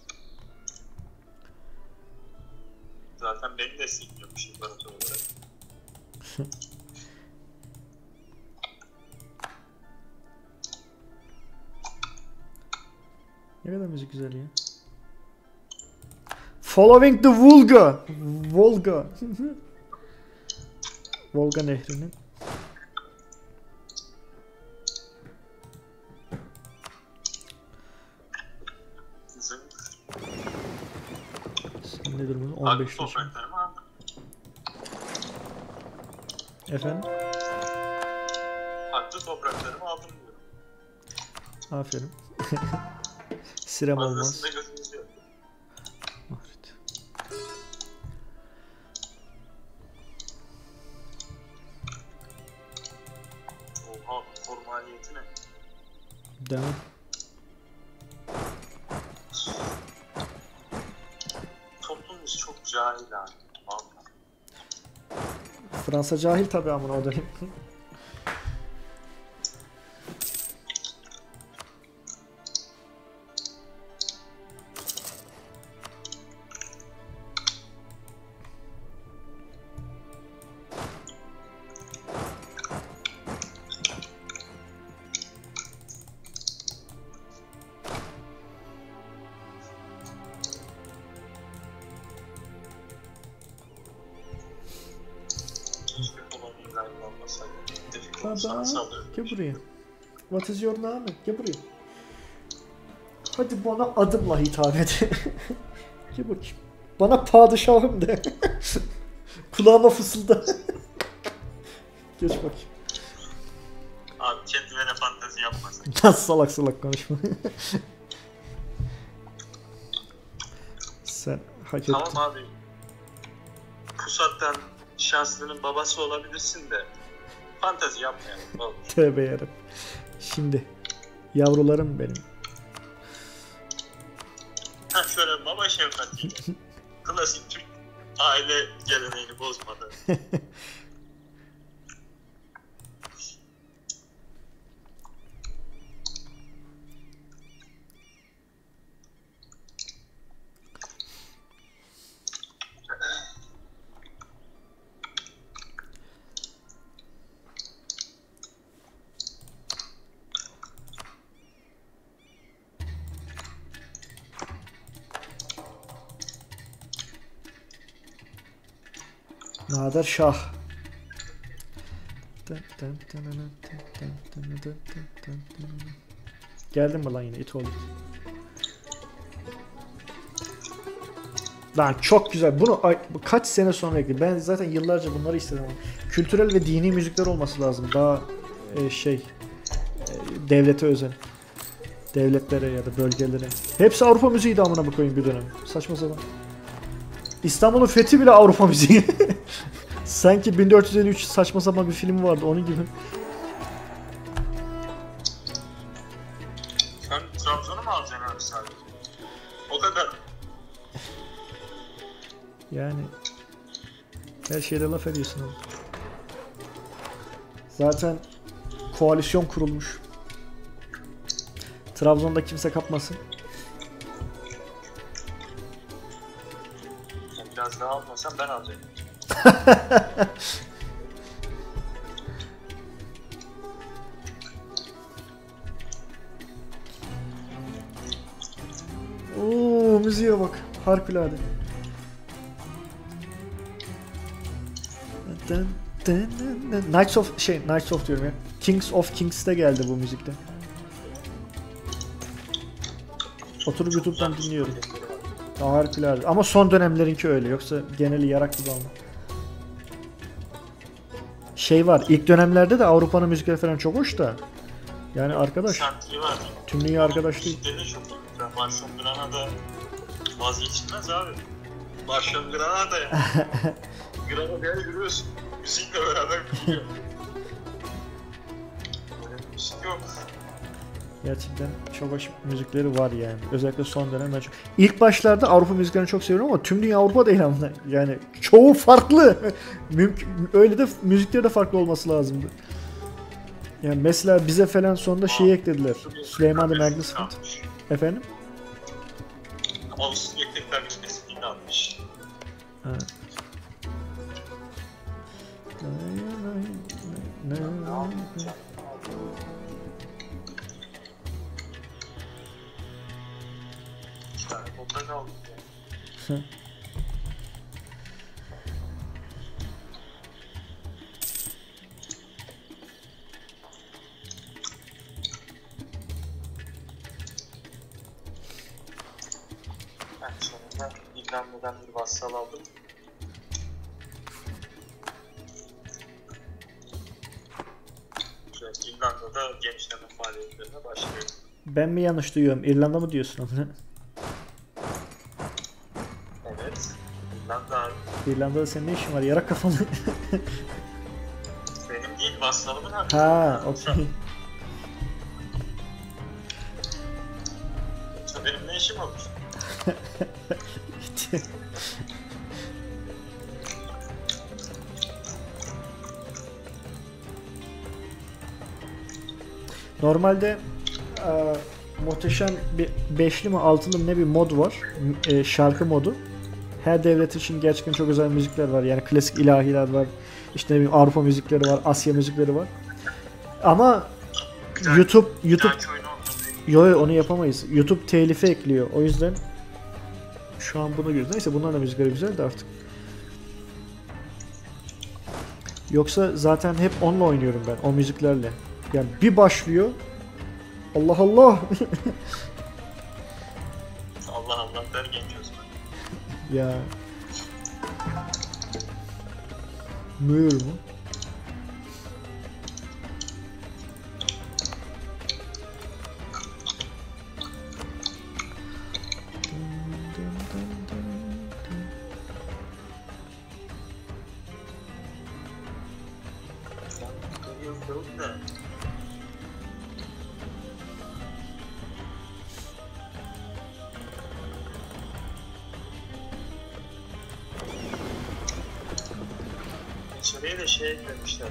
Zaten beni destekliyormuş imparator olarak. Ne kadar müzik güzel ya. Following the Volga. Volga. Volga nehrinin. Sizin Sen ne durumun? on haklı beş yaşında. topraklarımı aldım. Efendim? Haklı topraklarımı aldım diyorum. Aferin. Sirem olmaz. Fazlasında gözümüz yok. Mahret. Oha kor maliyeti ne? Devam. Toplumumuz çok cahil abi. Vallahi. Fransa cahil tabi amına o dönem. Hiçbir koloninin ayrılanmasaydı. Defik Baba, olsana saldırıyor. gel buraya. What is your name? Gel buraya. Hadi bana adımla hitap et. Gel bakayım. Bana padişahım de. Kulağıma fısılda. Geç bakayım. Abi kendine fantezi yapmasın. Nasıl salak salak konuşma. Sen hak ettin. Tamam abi. Pusat'tan şanslının babası olabilirsin de fantezi yapmayalım. Ne olur. Tövbe yarabbim. Şimdi yavrularım benim. Ha şöyle baba şefkatiyle. Klasik Türk aile geleneğini bozmadı. Nadir Şah. Geldin mi lan yine it oldu. Lan çok güzel. Bunu ay, kaç sene sonra ekledim. Ben zaten yıllarca bunları istedim. Kültürel ve dini müzikler olması lazım. Daha e, şey e, devlete özel. Devletlere ya da bölgelere. Hepsi Avrupa müziğiydi amına koyayım bir dönem. Saçma sapan. İstanbul'un fethi bile Avrupa müziği. Sanki bin dört yüz elli üç saçma sapan bir film vardı onun gibi. Sen Trabzon'u mu alacaksın abi sadece? O kadar. Yani her şeyde laf ediyorsun abi. Zaten koalisyon kurulmuş. Trabzon'da kimse kapmasın. Sen biraz daha almasan ben alacağım. Oo, müziğe bak. Harikulade. Knights of şey Knights of diyorum ya. Kings of Kings'te geldi bu müzikte. Oturup YouTube'dan dinliyorum. Harikulade. Ama son dönemlerinki öyle. Yoksa geneli yarak gibi ama. Şey var. İlk dönemlerde de Avrupa'nın müzikleri falan çok hoş da. Yani arkadaş. Santri var. Tüm dünya arkadaş değil. Müzikleri de çok iyi. Marshall Granada vazgeçilmez abi. Marshall Granada ya. Granada'ya yürüyorsun. Müzikle beraber gidiyor. Böyle bir müzik yok. Gerçekten çok hoş müzikleri var yani. Özellikle son dönem ben çok... İlk başlarda Avrupa müziklerini çok seviyorum ama tüm dünya Avrupa değil ama yani çoğu farklı. Mümkün, öyle de müzikleri de farklı olması lazımdı. Yani mesela bize falan sonunda şeyi eklediler. Süleyman the Magnificent. Efendim? Avusturya tekrar bitmesini almış. Evet. Onda ne oldu ya? Ben sonunda İrlanda'dan bir vassal aldım. Şöyle İrlanda'da gençleme faaliyetlerine başlıyor. Ben mi yanlış duyuyorum? İrlanda mı diyorsun onu? Evet. İrlanda abi. İrlanda'da senin ne işin var? Yarak kafalı. Benim değil, vassalımın abi. Ha, okey. Yoksa benim ne işim olur? Normalde e, muhteşem bir beşli mi altılı mı ne bir mod var. E, şarkı modu. Her devlet için gerçekten çok özel müzikler var. Yani klasik ilahiler var. İşte ne bileyim Avrupa müzikleri var, Asya müzikleri var. Ama Güzel, YouTube YouTube güzel yo, yo onu yapamayız. YouTube telifi ekliyor. O yüzden şu an bunu görüyoruz. Neyse bunların da müzikleri güzel de artık. Yoksa zaten hep onunla oynuyorum ben. O müziklerle. Yani bir başlıyor. Allah Allah. Allah Allah der geçiyoruz ben. Ya. Mühür mü? Yok da. İçeriye de şey eklemişler.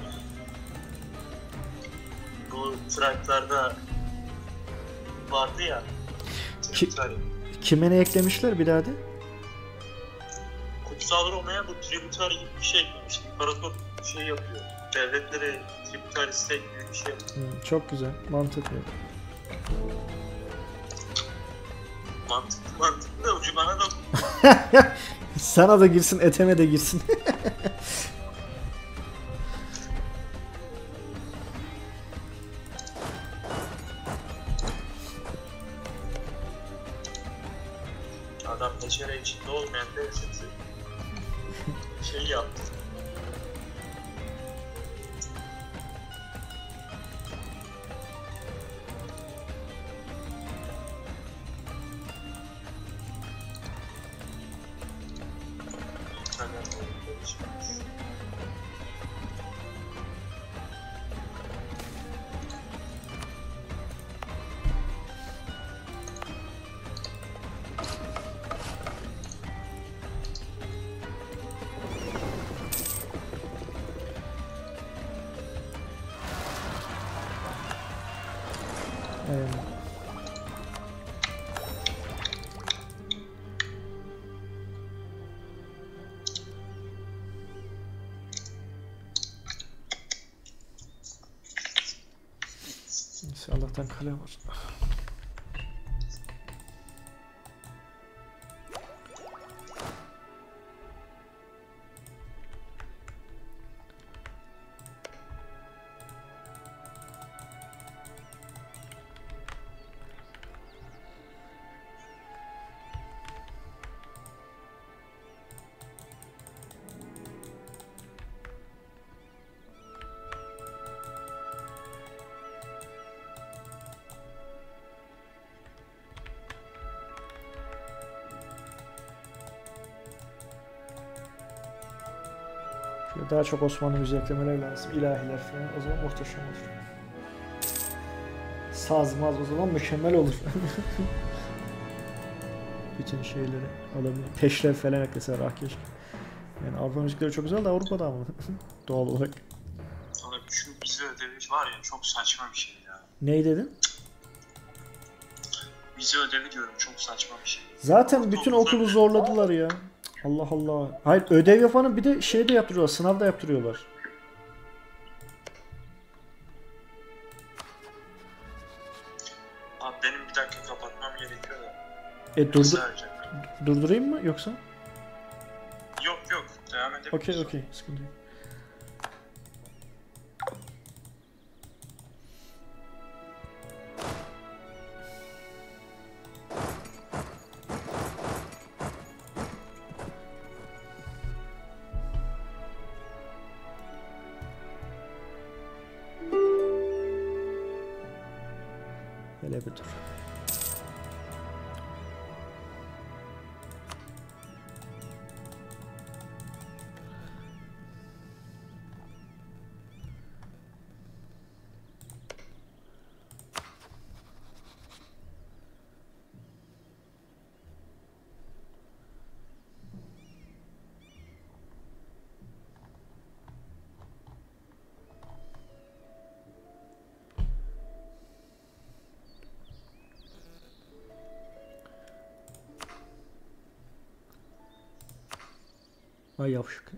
Bu tracklarda vardı ya. Ki, kime ne eklemişler bir daha de? Kutsal Roma'ya bu tributary gibi bir şey eklemiş. İmparator şey yapıyor. Devletlere tributary state gibi bir şey yapıyor. Hmm, çok güzel, mantıklı. Mantıklı mantıklı da ucu bana da Sana da girsin, eteme de girsin. Adam neşere içinde olmayan devleti şey yaptı. Evet. Neyse, Allah'tan kale var. Şöyle daha çok Osmanlı müziği eklemeler lazım. İlahiler falan. O zaman muhteşem olur. Sazmaz o zaman mükemmel olur. Bütün şeyleri alabilir. Peşrev falan eklese ah keşke. Yani Avrupa müzikleri çok güzel de Avrupa'da ama doğal olarak. Sonra şu vize ödevi var ya, çok saçma bir şey ya. Ney dedin? Vize ödevi diyorum, çok saçma bir şey. Zaten bütün okulu zorladılar ya. Allah Allah. Hayır, ödev yapanın bir de şey de yaptırıyorlar. Sınav da yaptırıyorlar. Abi benim bir dakika kapatmam gerekiyor da. E durdur Sadece. durdurayım mı yoksa? Yok yok, devam edelim. Okey okey, sıkıntı yok. Hele bir dur. Ay yavşık.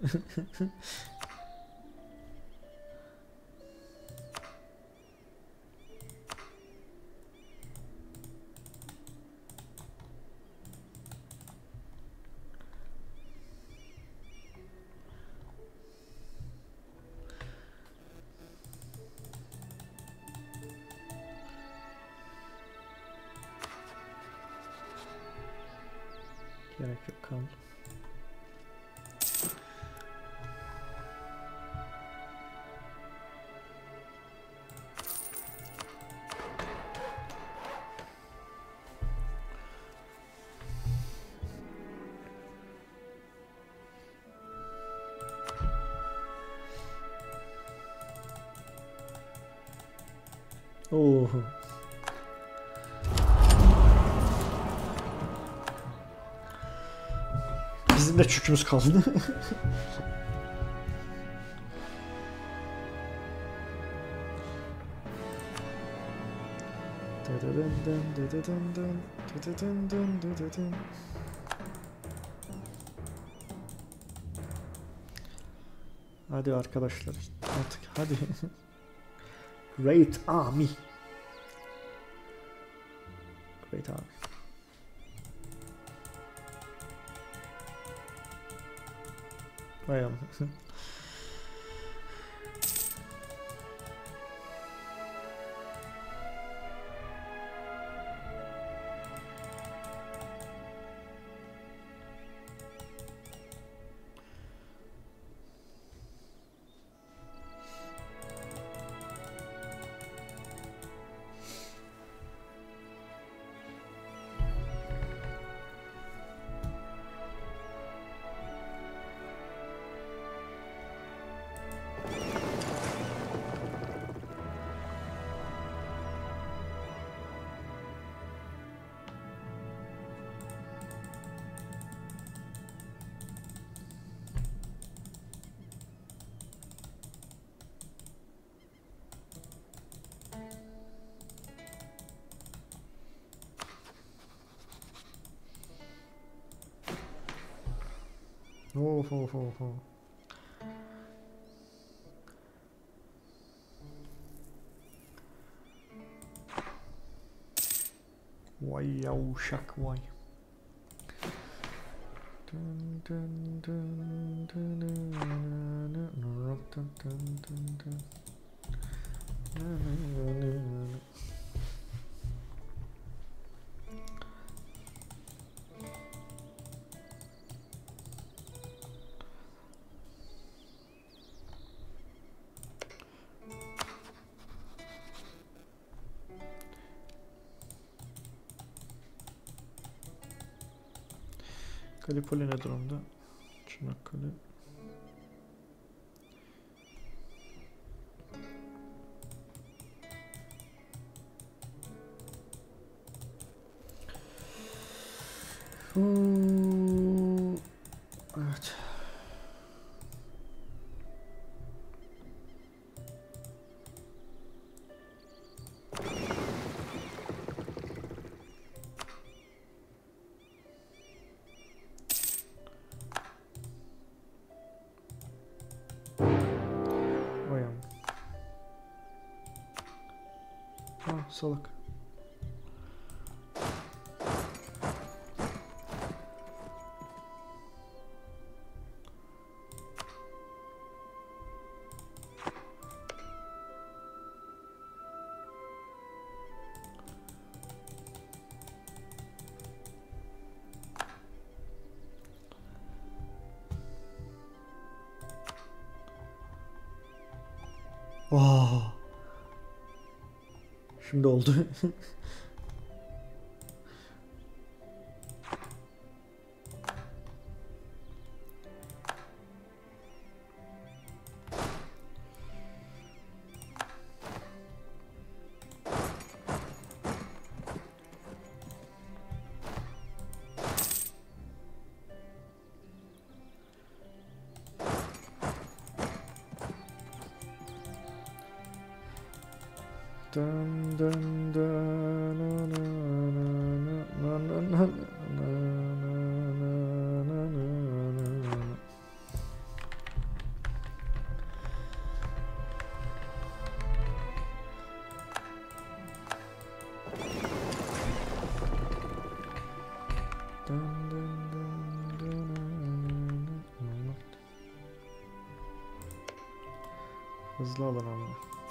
Gerek yok, kaldı. Oo. Bizim de çükümüz kaldı. Hadi arkadaşlar artık hadi. Great Army. Great Army. Vay am. Of of of of. Vay yavşak vay. Dun dun dun dun dun dun dun dun. Gallipoli ne durumda? Çanakkale. Hmm, evet. Bayan. Ah, salak. Vaa. Şimdi oldu. Dun dun dun na na na na na na na na na na. Dun dun dun dun na na. Hızlı alın ama.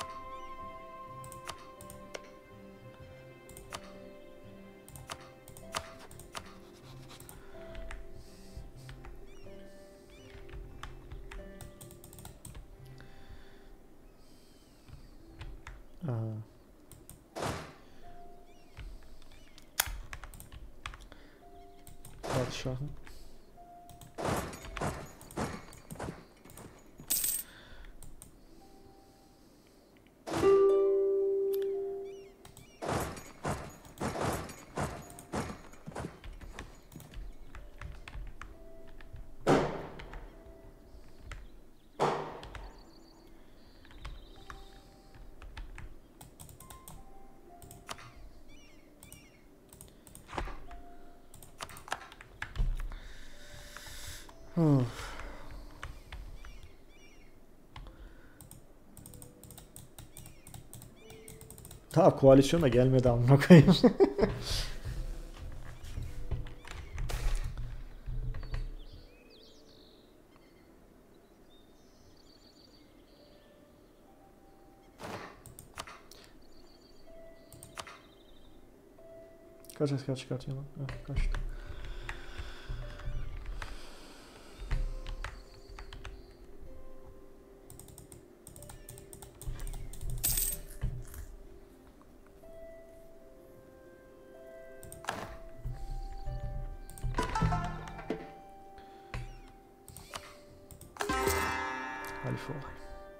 Aha. Padişahım. Of. Ta koalisyona gelmedi amına koyayım. Kaç asker çıkartıyor lan? Heh, kaçtı. Halife olay.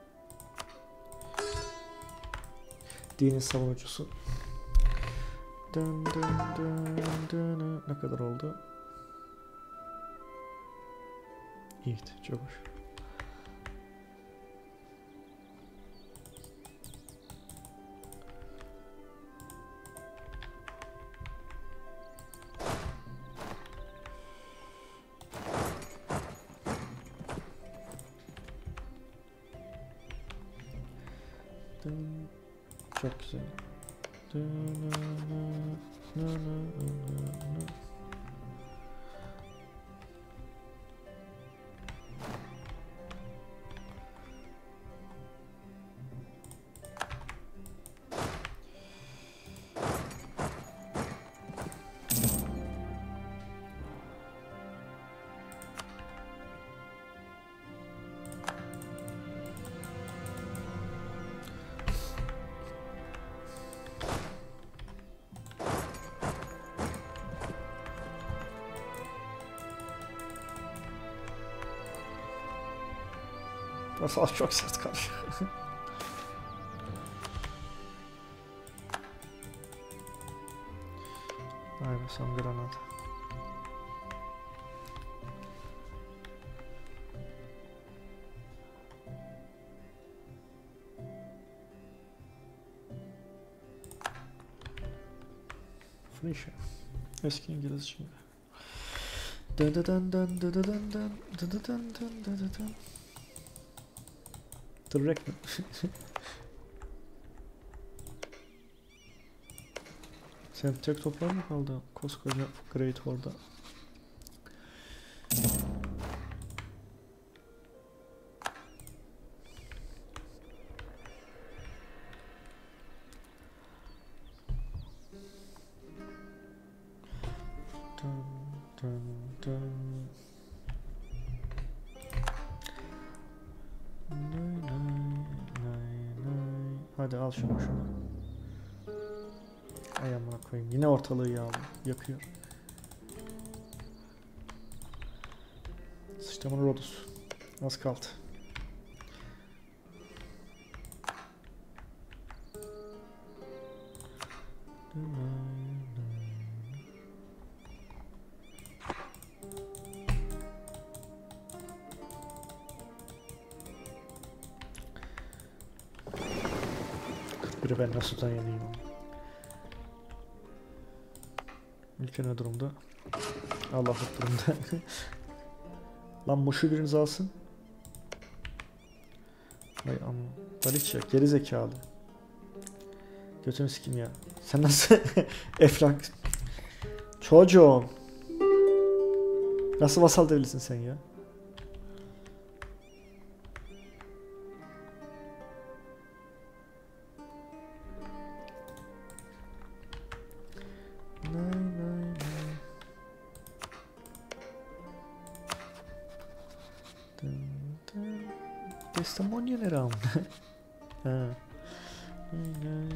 Dinin savunucusu. Dın dın dın dın. Ne kadar oldu? İyi, çok hoş. Çok güzel. Burası çok sert karşı. Vay be, son granat. Fırışa. Eski İngilizce. Dın dın dın dın dın dın dın dın dın dın dın dın. Direkt mi? Sen tek toplar mı kaldı? Koskoca Great War'da. Dun, dun, dun. Nay, nay, nay, nay. Hadi al şunu şunu. Ay amına koyayım. Yine ortalığı yağlı. Yakıyor. Sıçtamın Rodus. Az kaldı. Biri ben nasıl dayanayım? Ülke ne durumda? Allah'lık durumda. Lan Muş'u biriniz alsın. Hay amma. Baliçya geri zekalı. Götünü sikim ya. Sen nasıl Efrak? Çocuğum. Nasıl vasal devlisin sen ya? Testimonial around. Ha. Nay nay.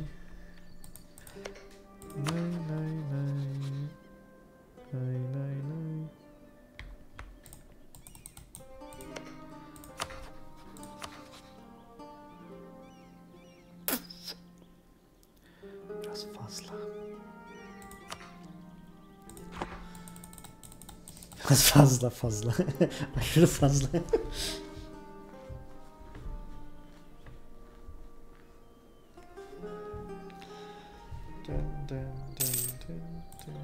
Nay nay nay. Nay nay nay. Biraz fazla. Biraz fazla fazla. Aşırı fazla. Dun, dun, dun, dun, dun.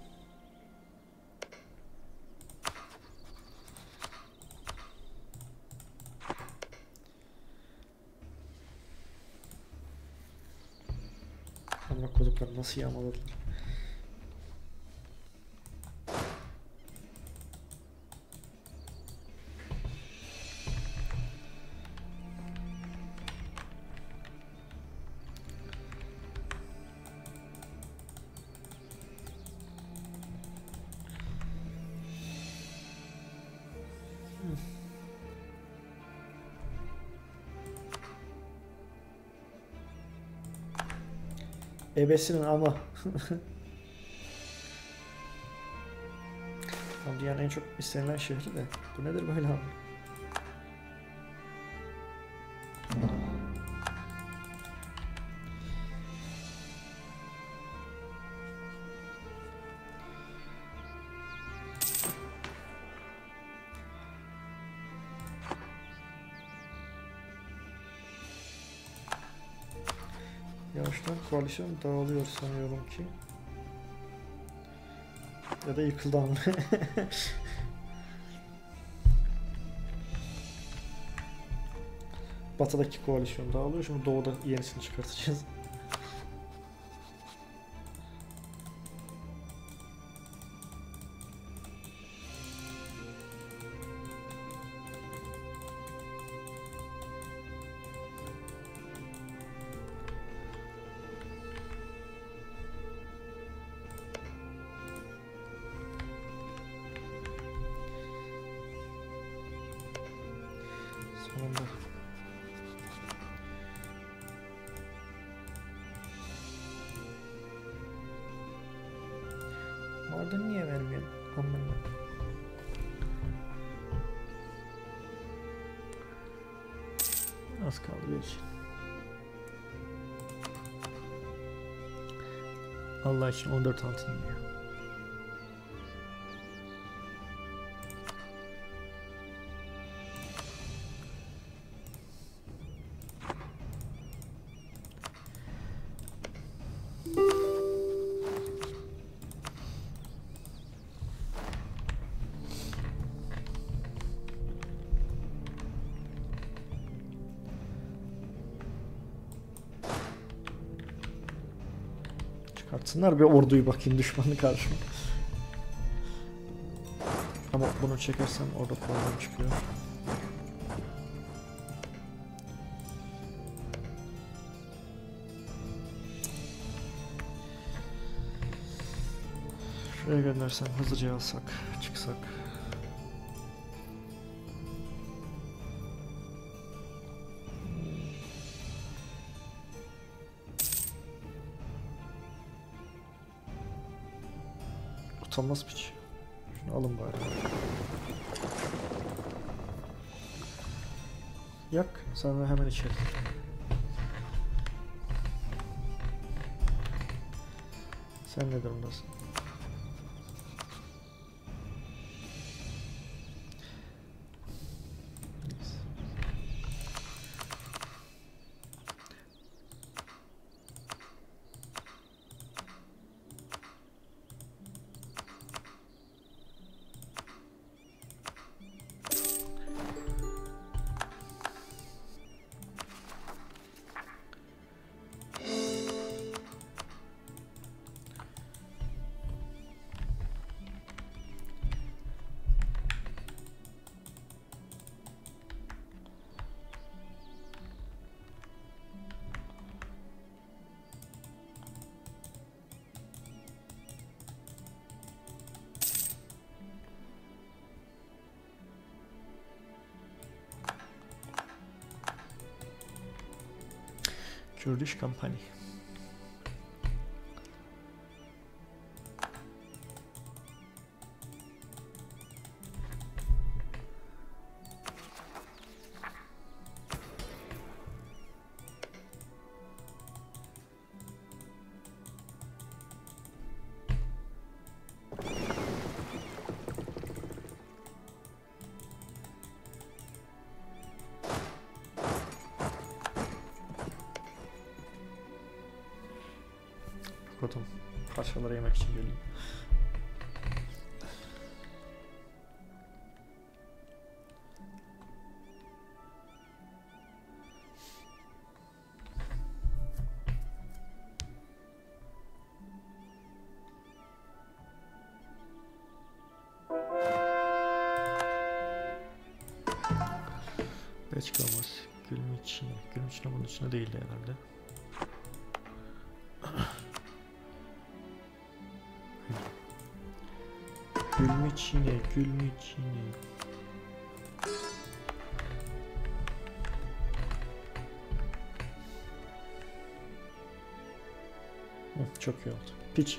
Amına koduklar nasıl yağmaladılar? Ebesinin ama. Dünyanın en çok istenilen şehri de. Bu nedir böyle abi? Yavaştan koalisyon dağılıyor sanıyorum ki. Ya da yıkıldı ama. Batıdaki koalisyon dağılıyor. Şimdi doğuda yenisini çıkartacağız. Sonunda. Maden niye vermiyorsun? Amına. Az kaldı geç. Allah için on dört altın diyor. Çıkartsınlar bir orduyu bakayım düşmanı karşıma. Ama bunu çekersem orada problem çıkıyor. Şuraya göndersem hızlıca alsak, çıksak. Utanmaz piç. Şunu alın bari. Yak, sonra hemen içeri. Sen ne durumdasın? Kurdish Company. Kodum. Parçaları yemek için geliyor. Beç kalmaz. Gülüm için. Gülüm için bunun içine değildi herhalde. Gülmeçine, gülmeçine. Hı, çok iyi oldu. Piç.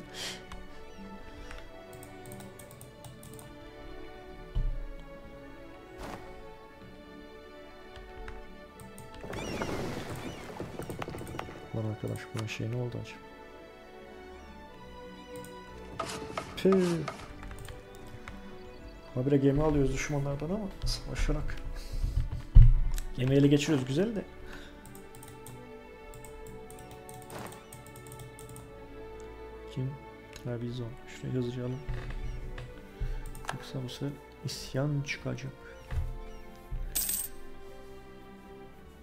Lan arkadaş bunun şey ne oldu acaba? Püh. Habire gemi alıyoruz düşmanlardan ama savaşarak. Gemi ele geçiriyoruz güzel de. Kim? Trabzon. Şurayı hızlıca alın. Yoksa bu sefer isyan çıkacak.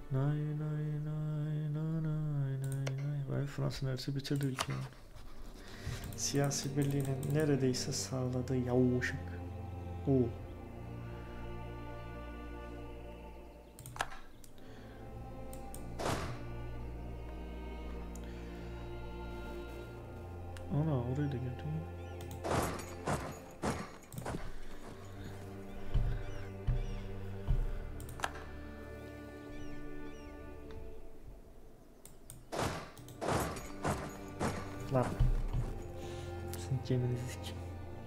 Nay nay nay nay nay nay. Vay, Fransa neredeyse bitirdi ülkeyi. Siyasi birliğini neredeyse sağladı yavuşuk. Oo. Ana, orayı da gördüm. Lan. Sizin geminizi sikeyim.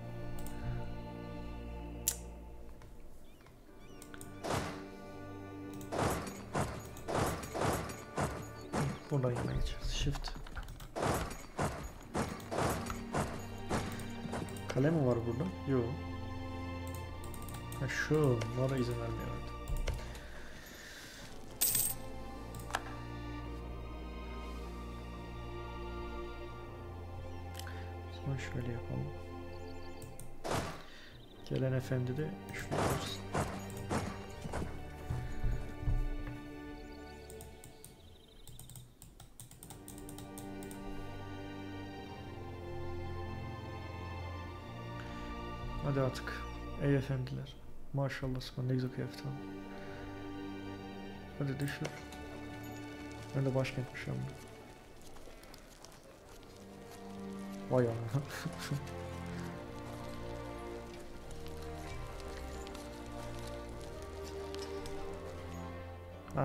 Buradan yana geçeceğiz. Shift. Kale mi var burada? Yok. Ha şu, bana izin vermiyor artık. Sonra şöyle yapalım. Gelen efendi de üçlüyoruz. Hadi artık. Ey efendiler. Maşallah sana ne güzel kıyafet aldım. Hadi düşür. Ben de başkentmiş ama. Vay anam. Ah.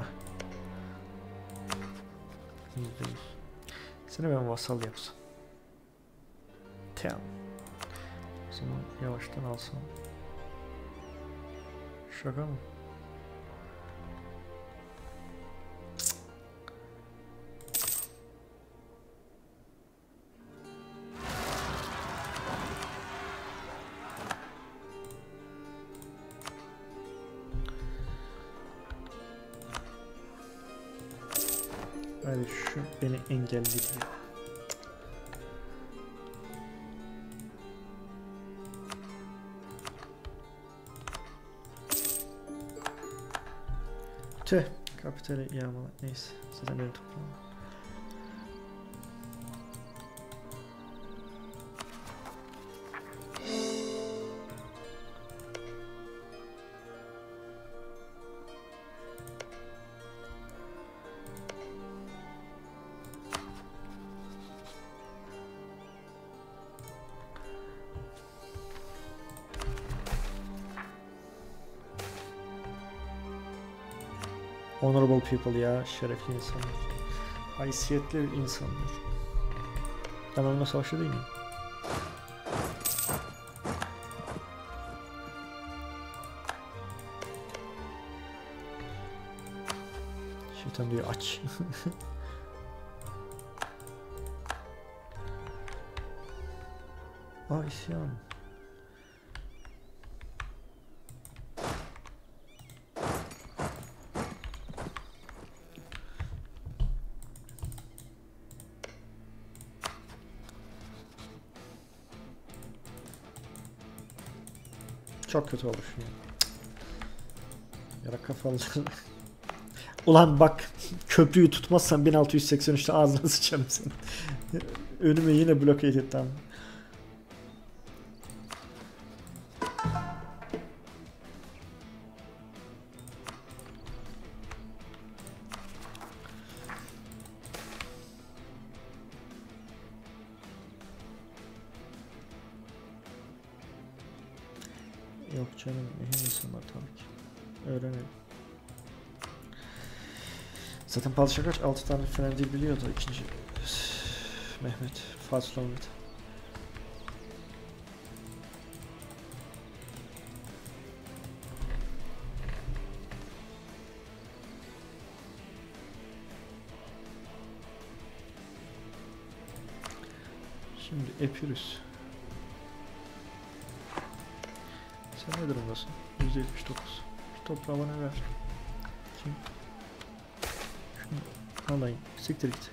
yüzde yüz. Seni ben vasal yapsam. Tamam. O zaman yavaştan alsam. Şaka mı? Hadi şu beni engelledi. Tüh, kapitali yağmala. Neyse, zaten benim toprağım. Honorable people ya, şerefli insanlar. Haysiyetli insanlar. Ben onunla savaşta değil miyim? Şeytan diyor aç. Aa, isyan. Çok kötü olur şu ya. Yara kafalı. Ulan bak, köprüyü tutmazsan bin altı yüz seksen üçte ağzına sıçarım seni. Önüme yine bloke etti ama. Yok canım, mühim insanlar tabii ki. Öğrenelim. Zaten padişah kaç? altı tane falan değil biliyordu ikinci Mehmet, Fatih Sultan Mehmet. Şimdi Epirüs. Sen ne durumdasın? yüzde yetmiş dokuz. Şu toprağı bana ver. Kim? Şunu alayım. Siktir git.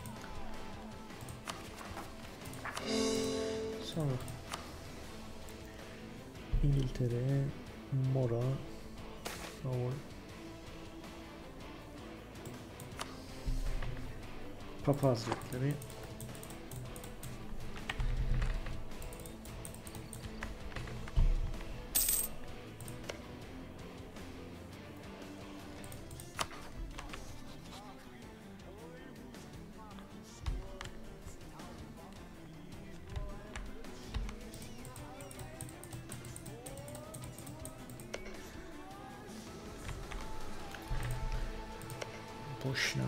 Sonra İngiltere, Mora, Savoy, Papa Hazretleri, Boşna.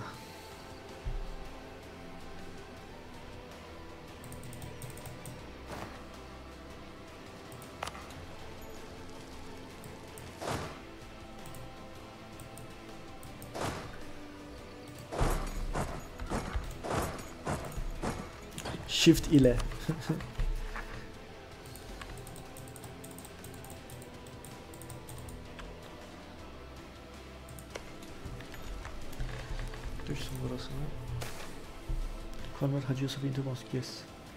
Shift ile. Dursun burasını. Convert Hacı Yusuf into mosque, yes.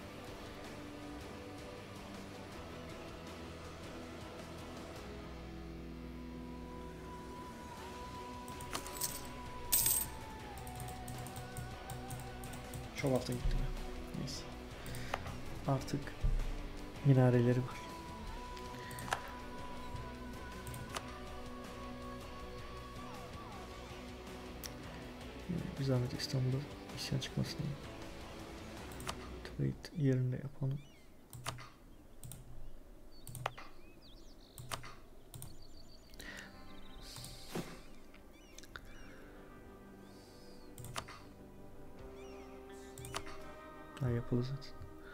Çok hafta gitti. Neyse. Artık minareleri var. Bir zahmet İstanbul'da isyan çıkmasın. Trade yerinde yapalım. Ha, yapılı zaten.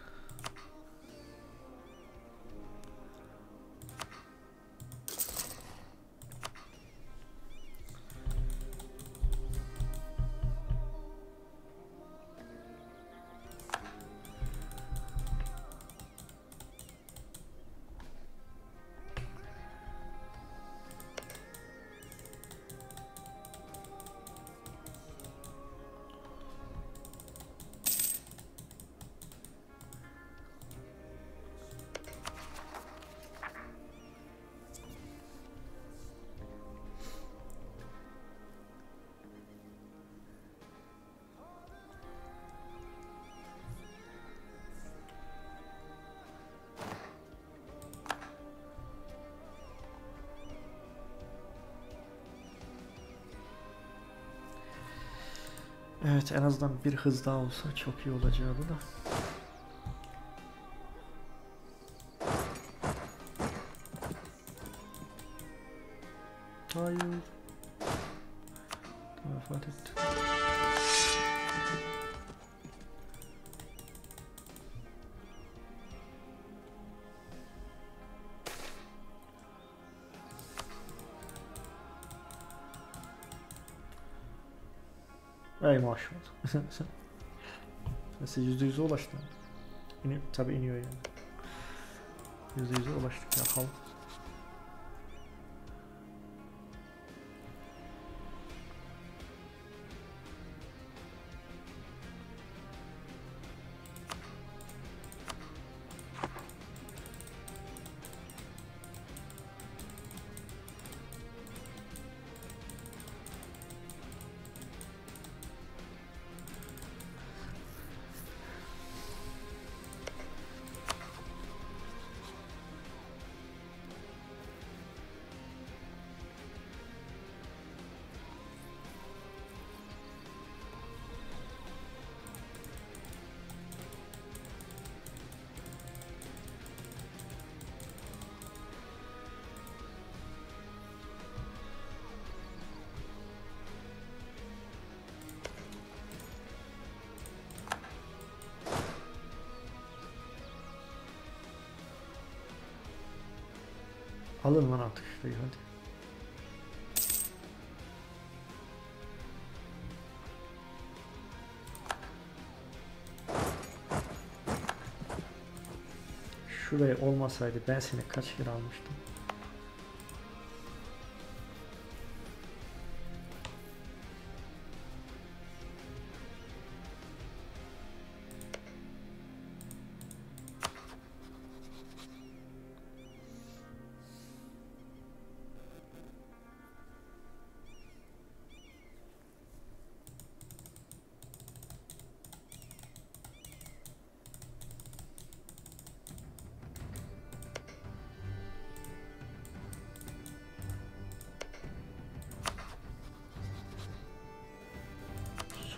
Evet, en azından bir hız daha olsa çok iyi olacağı da. Hayır. Vefat etti. Ey maşallah. Mesela yüzde yüze ulaştı. İni, tabi iniyor yani. Yüzde yüze ulaştık ya halk. Alın lan artık şurayı hadi. Şuraya olmasaydı ben seni kaç kere almıştım.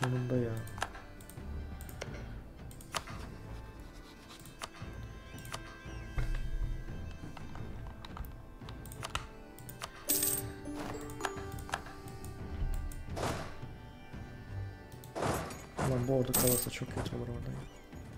sonunda ya. Ulan bu orada kalırsa çok kötü olur orada ya.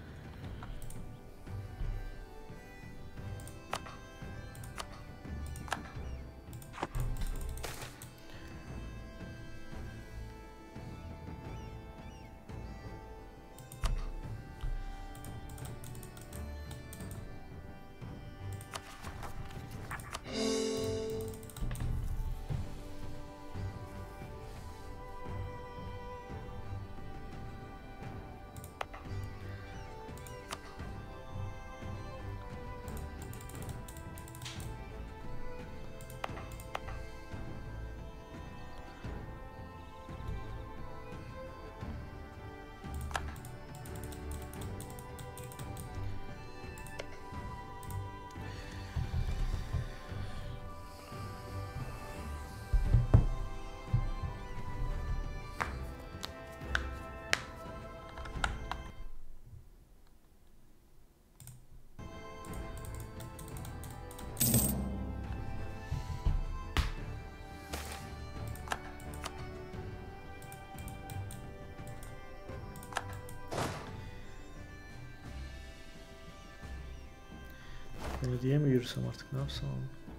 Belediye mi yürüsem artık, ne yapsam?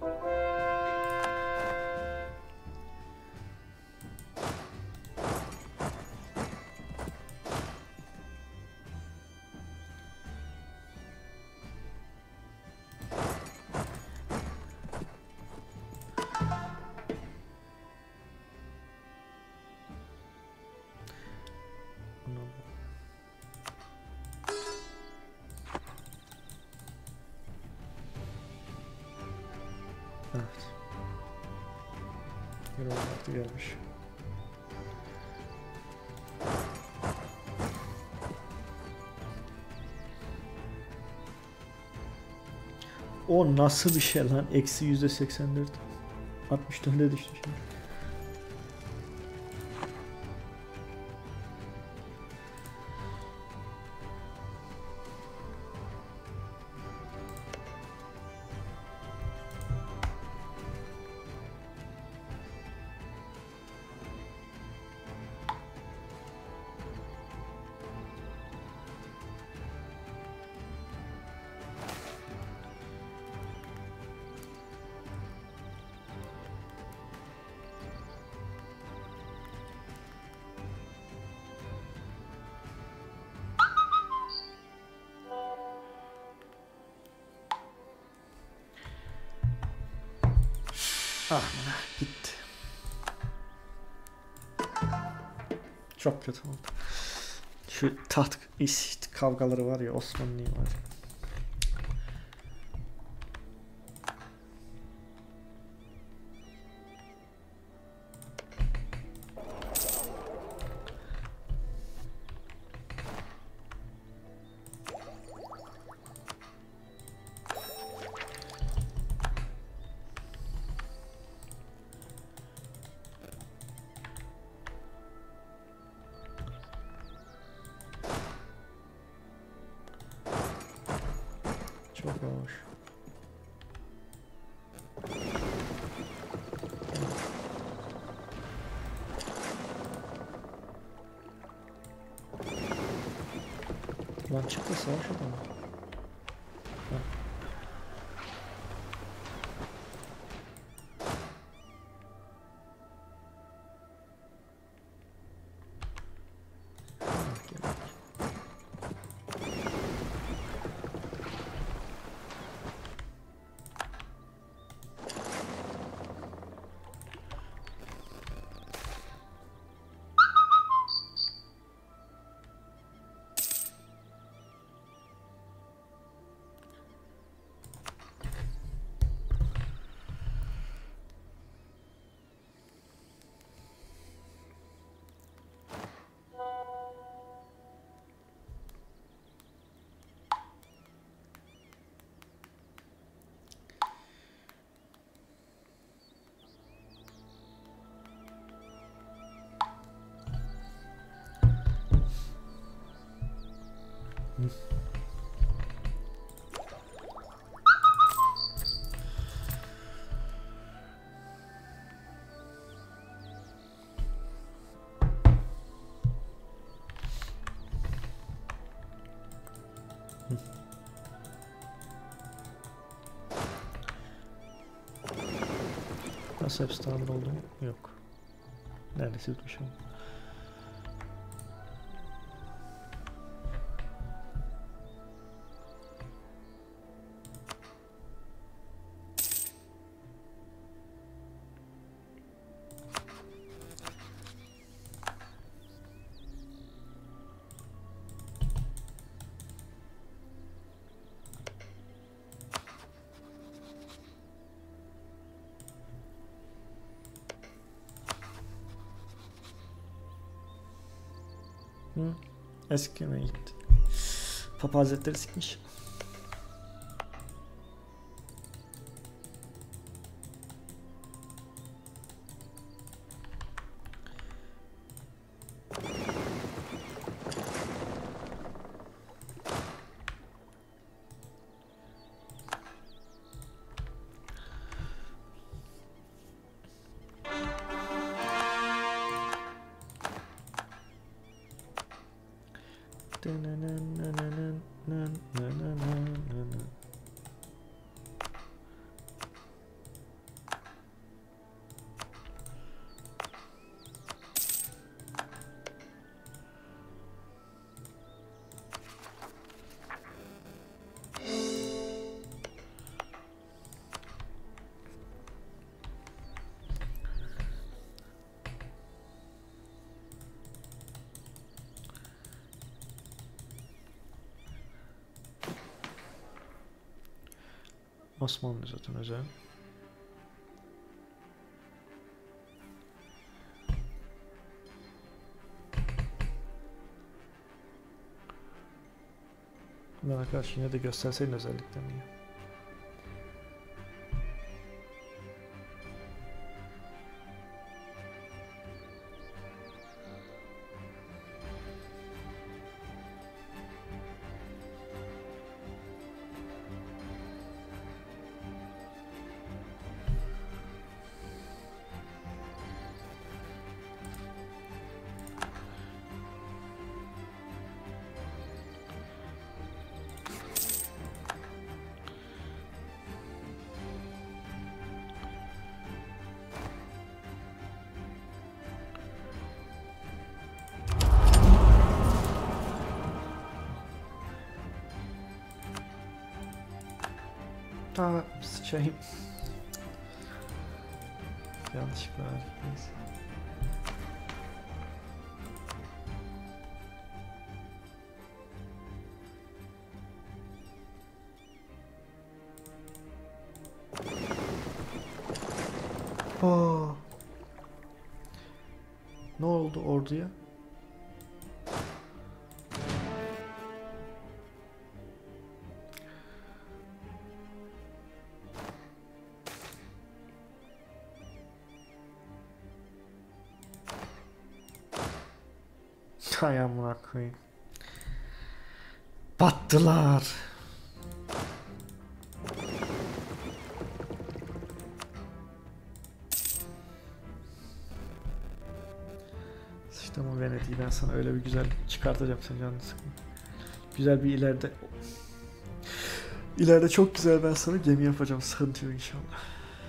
Evet. Yürü vakti gelmiş. O nasıl bir şey lan? Eksi yüzde seksen dört. altmış dörde düştü şimdi. Ah gitti. Çok kötü oldu. Şu taht iş kavgaları var ya, Osmanlı var ya. Çok hoş. Lan çık da savaş adamı. Nasıl hepsi tamir oldu mu? Yok. Neredeyse bitmiş ama. Hı, eskimeye gitti. Papa Hazretleri sikmiş. Osmanlı zaten özel. Ben arkadaş yine de gösterseydin özelliklerini. Aa, sıçayım. Yanlışlıkla neyse. Oh. Ne oldu orduya? Hay amına koyayım. Battılar. İşte ama Venedik'i ben sana öyle bir güzel çıkartacağım, sen canını sıkma. Güzel bir ileride ileride çok güzel ben sana gemi yapacağım, sıkıntı yok inşallah.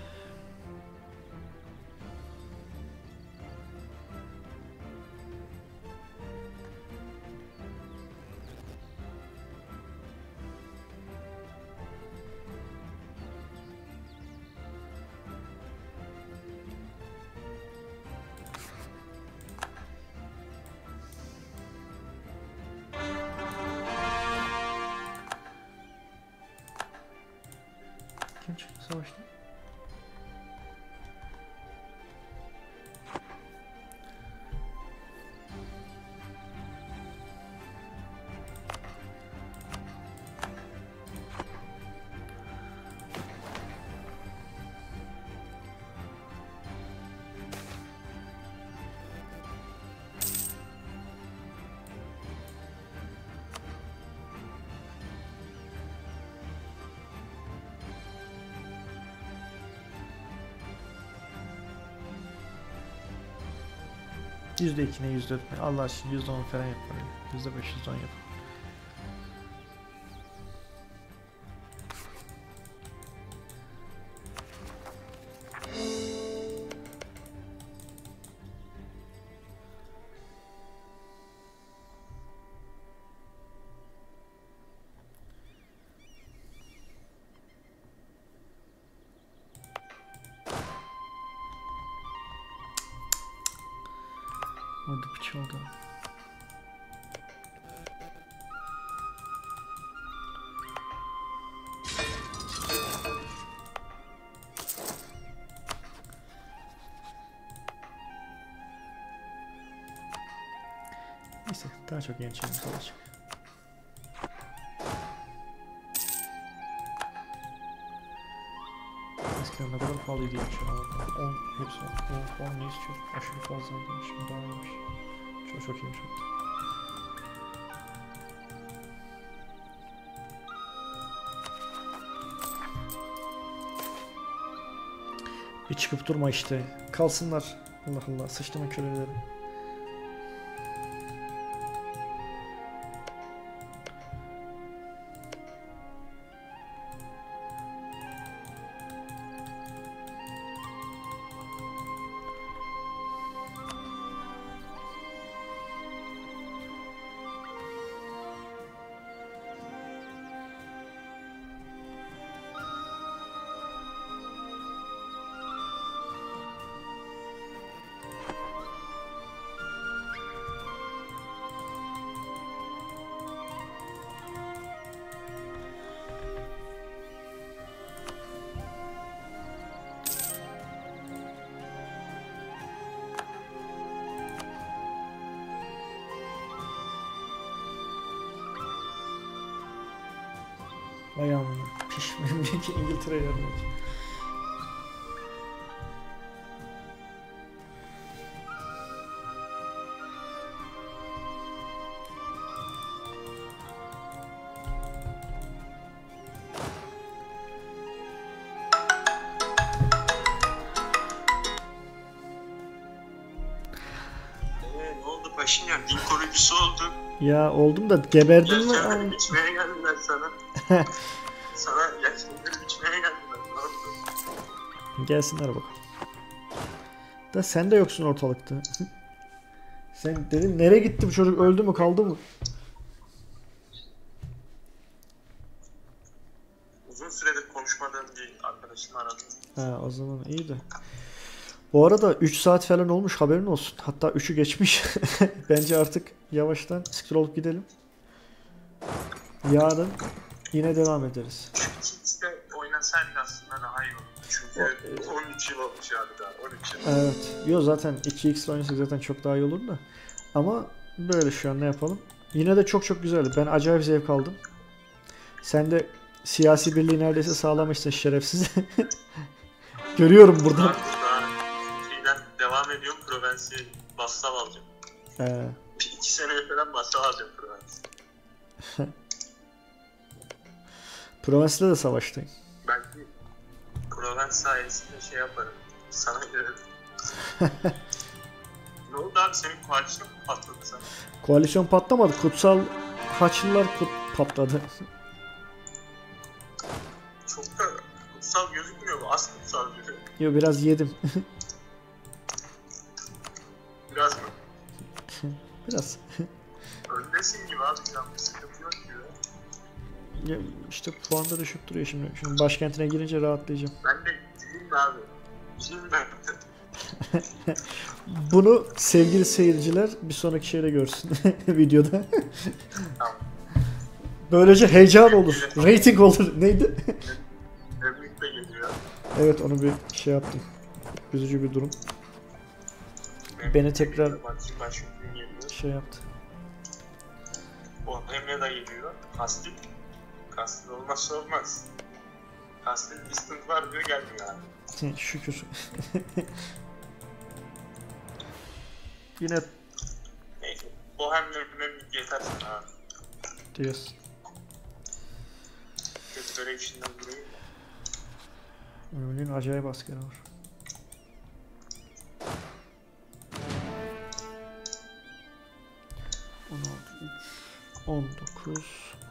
Kim çıktı savaşta? yüzde iki ne yüzde dört ne? Allah aşkına yüzde on falan yap. yüzde beş yüzde on yap. Orada piç oldu. Neyse daha çok gençlerimiz olacak. Eskiden ne kadar pahalıydı ya şu an. on hepsi on, on ne istiyor? Aşırı fazlaydı. Şimdi daha iyiymiş. Çok çok iyiymiş. Bir çıkıp durma işte. Kalsınlar. Allah Allah. Sıçtımın köleleri. Vay amına. Pişmem ki İngiltere'ye yardım et. Eee ne oldu Paşinyan? Din koruyucusu oldu. Ya oldum da geberdin mi? Yaşlarını biçmeye geldiler sana. Sana yaşlarını biçmeye geldiler. Ne oldu? Gelsinler bakalım. Da sen de yoksun ortalıkta. Sen dedin nereye gitti bu çocuk, öldü mü kaldı mı? Uzun süredir konuşmadığım bir arkadaşım aradı. Ha o zaman iyi de. Bu arada üç saat falan olmuş, haberin olsun. Hatta üçü geçmiş. Bence artık yavaştan scroll gidelim. Yarın yine devam ederiz. iki x'te oynasaydık aslında daha iyi olurdu. Çünkü on üç yıl olmuş abi daha. on üç yıl. Evet. Yo zaten iki x oynasak zaten çok daha iyi olur da. Ama böyle şu an ne yapalım. Yine de çok çok güzeldi. Ben acayip zevk aldım. Sen de siyasi birliği neredeyse sağlamışsın şerefsiz. Görüyorum buradan. Daha, daha şeyden devam ediyorum. Provensi Bassav alacağım. Ee, Bir iki sene falan Bassav alacağım Provensi. Provence'le de savaştın. Belki Provence sayesinde şey yaparım. Sana göre. Ne oldu abi, senin koalisyon mu patladı sana? Koalisyon patlamadı. Kutsal Haçlılar kut- patladı. Çok da kutsal gözükmüyor mu? Az kutsal gözüküyor. Yo biraz yedim. Biraz mı? Biraz. Öndesin gibi abi. Bir sıkıntı yok gibi. Ya işte puanda düşüp duruyor şimdi. Şimdi başkentine girince rahatlayacağım. Ben de gideyim mi abi? Gideyim ben de. Bunu sevgili seyirciler bir sonraki şeyde görsün. Videoda. Tamam. Böylece heyecan olur. Rating olur. Neydi? Emlik de geliyor. Evet onu bir şey yaptım. Üzücü bir durum. Beni tekrar Başka başka gün geliyor. şey yaptı. O Emre de geliyor. Kastil. Kastil olmazsa olmaz. Kastil distant var diyor, gelmiyor abi. Şükür. Yine Neyse. O hem memnun yeter sana abi. diyorsun. Kötü görev işinden burayı. Ömrünün acayip askeri var. on dokuz.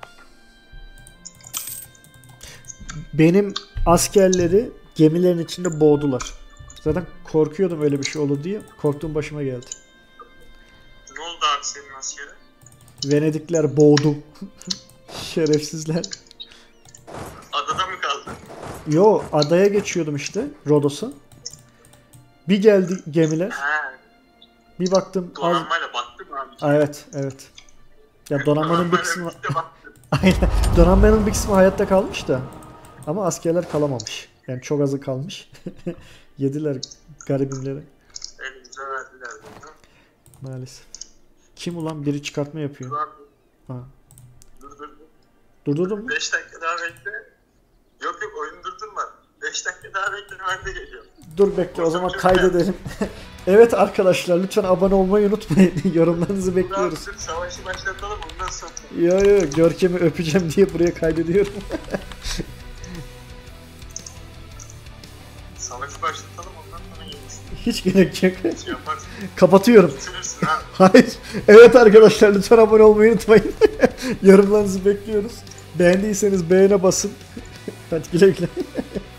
Benim askerleri gemilerin içinde boğdular. Zaten korkuyordum öyle bir şey olur diye. Korktuğum başıma geldi. Ne oldu abi senin askere? Venedikler boğdu. Şerefsizler. Adada mı kaldın? Yo, adaya geçiyordum işte Rodos'a. Bir geldi gemiler. He. Bir baktım az... Donanmayla battı mı abi? Evet, evet. Ya donanmanın bir Donanmayla kısmı birlikte battı. aynen. Donanmanın bir kısmı hayatta kalmış da. Ama askerler kalamamış. Yani çok azı kalmış. Yediler garibimleri. Elimize verdiler bunu. Maalesef. Kim ulan biri çıkartma yapıyor. Dur abi. Ha. Dur dur dur. Durdurdun mu? beş dakika daha bekle. Yok yok oyunu durdurma. beş dakika daha bekle ben de geliyorum. Dur bekle o zaman Çok kaydedelim. Evet arkadaşlar lütfen abone olmayı unutmayın. Yorumlarınızı Dur bekliyoruz. abi, dur, savaşı başlatalım ondan sonra. Yo yo Görkem'i öpeceğim diye buraya kaydediyorum. Savaşı başlatalım ondan sonra gelirsin. Hiç gerek yok. Şey yaparsın. Kapatıyorum. Bitirirsin abi. Hayır. Evet arkadaşlar lütfen abone olmayı unutmayın. Yorumlarınızı bekliyoruz. Beğendiyseniz beğene basın. Hadi güle güle.